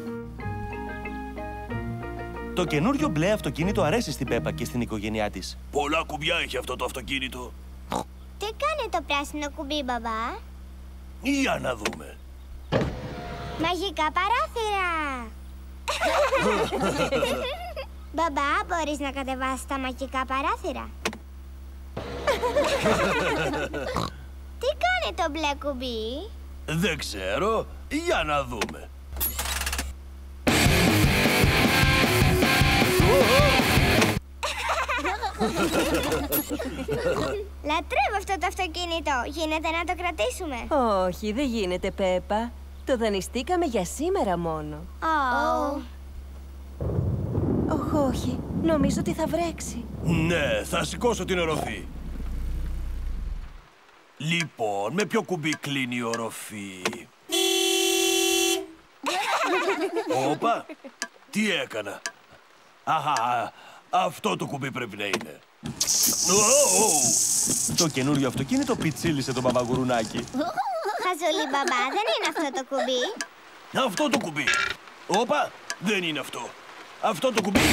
Το καινούριο μπλε αυτοκίνητο αρέσει στην Πέπα και στην οικογένειά της. Πολλά κουμπιά έχει αυτό το αυτοκίνητο. Τι κάνει το πράσινο κουμπί, μπαμπά? Για να δούμε. Μαγικά παράθυρα! Μπαμπά, μπορείς να κατεβάσεις τα μαγικά παράθυρα? Τι κάνει το μπλε κουμπί? Δεν ξέρω. Για να δούμε. Λατρεύω αυτό το αυτοκίνητο. Γίνεται να το κρατήσουμε? Όχι, δεν γίνεται, Πέπα. Το δανειστήκαμε για σήμερα μόνο. Όχι. Νομίζω ότι θα βρέξει. Ναι, θα σηκώσω την οροφή. Λοιπόν, με ποιο κουμπί κλείνει η οροφή? Όπα, τι έκανα? Αχα, αυτό το κουμπί πρέπει να είναι. Το καινούριο αυτοκίνητο πιτσίλησε τον μπαμπά Γουρουνάκη. Χαζούλη, μπαμπά, δεν είναι αυτό το κουμπί. Αυτό το κουμπί. Όπα, δεν είναι αυτό. Αυτό το κουμπί.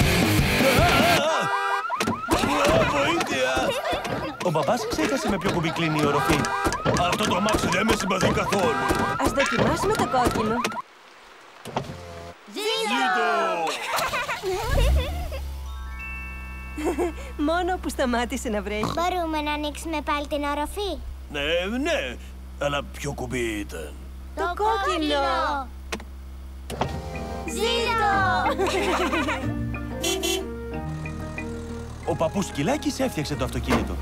Βοήθεια! Ο μπαμπάς ξέχασε με ποιο κουμπί κλείνει η οροφή. Αυτό το αμάξι δεν με συμπαθεί καθόλου. Ας δοκιμάσουμε το κόκκινο. Ζήτω! Μόνο που σταμάτησε να βρέχει. Μπορούμε να ανοίξουμε πάλι την οροφή? Ναι, αλλά ποιο κουμπί ήταν? Το κόκκινο! Ζήτω! Ο παππούς Σκυλάκης έφτιαξε το αυτοκίνητο.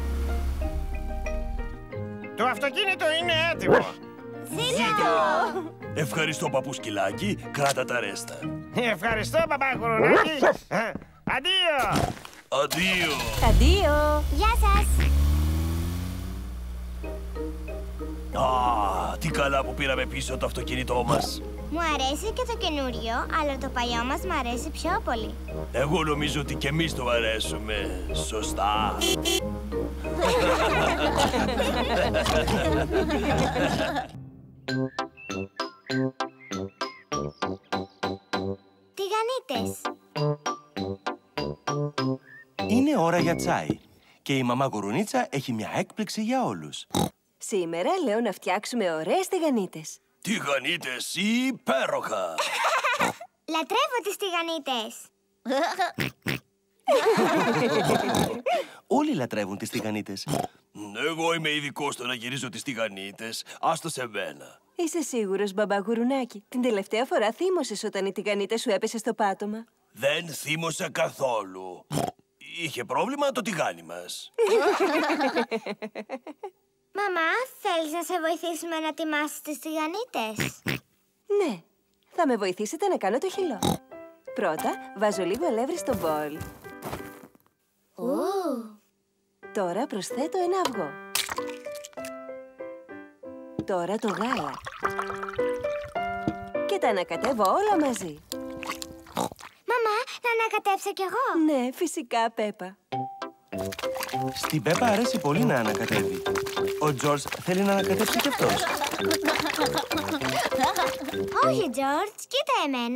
Το αυτοκίνητο είναι έτοιμο. Ζήτω! Ευχαριστώ, παππού Σκυλάκη. Κράτα τα ρέστα. Ευχαριστώ, μπαμπά Γουρουνάκη. Αντίο! Αντίο! Αντίο! Γεια σας! Α, τι καλά που πήραμε πίσω το αυτοκίνητό μας. Μου αρέσει και το καινούριο, αλλά το παλιό μας μου αρέσει πιο πολύ. Εγώ νομίζω ότι και εμείς το αρέσουμε. Σωστά. Τηγανίτες! Είναι ώρα για τσάι. Και η μαμά Γουρουνίτσα έχει μια έκπληξη για όλους. Σήμερα λέω να φτιάξουμε ωραίες τηγανίτες. Τηγανίτες υπέροχα! Λατρεύω τις τηγανίτες. Όλοι λατρεύουν τις τηγανίτες. Εγώ είμαι ειδικός στο να γυρίζω τις τηγανίτες. Άστα σε μένα. Είσαι σίγουρος, μπαμπά Γουρουνάκη? Την τελευταία φορά θύμωσες όταν η τηγανίτα σου έπεσε στο πάτωμα. Δεν θύμωσα καθόλου. Είχε πρόβλημα το τηγάνι μας. Μαμά, θέλεις να σε βοηθήσουμε να ετοιμάσεις τις τηγανίτες? Ναι, θα με βοηθήσετε να κάνω το χυλό. Πρώτα, βάζω λίγο αλεύρι στο μπολ. Τώρα προσθέτω ένα αυγό. Τώρα το γάλα. Και τα ανακατεύω όλα μαζί. Μαμά, να ανακατέψω κι εγώ? Ναι, φυσικά, Πέπα. Στην Πέπα αρέσει πολύ να ανακατεύει. Ο Τζορτζ θέλει να ανακατέψει κι αυτός. Όχι, Τζορτζ, κοίτα εμένα.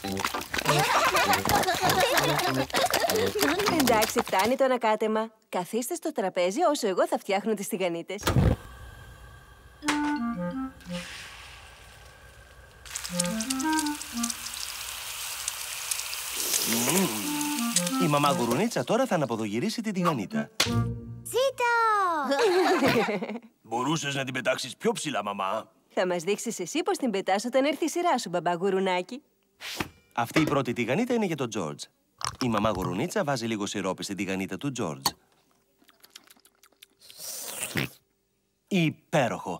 Εντάξει, φτάνει το ανακάτεμα. Καθίστε στο τραπέζι όσο εγώ θα φτιάχνω τις τηγανίτες. Η μαμά Γουρουνίτσα τώρα θα αναποδογυρίσει την τηγανίτα. Ζήτω! Μπορούσες να την πετάξεις πιο ψηλά, μαμά. Θα μας δείξεις εσύ πώς την πετάς όταν έρθει η σειρά σου, μπαμπά Γουρουνάκη. Αυτή η πρώτη τηγανίτα είναι για τον Τζορτζ. Η μαμά Γουρουνίτσα βάζει λίγο σιρόπι στην τηγανίτα του Τζορτζ. Υπέροχο!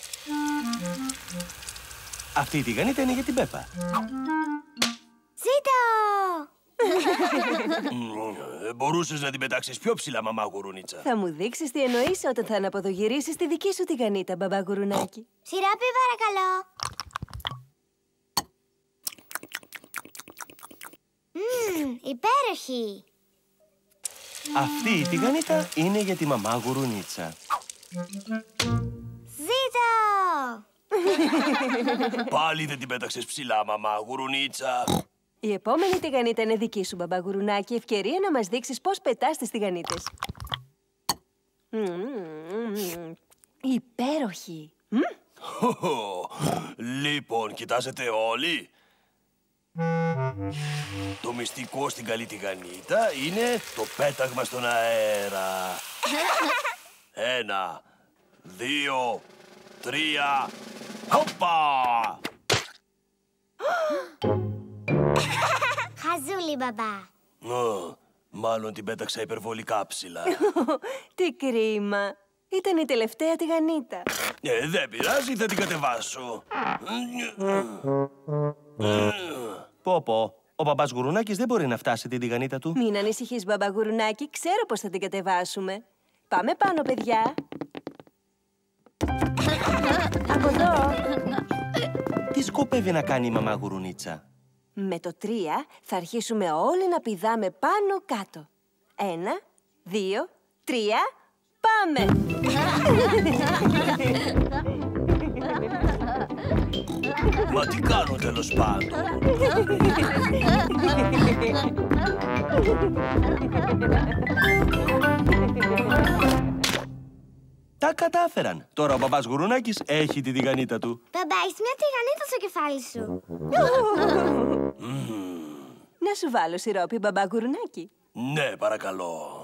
Αυτή η τηγανίτα είναι για την Πέπα. Ζήτω! Μπορούσες να την πετάξεις πιο ψηλά, μαμά Γουρουνίτσα. Θα μου δείξεις τι εννοείς όταν θα αναποδογυρίσεις τη δική σου τηγανίτα, μπαμπά Γουρουνάκη. Σιρόπι, παρακαλώ. Υπέροχη. Αυτή η τηγανίτα είναι για τη μαμά Γουρουνίτσα. Ζήτω! Πάλι δεν την πέταξες ψηλά, μαμά Γουρουνίτσα. Η επόμενη τηγανίτα είναι δική σου, μπαμπά Γουρουνάκη. Ευκαιρία να μας δείξεις πώς πετάς τις τηγανίτες. Υπέροχη! Λοιπόν, κοιτάζετε όλοι. Το μυστικό στην καλή τηγανίτα είναι το πέταγμα στον αέρα. 1, 2, 3, χοπα! Χαζούλη, μπαμπά. Μάλλον την πέταξα υπερβολικά ψηλά. Τι κρίμα! Ήταν η τελευταία τηγανίτα. Δεν πειράζει, θα την κατεβάσω. Πω, ο μπαμπάς Γουρουνάκης δεν μπορεί να φτάσει την τηγανίτα του. Μην ανησυχείς, μπαμπά Γουρουνάκη, ξέρω πώς θα την κατεβάσουμε. Πάμε πάνω, παιδιά. Από εδώ. Τι σκοπεύει να κάνει η μαμά Γουρουνίτσα? Με το 3 θα αρχίσουμε όλοι να πηδάμε πάνω κάτω. 1, 2, 3, πάμε! Μα τι κάνω τέλος πάντων? Τα κατάφεραν. Τώρα ο μπαμπάς Γουρουνάκης έχει την τηγανίτα του. Μπαμπά, έχεις μια τηγανίτα στο κεφάλι σου. Να σου βάλω σιρόπι, μπαμπά Γουρουνάκη. Ναι, παρακαλώ.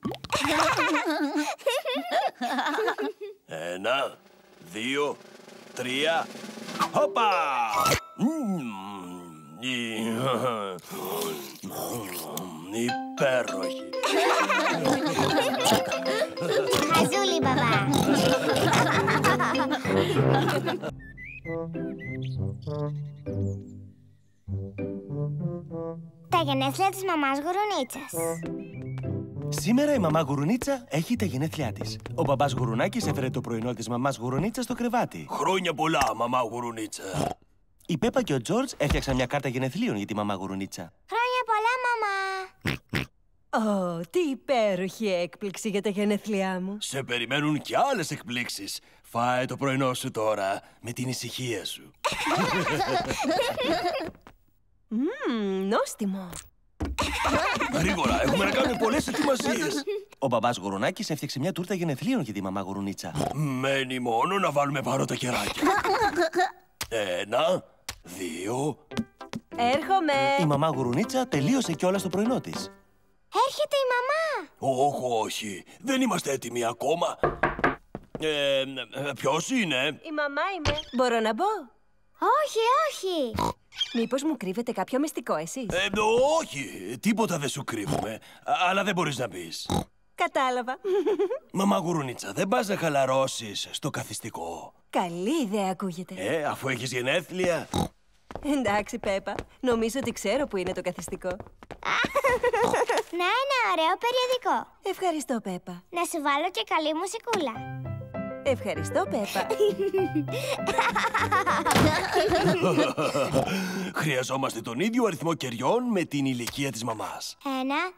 1, 2, 3, χοπα! Υπέροχη. Χαζούλη, μπαμπά. Τα γενέθλια της μαμάς Γουρουνίτσας. Σήμερα η μαμά Γουρουνίτσα έχει τα γενέθλιά της. Ο μπαμπάς Γουρουνάκης έφερε το πρωινό της μαμάς Γουρουνίτσας στο κρεβάτι. Χρόνια πολλά, μαμά Γουρουνίτσα. Η Πέπα και ο Τζορτζ έφτιαξαν μια κάρτα γενεθλίων για τη μαμά Γουρουνίτσα. Χρόνια πολλά, μαμά. Τι υπέροχη έκπληξη για τα γενέθλιά μου. Σε περιμένουν κι άλλες εκπλήξεις. Φάε το πρωινό σου τώρα, με την ησυχία σου. Νόστιμο. Γρήγορα, έχουμε να κάνουμε πολλές ετοιμασίες. Ο μπαμπάς Γουρουνάκης έφτιαξε μια τούρτα γενεθλίων για τη μαμά Γουρουνίτσα. Μένει μόνο να βάλουμε πάνω τα κεράκια. 1, 2... Έρχομαι! Η μαμά Γουρουνίτσα τελείωσε κιόλας το πρωινό της. Έρχεται η μαμά! Όχι. Δεν είμαστε έτοιμοι ακόμα. Ποιος είναι? Η μαμά είμαι. Μπορώ να μπω? Όχι. Μήπως μου κρύβετε κάποιο μυστικό εσείς? Όχι. Τίποτα δεν σου κρύβουμε. Αλλά δεν μπορείς να μπεις. Κατάλαβα. Μαμά Γουρουνίτσα, δεν πας να χαλαρώσεις στο καθιστικό? Καλή ιδέα ακούγεται. Αφού έχεις γενέθλια. Εντάξει, Πέπα. Νομίζω ότι ξέρω που είναι το καθιστικό. Να, ένα ωραίο περιοδικό. Ευχαριστώ, Πέπα. Να σου βάλω και καλή μουσικούλα. Ευχαριστώ, Πέπα. Χρειαζόμαστε τον ίδιο αριθμό κεριών με την ηλικία της μαμάς. 1, 2,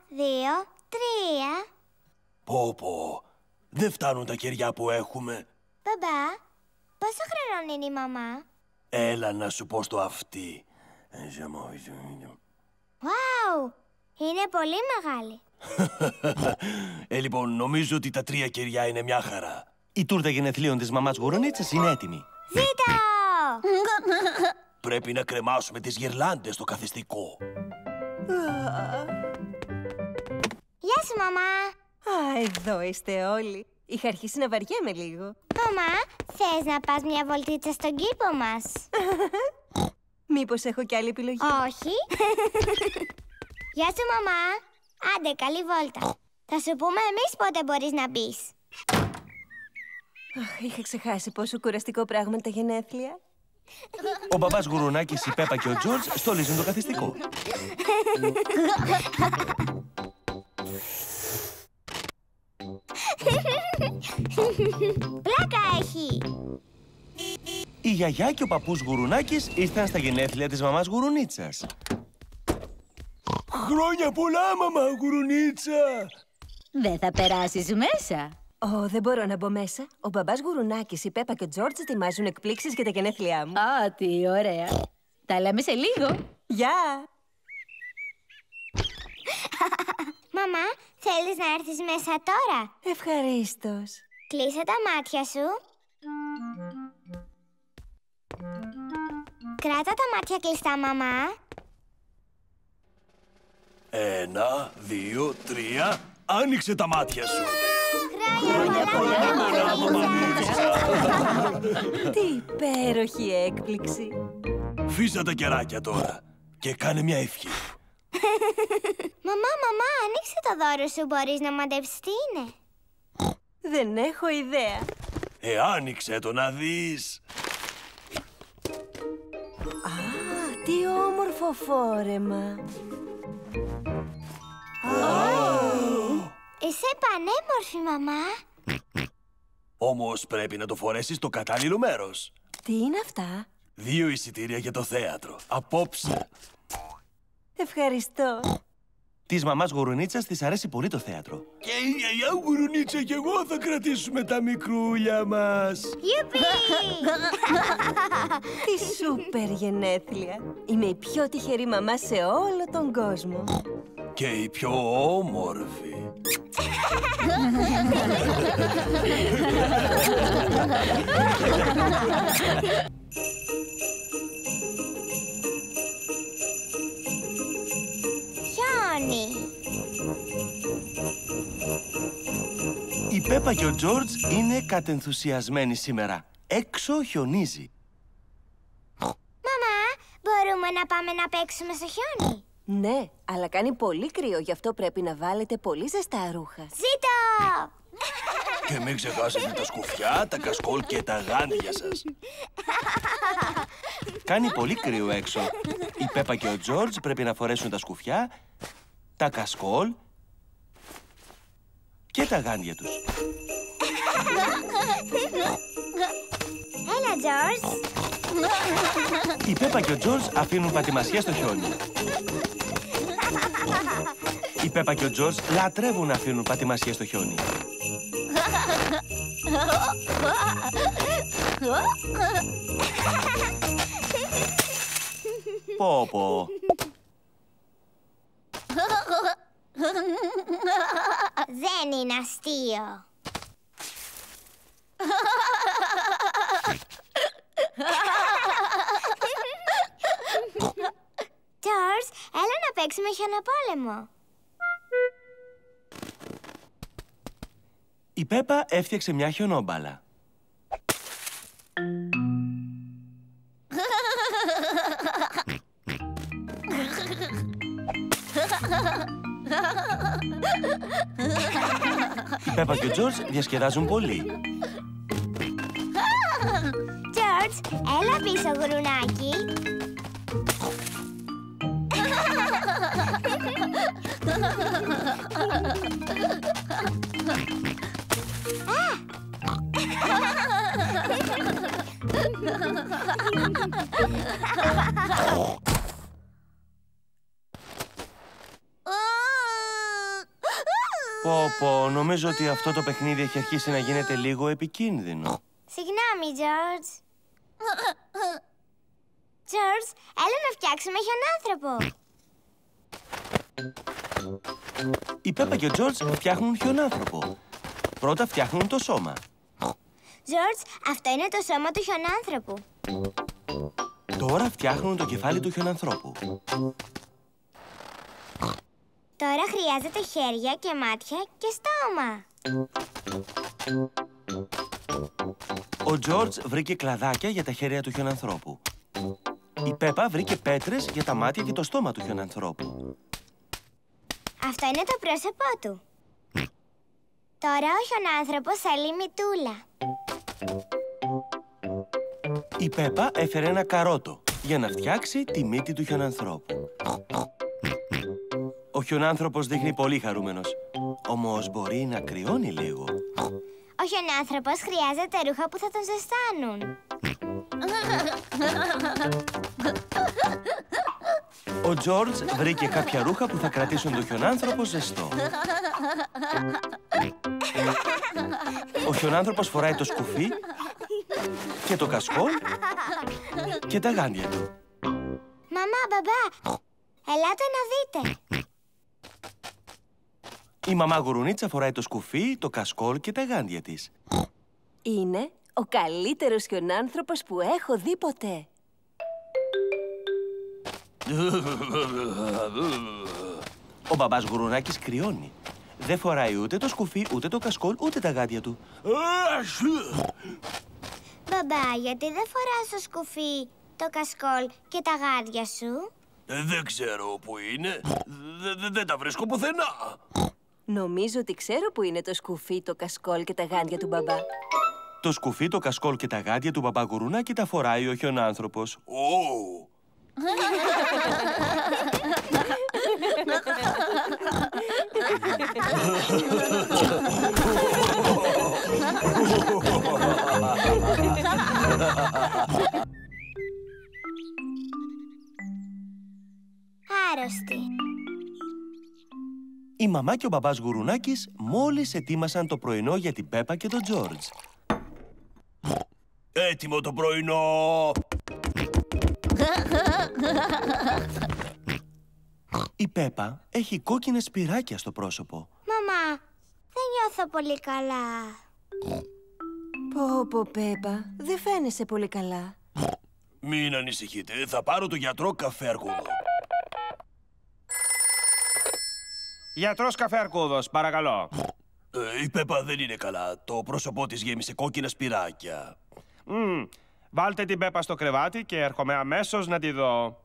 3. Πω. Δεν φτάνουν τα κεριά που έχουμε. Μπαμπά, πόσο χρονών είναι η μαμά? Έλα να σου πω στο αυτί. Wow, είναι πολύ μεγάλη. Λοιπόν, νομίζω ότι τα 3 κεριά είναι μια χαρά. Η τούρτα γενεθλίων της μαμάς Γουρουνίτσας είναι έτοιμη. Ζήτω! Πρέπει να κρεμάσουμε τις γυρλάντες στο καθιστικό. Γεια σου, μαμά. Εδώ είστε όλοι. Είχα αρχίσει να βαριέμαι λίγο. Μαμά, θες να πας μια βολτίτσα στον κήπο μας? Μήπως έχω κι άλλη επιλογή? Όχι. Γεια σου, μαμά. Άντε, καλή βόλτα. Θα σου πούμε εμείς πότε μπορείς να μπεις. Είχα ξεχάσει πόσο κουραστικό πράγμα είναι τα γενέθλια. Ο μπαμπάς Γουρουνάκης, η Πέπα και ο Τζορτζ στολίζουν το καθιστικό. Πλάκα έχει. Η γιαγιά και ο παππούς Γουρουνάκης ήρθαν στα γενέθλια της μαμάς Γουρουνίτσας. Χρόνια πολλά, μαμά Γουρουνίτσα! Δεν θα περάσεις μέσα. Δεν μπορώ να μπω μέσα. Ο μπαμπάς Γουρουνάκης, η Πέπα και ο Τζόρτζ ετοιμάζουν εκπλήξεις για τα γενέθλιά μου. Τι ωραία. Τα λέμε σε λίγο. Γεια! Μαμά, θέλεις να έρθεις μέσα τώρα? Ευχαρίστως. Κλείσε τα μάτια σου. Κράτα τα μάτια κλειστά, μαμά. 1, 2, 3. Άνοιξε τα μάτια σου. Χρόνια πολλά, μαμά. Τι υπέροχη έκπληξη. Φύσα τα κεράκια τώρα και κάνε μια ευχή. Μαμά, ανοίξε το δώρο σου. Μπορείς να μαντέψεις τι είναι? Δεν έχω ιδέα. Άνοιξε το να δεις. Τι όμορφο φόρεμα. Είσαι πανέμορφη, μαμά. Όμως πρέπει να το φορέσεις στο κατάλληλο μέρος. Τι είναι αυτά? 2 εισιτήρια για το θέατρο. Απόψε. Ευχαριστώ. Της μαμάς Γουρουνίτσας της αρέσει πολύ το θέατρο. Και η γιαγιά Γουρουνίτσα και εγώ θα κρατήσουμε τα μικρούλια μας. Γιουπί! Τι σούπερ γενέθλια. Είμαι η πιο τυχερή μαμά σε όλο τον κόσμο. Και η πιο όμορφη. Χιόνι. Η Πέπα και ο Τζορτζ είναι κατενθουσιασμένοι σήμερα. Έξω χιονίζει. Μαμά, μπορούμε να πάμε να παίξουμε στο χιόνι? Ναι, αλλά κάνει πολύ κρύο, γι' αυτό πρέπει να βάλετε πολύ ζεστά ρούχα. Ζήτω! Και μην ξεχάσετε τα σκουφιά, τα κασκόλ και τα γάντια σας. Κάνει πολύ κρύο έξω. Η Πέπα και ο Τζορτζ πρέπει να φορέσουν τα σκουφιά, τα κασκόλ και τα γάντια τους. Έλα, Τζορτζ. Η Πέπα και ο Τζορτζ αφήνουν πατημασιά στο χιόνι. Η Πέπα και ο Τζορτζ λατρεύουν να αφήνουν πατημασιά στο χιόνι. Πω. Δεν Δεν είναι αστείο. George, έλα να παίξουμε χιονοπόλεμο. Η Πέπα έφτιαξε μια χιονόμπαλα. Η Πέπα και ο Τζορτζ διασκεδάζουν πολύ. George, έλα πίσω, γουρουνάκι. Πω, νομίζω ότι αυτό το παιχνίδι έχει αρχίσει να γίνεται λίγο επικίνδυνο. Συγγνώμη, George. George, έλα να φτιάξουμε χιονάνθρωπο. Η Πέπα και ο Τζορτζ φτιάχνουν χιονάνθρωπο. Πρώτα φτιάχνουν το σώμα. George, αυτό είναι το σώμα του χιονάνθρωπου. Τώρα φτιάχνουν το κεφάλι του χιονανθρώπου. Τώρα χρειάζεται χέρια και μάτια και στόμα. Ο Τζορτζ βρήκε κλαδάκια για τα χέρια του χιονανθρώπου. Η Πέπα βρήκε πέτρες για τα μάτια και το στόμα του χιονανθρώπου. Αυτό είναι το πρόσωπό του. Τώρα ο χιονάνθρωπος θέλει μυτούλα. Η Πέπα έφερε ένα καρότο για να φτιάξει τη μύτη του χιονανθρώπου. Ο χιονάνθρωπος δείχνει πολύ χαρούμενος, όμως μπορεί να κρυώνει λίγο. Ο χιονάνθρωπος χρειάζεται ρούχα που θα τον ζεστάνουν. Ο Τζορτζ βρήκε κάποια ρούχα που θα κρατήσουν τον χιονάνθρωπο ζεστό. Ο χιονάνθρωπος φοράει το σκουφί και το κασκόλ και τα γάντια του. Μαμά, μπαμπά, ελάτε να δείτε. Η μαμά γουρουνίτσα φοράει το σκουφί, το κασκόλ και τα γάντια της. Είναι ο καλύτερος χιονάνθρωπος που έχω δει ποτέ. Ο μπαμπάς γουρουνάκης κρυώνει. Δεν φοράει ούτε το σκουφί, ούτε το κασκόλ, ούτε τα γάντια του. Μπαμπά, γιατί δεν φοράς το σκουφί, το κασκόλ και τα γάντια σου? Δεν ξέρω που είναι. Δεν τα βρίσκω πουθενά. Νομίζω ότι ξέρω που είναι το σκουφί, το κασκόλ και τα γάντια του μπαμπά. Το σκουφί, το κασκόλ και τα γάντια του μπαμπά γουρουνάκη τα φοράει ο χιονάνθρωπος. Άρρωστη. Η μαμά και ο μπαμπάς γουρουνάκης μόλις ετοίμασαν το πρωινό για την Πέπα και τον Τζορτζ. Έτοιμο το πρωινό! Η Πέπα έχει κόκκινες σπυράκια στο πρόσωπο. Μαμά, δεν νιώθω πολύ καλά. Πω, Πέπα, δεν φαίνεσαι πολύ καλά. Μην ανησυχείτε, θα πάρω το γιατρό καφέ αρκούδο. Γιατρός καφέ αρκούδος, παρακαλώ. Η Πέπα δεν είναι καλά. Το πρόσωπό της γέμισε κόκκινα σπυράκια. Βάλτε την Πέπα στο κρεβάτι και έρχομαι αμέσως να τη δω.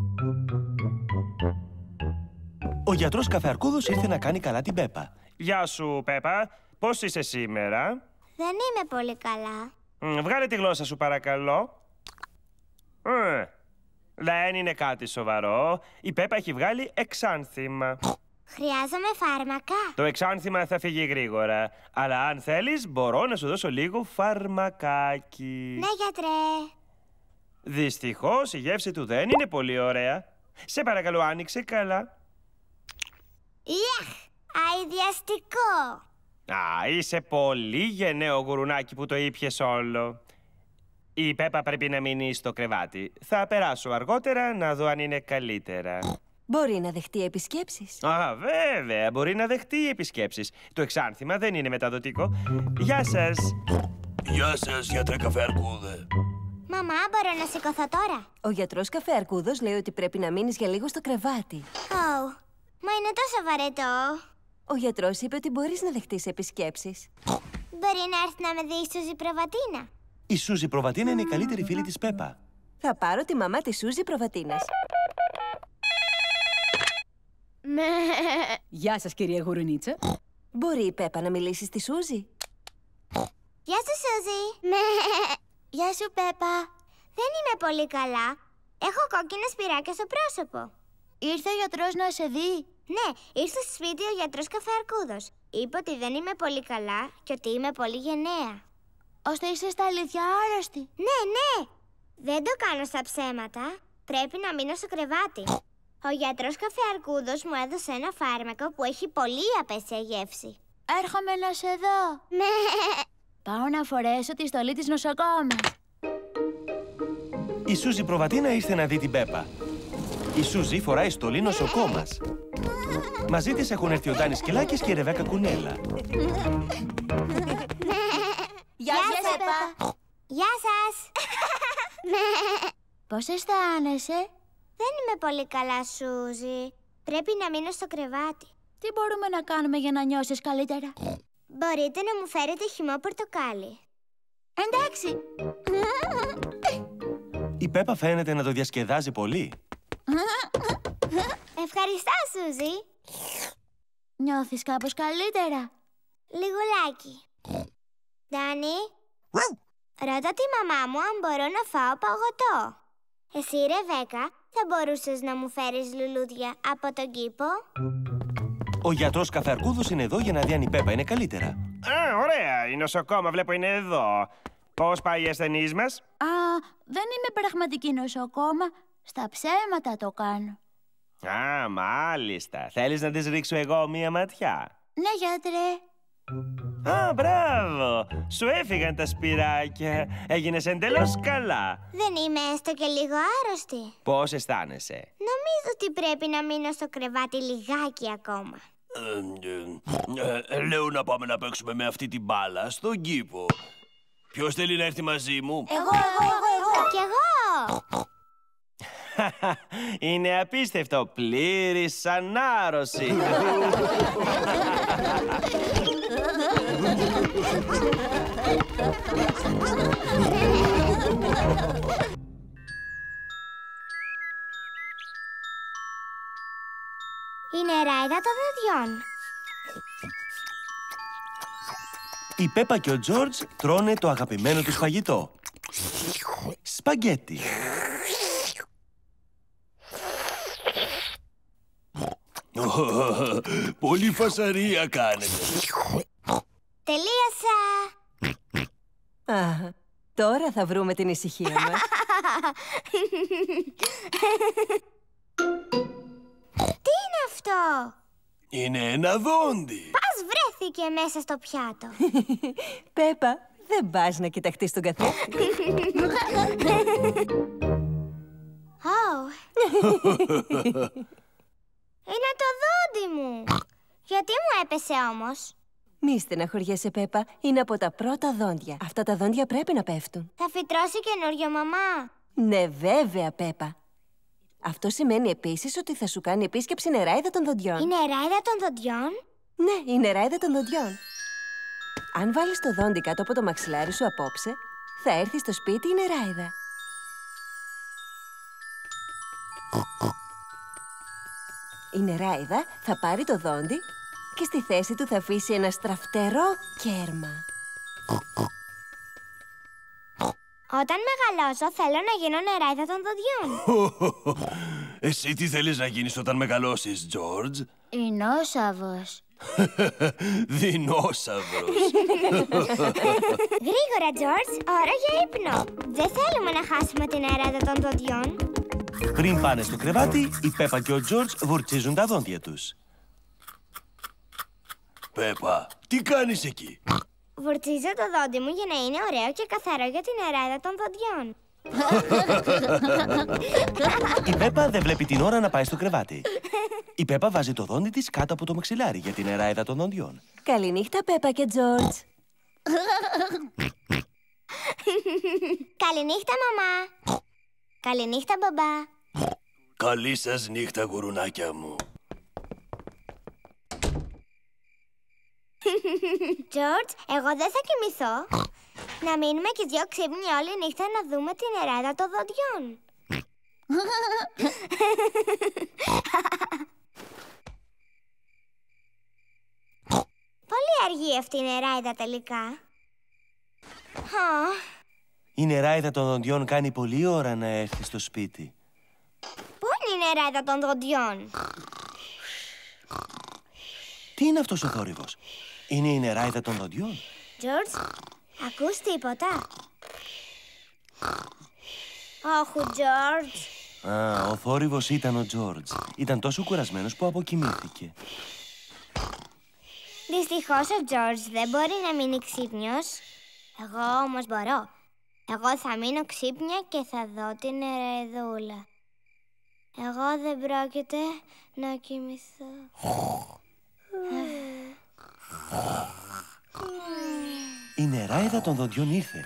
Ο γιατρός καφεαρκούδος ήρθε να κάνει καλά την Πέπα. Γεια σου, Πέπα. Πώς είσαι σήμερα? Δεν είμαι πολύ καλά. Βγάλε τη γλώσσα σου, παρακαλώ. Δεν είναι κάτι σοβαρό. Η Πέπα έχει βγάλει εξάνθημα. Χρειάζομαι φάρμακα. Το εξάνθημα θα φύγει γρήγορα. Αλλά αν θέλεις, μπορώ να σου δώσω λίγο φαρμακάκι. Ναι, γιατρέ. Δυστυχώς, η γεύση του δεν είναι πολύ ωραία. Σε παρακαλώ, άνοιξε καλά. Ιεχ! Αηδιαστικό! Είσαι πολύ γενναίο γουρουνάκι που το ήπιες όλο. Η Πέπα πρέπει να μείνει στο κρεβάτι. Θα περάσω αργότερα να δω αν είναι καλύτερα. Μπορεί να δεχτεί επισκέψεις. Α, βέβαια, μπορεί να δεχτεί επισκέψεις. Το εξάνθημα δεν είναι μεταδοτικό. Γεια σας. Γεια σας, γιατρέ Καφεαρκούδε. Μαμά, μπορώ να σηκωθώ τώρα? Ο γιατρός Καφεαρκούδος λέει ότι πρέπει να μείνεις για λίγο στο κρεβάτι. Μα είναι τόσο βαρετό. Ο γιατρός είπε ότι μπορείς να δεχτείς επισκέψεις. Μπορεί να έρθει να με δει η Σούζη Προβατίνα? Η Σούζη Προβατίνα είναι η καλύτερη φίλη της Πέπα. Θα πάρω τη μαμά της Σούζη Προβατίνας. Γεια σας, κυρία Γουρουνίτσα. Μπορεί η Πέπα να μιλήσει στη Σούζη? Γεια σου, Σούζη. Γεια σου, Πέπα. Δεν είμαι πολύ καλά. Έχω κόκκινα σπυράκια στο πρόσωπο. Ήρθε ο γιατρός να σε δει? Ναι, ήρθε στο σπίτι ο γιατρός Καφεαρκούδος. Είπε ότι δεν είμαι πολύ καλά και ότι είμαι πολύ γενναία. Ώστε είσαι στα αλήθεια άρρωστη? Ναι, ναι. Δεν το κάνω στα ψέματα. Πρέπει να μείνω στο κρεβάτι. Ο γιατρός Καφεαρκούδος μου έδωσε ένα φάρμακο που έχει πολύ απέσια γεύση. Έρχομαι να σε δω. Πάω να φορέσω τη στολή της νοσοκόμας. Η Σούζη Προβατίνα ήρθε να δει την Πέπα. Η Σούζη φοράει στολή νοσοκόμας. Μαζί της έχουν έρθει ο Ντάνης Σκυλάκης και η Ρεβέκα Κουνέλα. Γεια σας, Πέπα. Γεια σας. Πώς αισθάνεσαι? Δεν είμαι πολύ καλά, Σούζη. Πρέπει να μείνω στο κρεβάτι. Τι μπορούμε να κάνουμε για να νιώσεις καλύτερα? Μπορείτε να μου φέρετε χυμό πορτοκάλι? Εντάξει. Η Πέπα φαίνεται να το διασκεδάζει πολύ. Ευχαριστώ, Σούζη. Νιώθεις κάπως καλύτερα? Λιγουλάκι. Ντάνι, ρώτα τη μαμά μου αν μπορώ να φάω παγωτό. Εσύ, Ρεβέκα, θα μπορούσες να μου φέρεις λουλούδια από τον κήπο? Ο γιατρός Καφεαρκούδος είναι εδώ για να δει αν η Πέπα είναι καλύτερα. Ωραία. Η νοσοκόμα βλέπω είναι εδώ. Πώς πάει η ασθενής μας? Δεν είμαι πραγματική νοσοκόμα. Στα ψέματα το κάνω. Α, μάλιστα. Θέλεις να της ρίξω εγώ μία ματιά? Ναι, γιατρέ. Α, μπράβο. Σου έφυγαν τα σπυράκια. Έγινες εντελώς καλά. Δεν είμαι έστω και λίγο άρρωστη? Πώς αισθάνεσαι? Νομίζω ότι πρέπει να μείνω στο κρεβάτι λιγάκι ακόμα. Λέω να πάμε να παίξουμε με αυτή την μπάλα στον κήπο. Ποιος θέλει να έρθει μαζί μου? Εγώ. Κι εγώ. Είναι απίστευτο. Πλήρης ανάρρωση. Η νεράιδα των δοντιών. Η Πέπα και ο Τζόρτζ τρώνε το αγαπημένο τους φαγητό. Σπαγκέτι. Πολύ φασαρία κάνετε. Τελείωσα. Τώρα θα βρούμε την ησυχία μας. Τι είναι αυτό? Είναι ένα δόντι. Πώς βρέθηκε μέσα στο πιάτο? Πέπα, δεν πας να κοιταχτείς τον καθρέφτη? Είναι το δόντι μου. Γιατί μου έπεσε όμως? Μη στεναχωριέσαι, Πέπα. Είναι από τα πρώτα δόντια. Αυτά τα δόντια πρέπει να πέφτουν. Θα φυτρώσει καινούριο, μαμά? Ναι, βέβαια, Πέπα. Αυτό σημαίνει επίσης ότι θα σου κάνει επίσκεψη η νεράιδα των δοντιών. Η νεράιδα των δοντιών? Ναι, η νεράιδα των δοντιών. Αν βάλεις το δόντι κάτω από το μαξιλάρι σου απόψε, θα έρθει στο σπίτι η νεράιδα. Η νεράιδα θα πάρει το δόντι και στη θέση του θα αφήσει ένα στραφτερό κέρμα. Όταν μεγαλώσω θέλω να γίνω νεράιδα των δοντιών. Εσύ τι θέλεις να γίνεις όταν μεγαλώσεις, Τζόρτζ? Δεινόσαυρος. Δεινόσαυρος. Γρήγορα, Τζόρτζ, ώρα για ύπνο. Δεν θέλουμε να χάσουμε την νεράιδα των δοντιών. Πριν πάνε στο κρεβάτι, η Πέπα και ο Τζόρτζ βουρτσίζουν τα δόντια τους. Πέπα, τι κάνεις εκεί? Βουρτσίζω το δόντι μου για να είναι ωραίο και καθαρό για την νεράιδα των δοντιών. Η Πέπα δεν βλέπει την ώρα να πάει στο κρεβάτι. Η Πέπα βάζει το δόντι της κάτω από το μαξιλάρι για την νεράιδα των δοντιών. Καληνύχτα, Πέπα και Τζόρτζ. Καληνύχτα, μαμά. Καληνύχτα, μπαμπά. Καλή σας νύχτα, γουρουνάκια μου. Τζόρτζ, εγώ δεν θα κοιμηθώ. Να μείνουμε και δυο ξύπνοι όλη νύχτα να δούμε την νεράιδα των δοντιών. Πολύ αργή αυτή η νεράιδα τελικά. Η νεράιδα των δοντιών κάνει πολλή ώρα να έρθει στο σπίτι. Πού είναι η νεράιδα των δοντιών? Τι είναι αυτός ο θόρυβος? Είναι η νεράιδα των δοντιών. Τζόρτζ, ακούς τίποτα? Όχου, Τζόρτζ. Ο θόρυβος ήταν ο Τζόρτζ. Ήταν τόσο κουρασμένος που αποκοιμήθηκε. Δυστυχώς ο Τζόρτζ δεν μπορεί να μείνει ξύπνιος. Εγώ όμως μπορώ. Εγώ θα μείνω ξύπνια και θα δω την νεραιδούλα. Εγώ δεν πρόκειται να κοιμηθώ. Η νεράιδα των δοντιών ήρθε.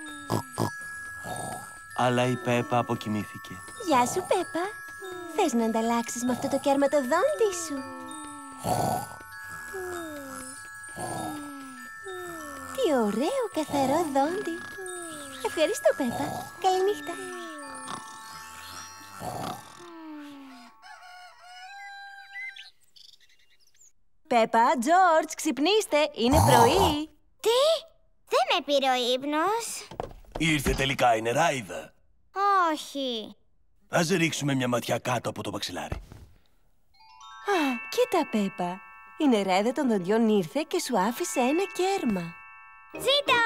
Αλλά η Πέπα αποκοιμήθηκε. Γεια σου, Πέπα. Θες να ανταλλάξεις με αυτό το κερματοδόντι σου? Τι ωραίο καθαρό δόντι. Ευχαριστώ, Πέπα. Καληνύχτα. Πέπα, Τζόρτζ, ξυπνήστε. Είναι πρωί. Τι? Δεν με πήρε ο ύπνος. Ήρθε τελικά η νεράιδα. Όχι. Ας ρίξουμε μια ματιά κάτω από το μαξιλάρι. Κοίτα, Πέπα. Η νεράιδα των δοντιών ήρθε και σου άφησε ένα κέρμα. Ζήτω!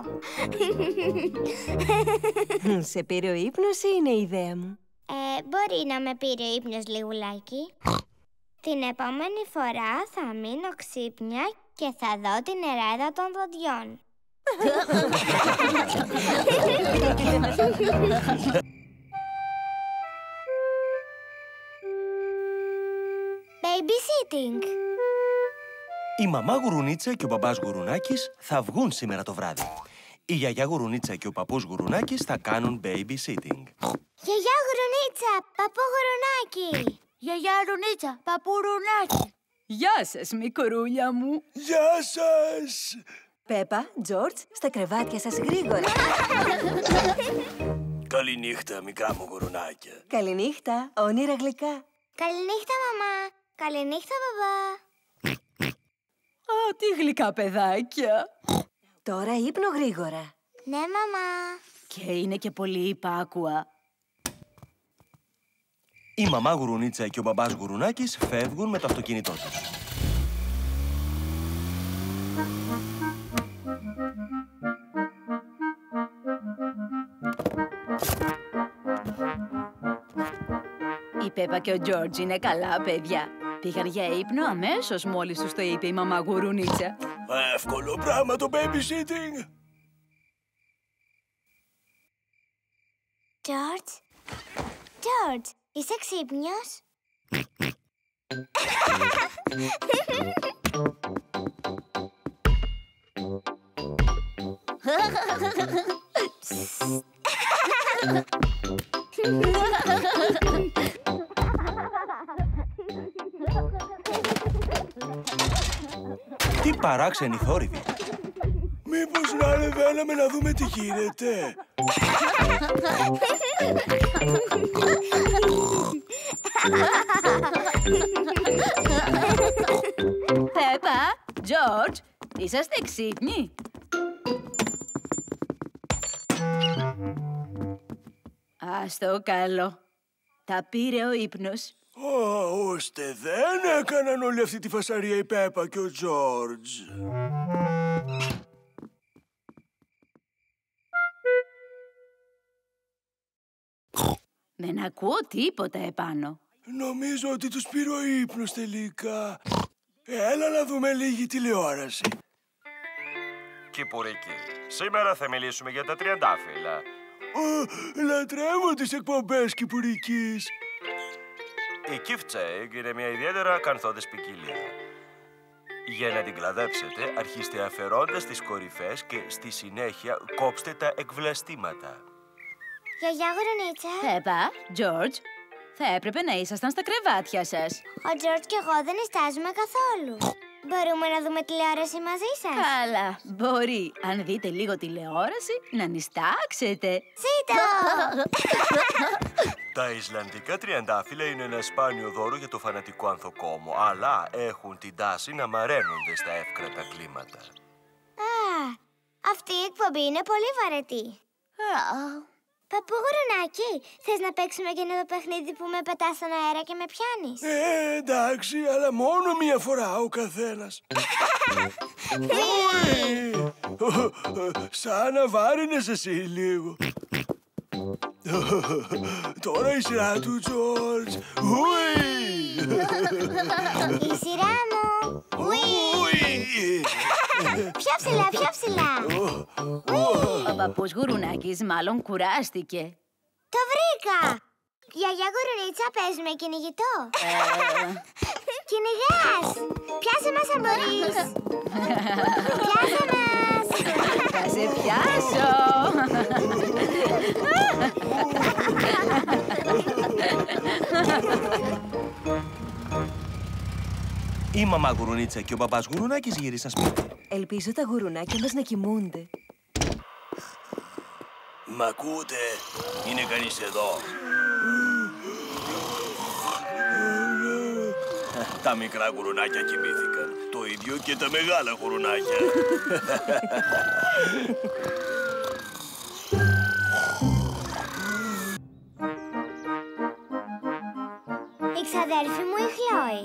Σε πήρε ο ύπνος ή είναι η ιδέα μου? Μπορεί να με πήρε ο ύπνος λιγουλάκι. Την επόμενη φορά θα μείνω ξύπνια και θα δω την νεράιδα των δοντιών. Babysitting. Η μαμά Γουρουνίτσα και ο μπαμπάς Γουρουνάκης θα βγουν σήμερα το βράδυ. Η γιαγιά Γουρουνίτσα και ο παππούς Γουρουνάκης θα κάνουν babysitting. Γιαγιά Γουρουνίτσα, παππού Γουρουνάκη. Γιαγιά Γουρουνίτσα, παππού Γουρουνάκη. Γεια σας, μικρούλια μου. Γεια σας! Πέπα, Τζόρτζ, στα κρεβάτια σας γρήγορα. Καληνύχτα, μικρά μου γουρουνάκια. Καληνύχτα, όνειρα γλυκά. Καληνύχτα, μαμά. Καληνύχτα, μπαμπά. Τι γλυκά παιδάκια. Τώρα ύπνο γρήγορα. Ναι, μαμά. Και είναι και πολύ υπάκουα. Η μαμά Γουρουνίτσα και ο μπαμπάς Γουρουνάκης φεύγουν με το αυτοκίνητό τους. Η Πέπα και ο Τζόρτζ είναι καλά, παιδιά. Πήγαν για ύπνο αμέσως μόλις τους το είπε η μαμά Γουρουνίτσα. Εύκολο πράγμα το babysitting. Τζόρτζ. Τζόρτζ, είσαι ξύπνιος? Τι παράξενη θόρυβη. Μήπως να ανεβαίναμε να δούμε τι γίνεται? Πέπα, Τζόρτζ, είσαστε ξύπνοι? Ας το καλό. Τα πήρε ο ύπνος. Ώστε δεν έκαναν όλη αυτή τη φασαρία η Πέπα και ο Τζόρτζ. Δεν ακούω τίποτα επάνω. Νομίζω ότι τους πήρε ο ύπνος τελικά. Έλα να δούμε λίγη τηλεόραση. Κυπουρική. Σήμερα θα μιλήσουμε για τα τριαντάφυλλα. Λατρεύω τις εκπομπές Κυπουρικής. Η gift egg είναι μια ιδιαίτερα κανθώδης ποικιλία. Για να την κλαδέψετε, αρχίστε αφαιρώντας τις κορυφές και στη συνέχεια κόψτε τα εκβλαστήματα. Γιαγιά Γουρουνίτσα. Πέπα, Τζόρτζ, θα έπρεπε να ήσασταν στα κρεβάτια σας. Ο Τζόρτζ και εγώ δεν νηστάζουμε καθόλου. Μπορούμε να δούμε τηλεόραση μαζί σας? Καλά, μπορεί, αν δείτε λίγο τηλεόραση, να νηστάξετε. Ζήτω! Τα Ισλανδικά τριαντάφυλλα είναι ένα σπάνιο δώρο για το φανατικό ανθοκόμο, αλλά έχουν την τάση να μαραίνονται στα εύκρατα κλίματα. Α, αυτή η εκπομπή είναι πολύ βαρετή. Παππού Γουρουνάκη, θες να παίξουμε και ένα παιχνίδι που με πετάς στον αέρα και με πιάνεις? Εντάξει, αλλά μόνο μία φορά ο καθένας. Σαν να βάρινες εσύ λίγο. Τώρα η σειρά του, Τζόρτζ. Η σειρά μου. Πιο ψηλά, πιο ψηλά. Ο παππούς Γουρουνάκης μάλλον κουράστηκε. Το βρήκα. Γιαγιά Γουρουνίτσα, παίζουμε κυνηγητό. Κυνηγάς. Πιάσε μας αν μπορείς. Πιάσε μας. Θα σε πιάσω. Η μαμά Γουρουνίτσα και ο μπαμπάς Γουρουνάκης γύρισαν σπίτι. Ελπίζω τα γουρουνάκια μας να κοιμούνται. Μ' ακούτε? Είναι κανείς εδώ? Τα μικρά γουρουνάκια κοιμήθηκαν. Το ίδιο και τα μεγάλα γουρουνάκια. Η ξαδέρφη μου η Χλόη.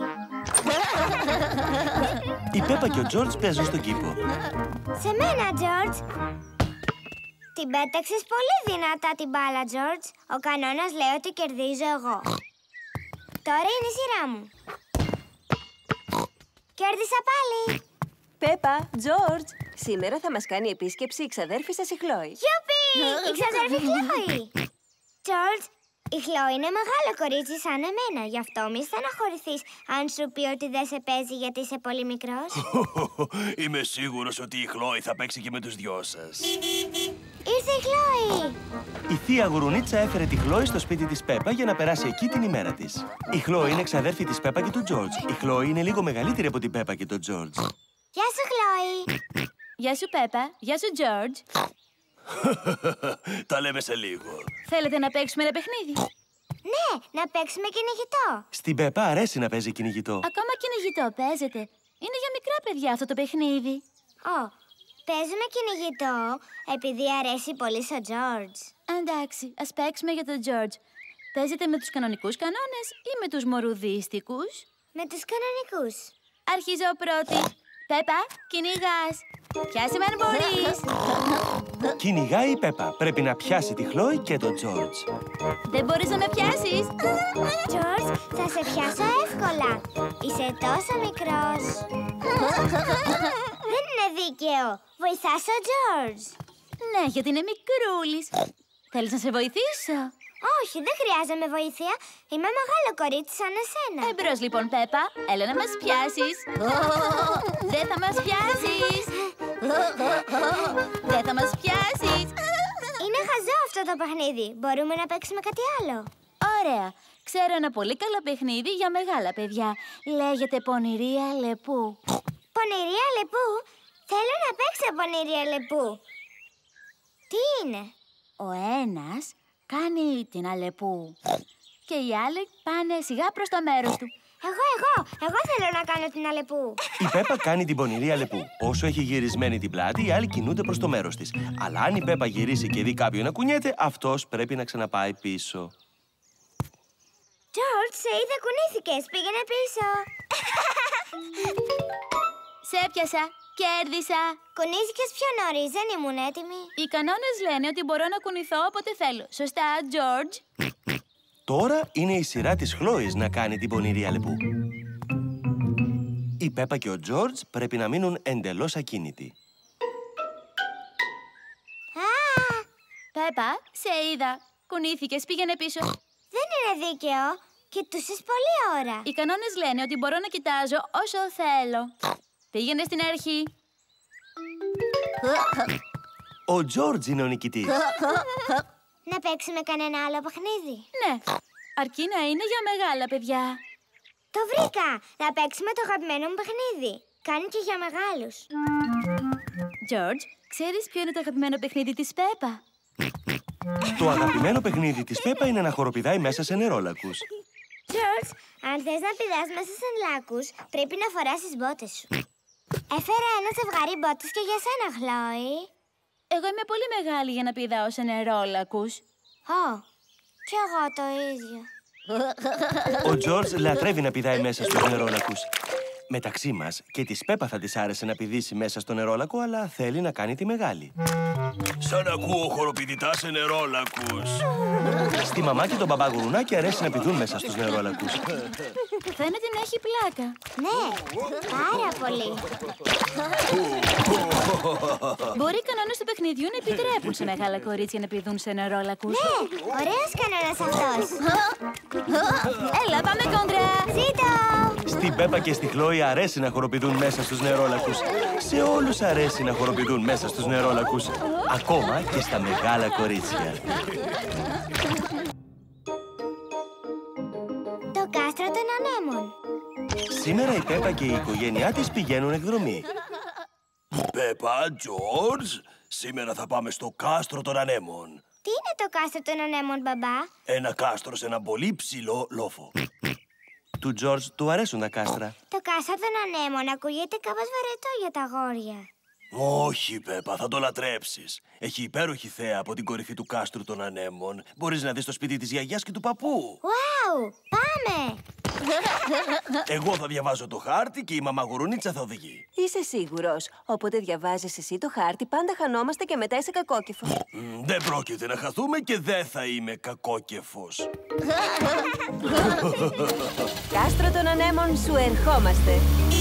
Η Πέπα και ο Τζόρτζ παίζουν στον κήπο. Σε μένα, Τζόρτζ. Την πέταξες πολύ δυνατά την μπάλα, Τζόρτζ. Ο κανόνας λέει ότι κερδίζω εγώ. Τώρα είναι η σειρά μου. Κέρδισα πάλι. Πέπα, Τζόρτζ, σήμερα θα μας κάνει επίσκεψη η ξαδέρφη σας η Χλόη. Γιουπί! Η ξαδέρφη Χλόη. Τζόρτζ, η Χλόη είναι μεγάλο κορίτσι σαν εμένα. Γι' αυτό μη στεναχωρηθείς αν σου πει ότι δεν σε παίζει γιατί είσαι πολύ μικρός. Είμαι σίγουρος ότι η Χλόη θα παίξει και με τους δυο σας. Ήρθε η Χλόη. Η θεία Γουρουνίτσα έφερε τη Χλόη στο σπίτι της Πέπα για να περάσει εκεί την ημέρα της. Η Χλόη είναι ξαδέρφη της Πέπα και του Τζόρτζ. Η Χλόη είναι λίγο μεγαλύτερη από την Πέπα και τον Τζόρτζ. Γεια σου, Χλόη. Γεια σου, Πέπα. Γεια σου, Τζόρτζ. Τα λέμε σε λίγο. Θέλετε να παίξουμε ένα παιχνίδι? Ναι, να παίξουμε κυνηγητό. Στην Πέπα αρέσει να παίζει κυνηγητό. Ακόμα κυνηγητό παίζετε? Είναι για μικρά παιδιά αυτό το παιχνίδι. Παίζουμε κυνηγητό επειδή αρέσει πολύ στο Τζόρτζ. Εντάξει, ας παίξουμε για τον Τζόρτζ. Παίζετε με τους κανονικούς κανόνες ή με τους μορουδίστικους? Με τους κανονικούς. Αρχίζω πρώτη. Πέπα, κυνηγάς. Πιάσε με αν μπορείς. Κυνηγάει η Πέπα. Πρέπει να πιάσει τη Χλόη και τον Τζόρτζ. Δεν μπορείς να με πιάσεις. Τζόρτζ, θα σε πιάσω εύκολα. Είσαι τόσο μικρός. Δεν είναι δίκαιο. Βοηθάς ο Τζόρτζ. Ναι, γιατί είναι μικρούλης. Θέλεις να σε βοηθήσω? Όχι, δεν χρειάζομαι βοήθεια. Είμαι μεγάλο κορίτσι σαν εσένα. Εμπρός λοιπόν, Πέπα. Έλα να μας πιάσεις. Δεν θα μας πιάσεις. Δεν θα μας πιάσεις. Είναι χαζό αυτό το παιχνίδι. Μπορούμε να παίξουμε κάτι άλλο. Ωραία. Ξέρω ένα πολύ καλό παιχνίδι για μεγάλα παιδιά. Λέγεται Πονηρή Αλεπού. Πονηρή Αλεπού? Θέλω να παίξω πονηρή Αλεπού. Τι είναι? Ο ένας κάνει την Αλεπού και οι άλλοι πάνε σιγά προς το μέρος του. Εγώ θέλω να κάνω την Αλεπού. Η Πέπα κάνει την πονηρή Αλεπού. Όσο έχει γυρισμένη την πλάτη, οι άλλοι κινούνται προς το μέρος της. Αλλά αν η Πέπα γυρίσει και δει κάποιον να κουνιέται, αυτός πρέπει να ξαναπάει πίσω. Τζόρτζ, σε είδα κουνήθηκες. Πήγαινε πίσω. Σε έπιασα. Κέρδισα. Κουνήθηκες πιο νωρίς. Δεν ήμουν έτοιμη. Οι κανόνες λένε ότι μπορώ να κουνηθώ όποτε θέλω. Σωστά, Τζόρτζ? Τώρα είναι η σειρά της Χλόης να κάνει την πονηρή Αλεπού. Η Πέπα και ο Τζόρτζ πρέπει να μείνουν εντελώς ακίνητοι. Πέπα, σε είδα. Κουνήθηκες, πήγαινε πίσω. Δεν είναι δίκαιο. Κοιτούσες πολλή ώρα. Οι κανόνες λένε ότι μπορώ να κοιτάζω όσο θέλω. Πήγαινε στην αρχή. Ο Τζόρτζ είναι ο νικητής. Να παίξουμε κανένα άλλο παιχνίδι? Ναι, αρκεί να είναι για μεγάλα παιδιά. Το βρήκα! Να παίξουμε το αγαπημένο μου παιχνίδι. Κάνει και για μεγάλους. George, ξέρεις ποιο είναι το αγαπημένο παιχνίδι της Πέπα? Το αγαπημένο παιχνίδι της Πέπα είναι να χοροπηδάει μέσα σε νερόλακους. George, αν θες να πηδάς μέσα σε λάκους, πρέπει να φοράς τις μπότες σου. Έφερα ένα ζευγάρι μπότες και για σένα, Χλόι. Εγώ είμαι πολύ μεγάλη για να πηδάω σε νερόλακους. Κι εγώ το ίδιο. Ο Τζόρτζ λατρεύει να πηδάει μέσα στους νερόλακους. Μεταξύ μας και της Πέπα θα της άρεσε να πηδήσει μέσα στο νερόλακο, αλλά θέλει να κάνει τη μεγάλη. Σαν ακούω χοροπηδητά σε νερόλακους. Στη μαμά και τον μπαμπά Γουρουνάκη αρέσει να πηδούν μέσα στους νερόλακους. Φαίνεται να έχει πλάκα. Ναι, πάρα πολύ. Μπορεί οι κανόνες του παιχνιδιού να επιτρέπουν σε μεγάλα κορίτσια να πηδούν σε νερόλακους. Ναι, ωραίος κανόνας αυτός. Έλα, πάμε κόντρα. Ζήτω! Στην Πέπα και στη Χλόη αρέσει να χοροπηδούν μέσα στους νερόλακους. Σε όλους αρέσει να χοροπηδούν μέσα στους νερόλακους. Ακόμα και στα μεγάλα κορίτσια. Το κάστρο των ανέμων. Σήμερα η Πέπα και η οικογένειά της πηγαίνουν εκδρομή. Πέπα, Τζόρτζ, σήμερα θα πάμε στο κάστρο των ανέμων. Τι είναι το κάστρο των ανέμων, μπαμπά? Ένα κάστρο σε ένα πολύ ψηλό λόφο. Του Τζόρτζ του αρέσουν τα κάστρα. Το κάστρο των ανέμων ακούγεται κάπως βαρετό για τα αγόρια. Όχι, Πέπα, θα το λατρέψεις. Έχει υπέροχη θέα από την κορυφή του κάστρου των ανέμων. Μπορείς να δεις το σπίτι της γιαγιάς και του παππού. Wow, πάμε! Εγώ θα διαβάζω το χάρτη και η μαμά Γουρουνίτσα θα οδηγεί. Είσαι σίγουρος? Όποτε διαβάζεις εσύ το χάρτη, πάντα χανόμαστε και μετά είσαι κακόκεφος. Δεν πρόκειται να χαθούμε και δεν θα είμαι κακόκεφος. Κάστρο των ανέμων, σου ερχόμαστε.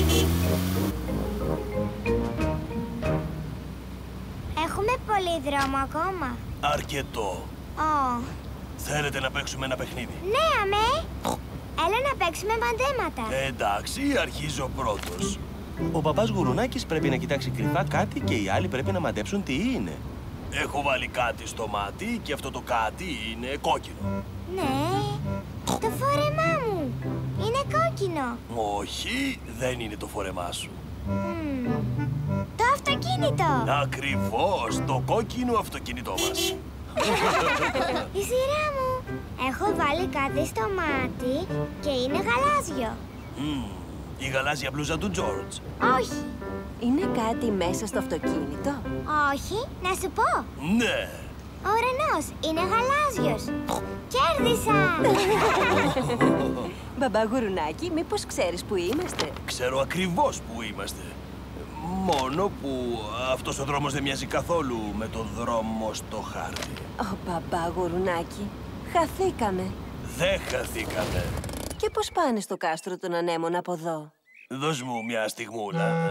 Έχουμε πολύ δρόμο ακόμα. Αρκετό. Θέλετε να παίξουμε ένα παιχνίδι? Ναι, αμέ! Έλα να παίξουμε μαντέματα. Εντάξει, αρχίζω πρώτος. Ο μπαμπάς Γουρουνάκης πρέπει να κοιτάξει κρυφά κάτι και οι άλλοι πρέπει να μαντέψουν τι είναι. Έχω βάλει κάτι στο μάτι και αυτό το κάτι είναι κόκκινο. Ναι, το φόρεμά μου. Είναι κόκκινο. Όχι, δεν είναι το φόρεμά σου. Το αυτοκίνητο. Ακριβώς, το κόκκινο αυτοκίνητό μας. Η σειρά μου. Έχω βάλει κάτι στο μάτι και είναι γαλάζιο. Η γαλάζια μπλούζα του Τζόρτζ. Όχι. Είναι κάτι μέσα στο αυτοκίνητο? Όχι, να σου πω. Ναι. Ο ουρανός είναι γαλάζιος. Κέρδισα! Μπαμπά Γουρουνάκη, μήπως ξέρεις που είμαστε? Ξέρω ακριβώς που είμαστε. Μόνο που αυτός ο δρόμος δεν μοιάζει καθόλου με τον δρόμο στο χάρτη. Μπαμπά Γουρουνάκη, χαθήκαμε. Δεν χαθήκαμε. Και πώς πάνε στο κάστρο των ανέμων από εδώ? Δώσ' μου μια στιγμούλα.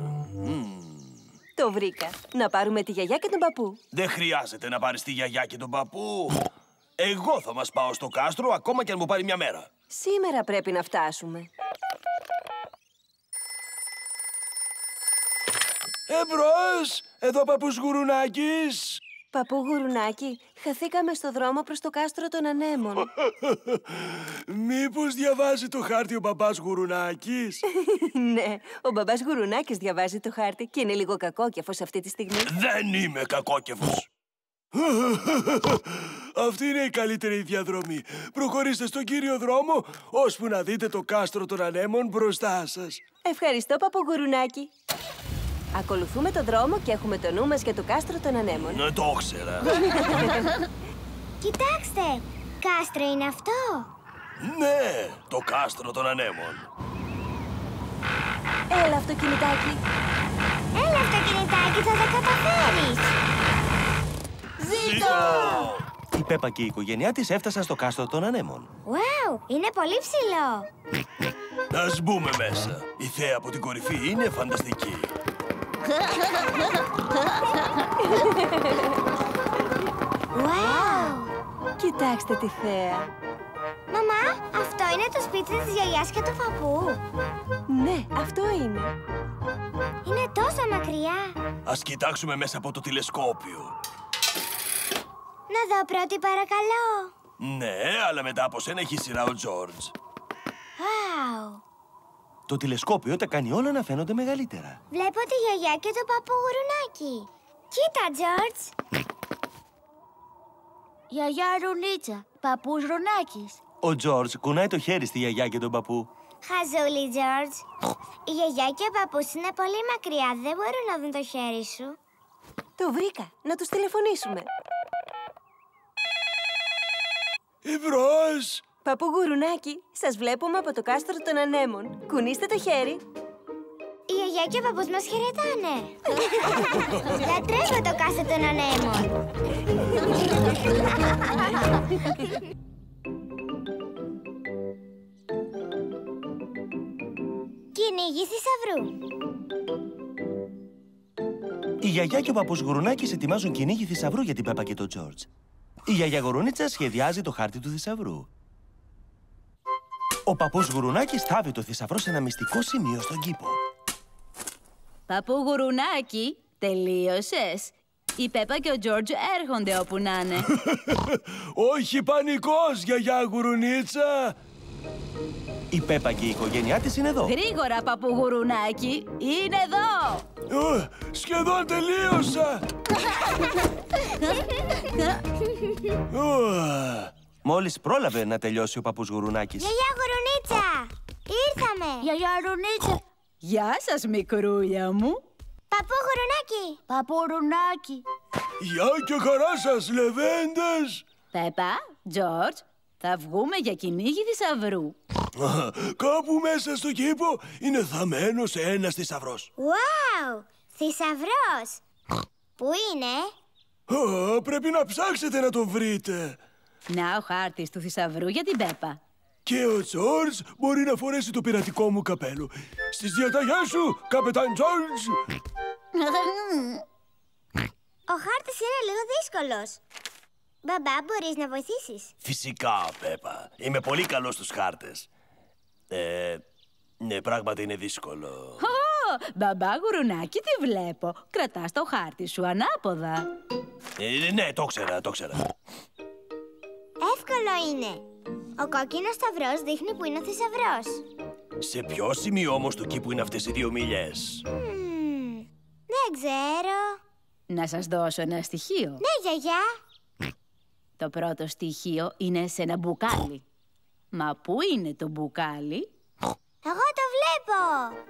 Το βρήκα. Να πάρουμε τη γιαγιά και τον παππού. Δεν χρειάζεται να πάρεις τη γιαγιά και τον παππού. Εγώ θα μας πάω στο κάστρο ακόμα και αν μου πάρει μια μέρα. Σήμερα πρέπει να φτάσουμε. Εμπρός! Εδώ παππούς Γουρουνάκης. Παππού Γουρουνάκη, χαθήκαμε στο δρόμο προς το κάστρο των ανέμων. Μήπως διαβάζει το χάρτη ο μπαμπάς Γουρουνάκης? Ναι, ο μπαμπάς Γουρουνάκης διαβάζει το χάρτη και είναι λίγο κακόκεφος αυτή τη στιγμή. Δεν είμαι κακόκεφος. Αυτή είναι η καλύτερη διαδρομή. Προχωρήστε στον κύριο δρόμο, ώσπου να δείτε το κάστρο των ανέμων μπροστά σας. Ευχαριστώ, παππού Γουρουνάκη. Ακολουθούμε το δρόμο και έχουμε το νου μας για το κάστρο των ανέμων. Ναι, το ήξερα. Κοιτάξτε, κάστρο είναι αυτό. Ναι, το κάστρο των ανέμων. Έλα, αυτοκινητάκι. Έλα, αυτοκινητάκι, θα τα καταφέρεις. Ζήτω! Η Πέπα και η οικογένειά της έφτασαν στο κάστρο των ανέμων. Wow, είναι πολύ ψηλό. Ας μπούμε μέσα. Η θέα από την κορυφή είναι Wow! Κοιτάξτε τη θέα. Μαμά, αυτό είναι το σπίτι της γιαγιάς και του παππού. Ναι, αυτό είναι. Είναι τόσο μακριά. Ας κοιτάξουμε μέσα από το τηλεσκόπιο. Να δω πρώτη, παρακαλώ. Ναι, αλλά μετά από σένα έχει σειρά ο Τζόρτζ. Wow! Το τηλεσκόπιο τα κάνει όλα να φαίνονται μεγαλύτερα. Βλέπω τη γιαγιά και το παππού γουρουνάκι. Κοίτα, Τζόρτζ. Γιαγιά Ρουνίτσα, παππούς Ρονάκης. Ο Τζόρτζ κουνάει το χέρι στη γιαγιά και τον παππού. Χαζούλη, Τζόρτζ. Η γιαγιά και ο παππούς είναι πολύ μακριά. Δεν μπορούν να δουν το χέρι σου. Το βρήκα. Να τους τηλεφωνήσουμε. Εμπρός! Παππού Γουρουνάκη, σας βλέπουμε από το κάστρο των ανέμων. Κουνήστε το χέρι. Η γιαγιά και ο παππούς μας χαιρετάνε. Λατρεύω το κάστρο των ανέμων. Κυνήγι θησαυρού. Η γιαγιά και ο παππούς Γουρουνάκης ετοιμάζουν κυνήγι θησαυρού για την Πέπα και τον Τζόρτζ. Η γιαγιά Γουρουνίτσα σχεδιάζει το χάρτη του θησαυρού. Ο παππούς Γουρουνάκης θάβει το θησαυρό σε ένα μυστικό σημείο στον κήπο. Παππού Γουρουνάκη, τελείωσες? Η Πέπα και ο Τζόρτζ έρχονται όπου να είναι. Όχι πανικός, γιαγιά Γουρουνίτσα! Η Πέπα και η οικογένειά της είναι εδώ. Γρήγορα, παππού Γουρουνάκη, είναι εδώ! Σχεδόν τελείωσα! Μόλις πρόλαβε να τελειώσει ο παππούς Γουρουνάκης. Γιαγιά Γουρουνίτσα! Ήρθαμε! Γιαγιά Ρουνίτσα! Γεια σας, μικρούλια μου! Παππού Γουρουνάκη! Παππού Ρουνάκη! Γεια και χαρά σας, λεβέντες! Πέπα, Τζόρτζ, θα βγούμε για κυνήγι θησαυρού. Κάπου μέσα στο κήπο είναι θαμμένος ένας θησαυρός. Wow! Θησαυρός! Πού είναι? Πρέπει να ψάξετε να τον βρείτε. Να ο χάρτης του θησαυρού για την Πέπα. Και ο Τζόρτζ μπορεί να φορέσει το πειρατικό μου καπέλο. Στις διαταγές σου, καπετάν Τζόρτζ! Ο χάρτης είναι λίγο δύσκολος. Μπαμπά, μπορείς να βοηθήσεις? Φυσικά, Πέπα. Είμαι πολύ καλός στους χάρτες. Ναι, πράγματι είναι δύσκολο. Μπαμπά Γουρουνάκη, τι βλέπω. Κρατάς το χάρτη σου ανάποδα. Ναι, το ξέρα. Εύκολο είναι. Ο κόκκινος σταυρός δείχνει που είναι ο θησαυρός. Σε ποιο σημείο όμως του κήπου είναι αυτές οι 2 μιλιές? Δεν ξέρω. Να σας δώσω ένα στοιχείο. Ναι, γιαγιά. Το πρώτο στοιχείο είναι σε ένα μπουκάλι. Μα πού είναι το μπουκάλι? Εγώ το βλέπω.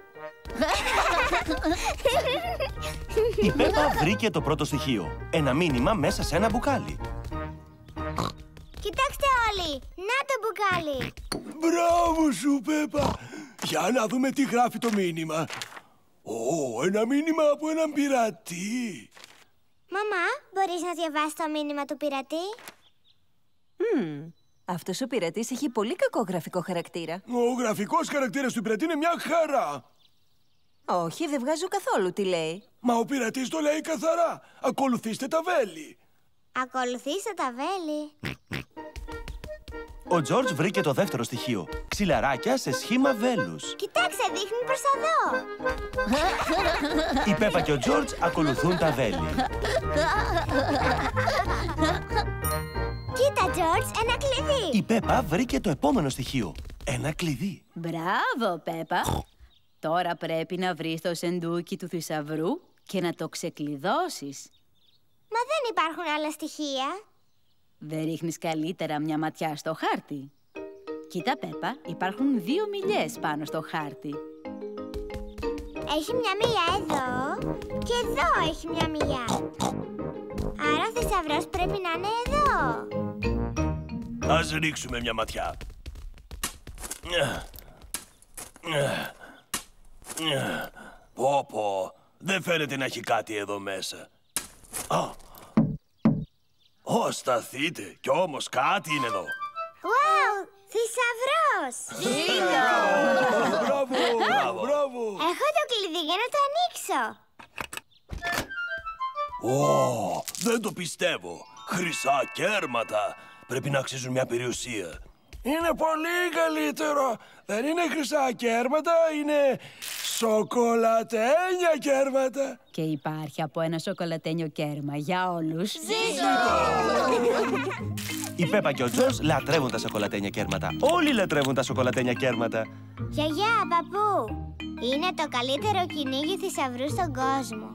Η Πέπα βρήκε το πρώτο στοιχείο. Ένα μήνυμα μέσα σε ένα μπουκάλι. Κοιτάξτε όλοι. Να το μπουκάλι. Μπράβο σου, Πέπα. Για να δούμε τι γράφει το μήνυμα. Ένα μήνυμα από έναν πειρατή. Μαμά, μπορείς να διαβάσεις το μήνυμα του πειρατή? Αυτός ο πειρατής έχει πολύ κακό γραφικό χαρακτήρα. Ο γραφικός χαρακτήρας του πειρατή είναι μια χαρά. Όχι, δεν βγάζω καθόλου τι λέει. Μα ο πειρατής το λέει καθαρά. Ακολουθήστε τα βέλη. Ακολουθήστε τα βέλη. Ο Τζόρτζ βρήκε το δεύτερο στοιχείο. Ξυλαράκια σε σχήμα βέλους. Κοιτάξτε, δείχνει προς τα δω. Η Πέπα και ο Τζόρτζ ακολουθούν τα βέλη. Κοίτα, Τζόρτζ, ένα κλειδί. Η Πέπα βρήκε το επόμενο στοιχείο. Ένα κλειδί. Μπράβο, Πέπα. Τώρα πρέπει να βρεις το σεντούκι του θησαυρού και να το ξεκλειδώσεις. Μα δεν υπάρχουν άλλα στοιχεία. Δεν ρίχνεις καλύτερα μια ματιά στο χάρτη? Κοίτα, Πέπα, υπάρχουν 2 μιλιές πάνω στο χάρτη. Έχει μια μιλιά εδώ και εδώ έχει μια μιλιά. Άρα ο θησαυρός πρέπει να είναι εδώ. Ας ρίξουμε μια ματιά. Πω, δεν φαίνεται να έχει κάτι εδώ μέσα. Σταθείτε, κι όμως κάτι είναι εδώ. Wow, θησαυρός! Μπράβο! Έχω το κλειδί για να το ανοίξω. Δεν το πιστεύω. χρυσά κέρματα. Πρέπει να αξίζουν μια περιουσία. Είναι πολύ καλύτερο. Δεν είναι χρυσά κέρματα, είναι σοκολατένια κέρματα. Και υπάρχει από ένα σοκολατένιο κέρμα για όλους. Η Πέπα και ο Τζορτζ λατρεύουν τα σοκολατένια κέρματα. Όλοι λατρεύουν τα σοκολατένια κέρματα. Γιαγιά, παππού, είναι το καλύτερο κυνήγι θησαυρού στον κόσμο.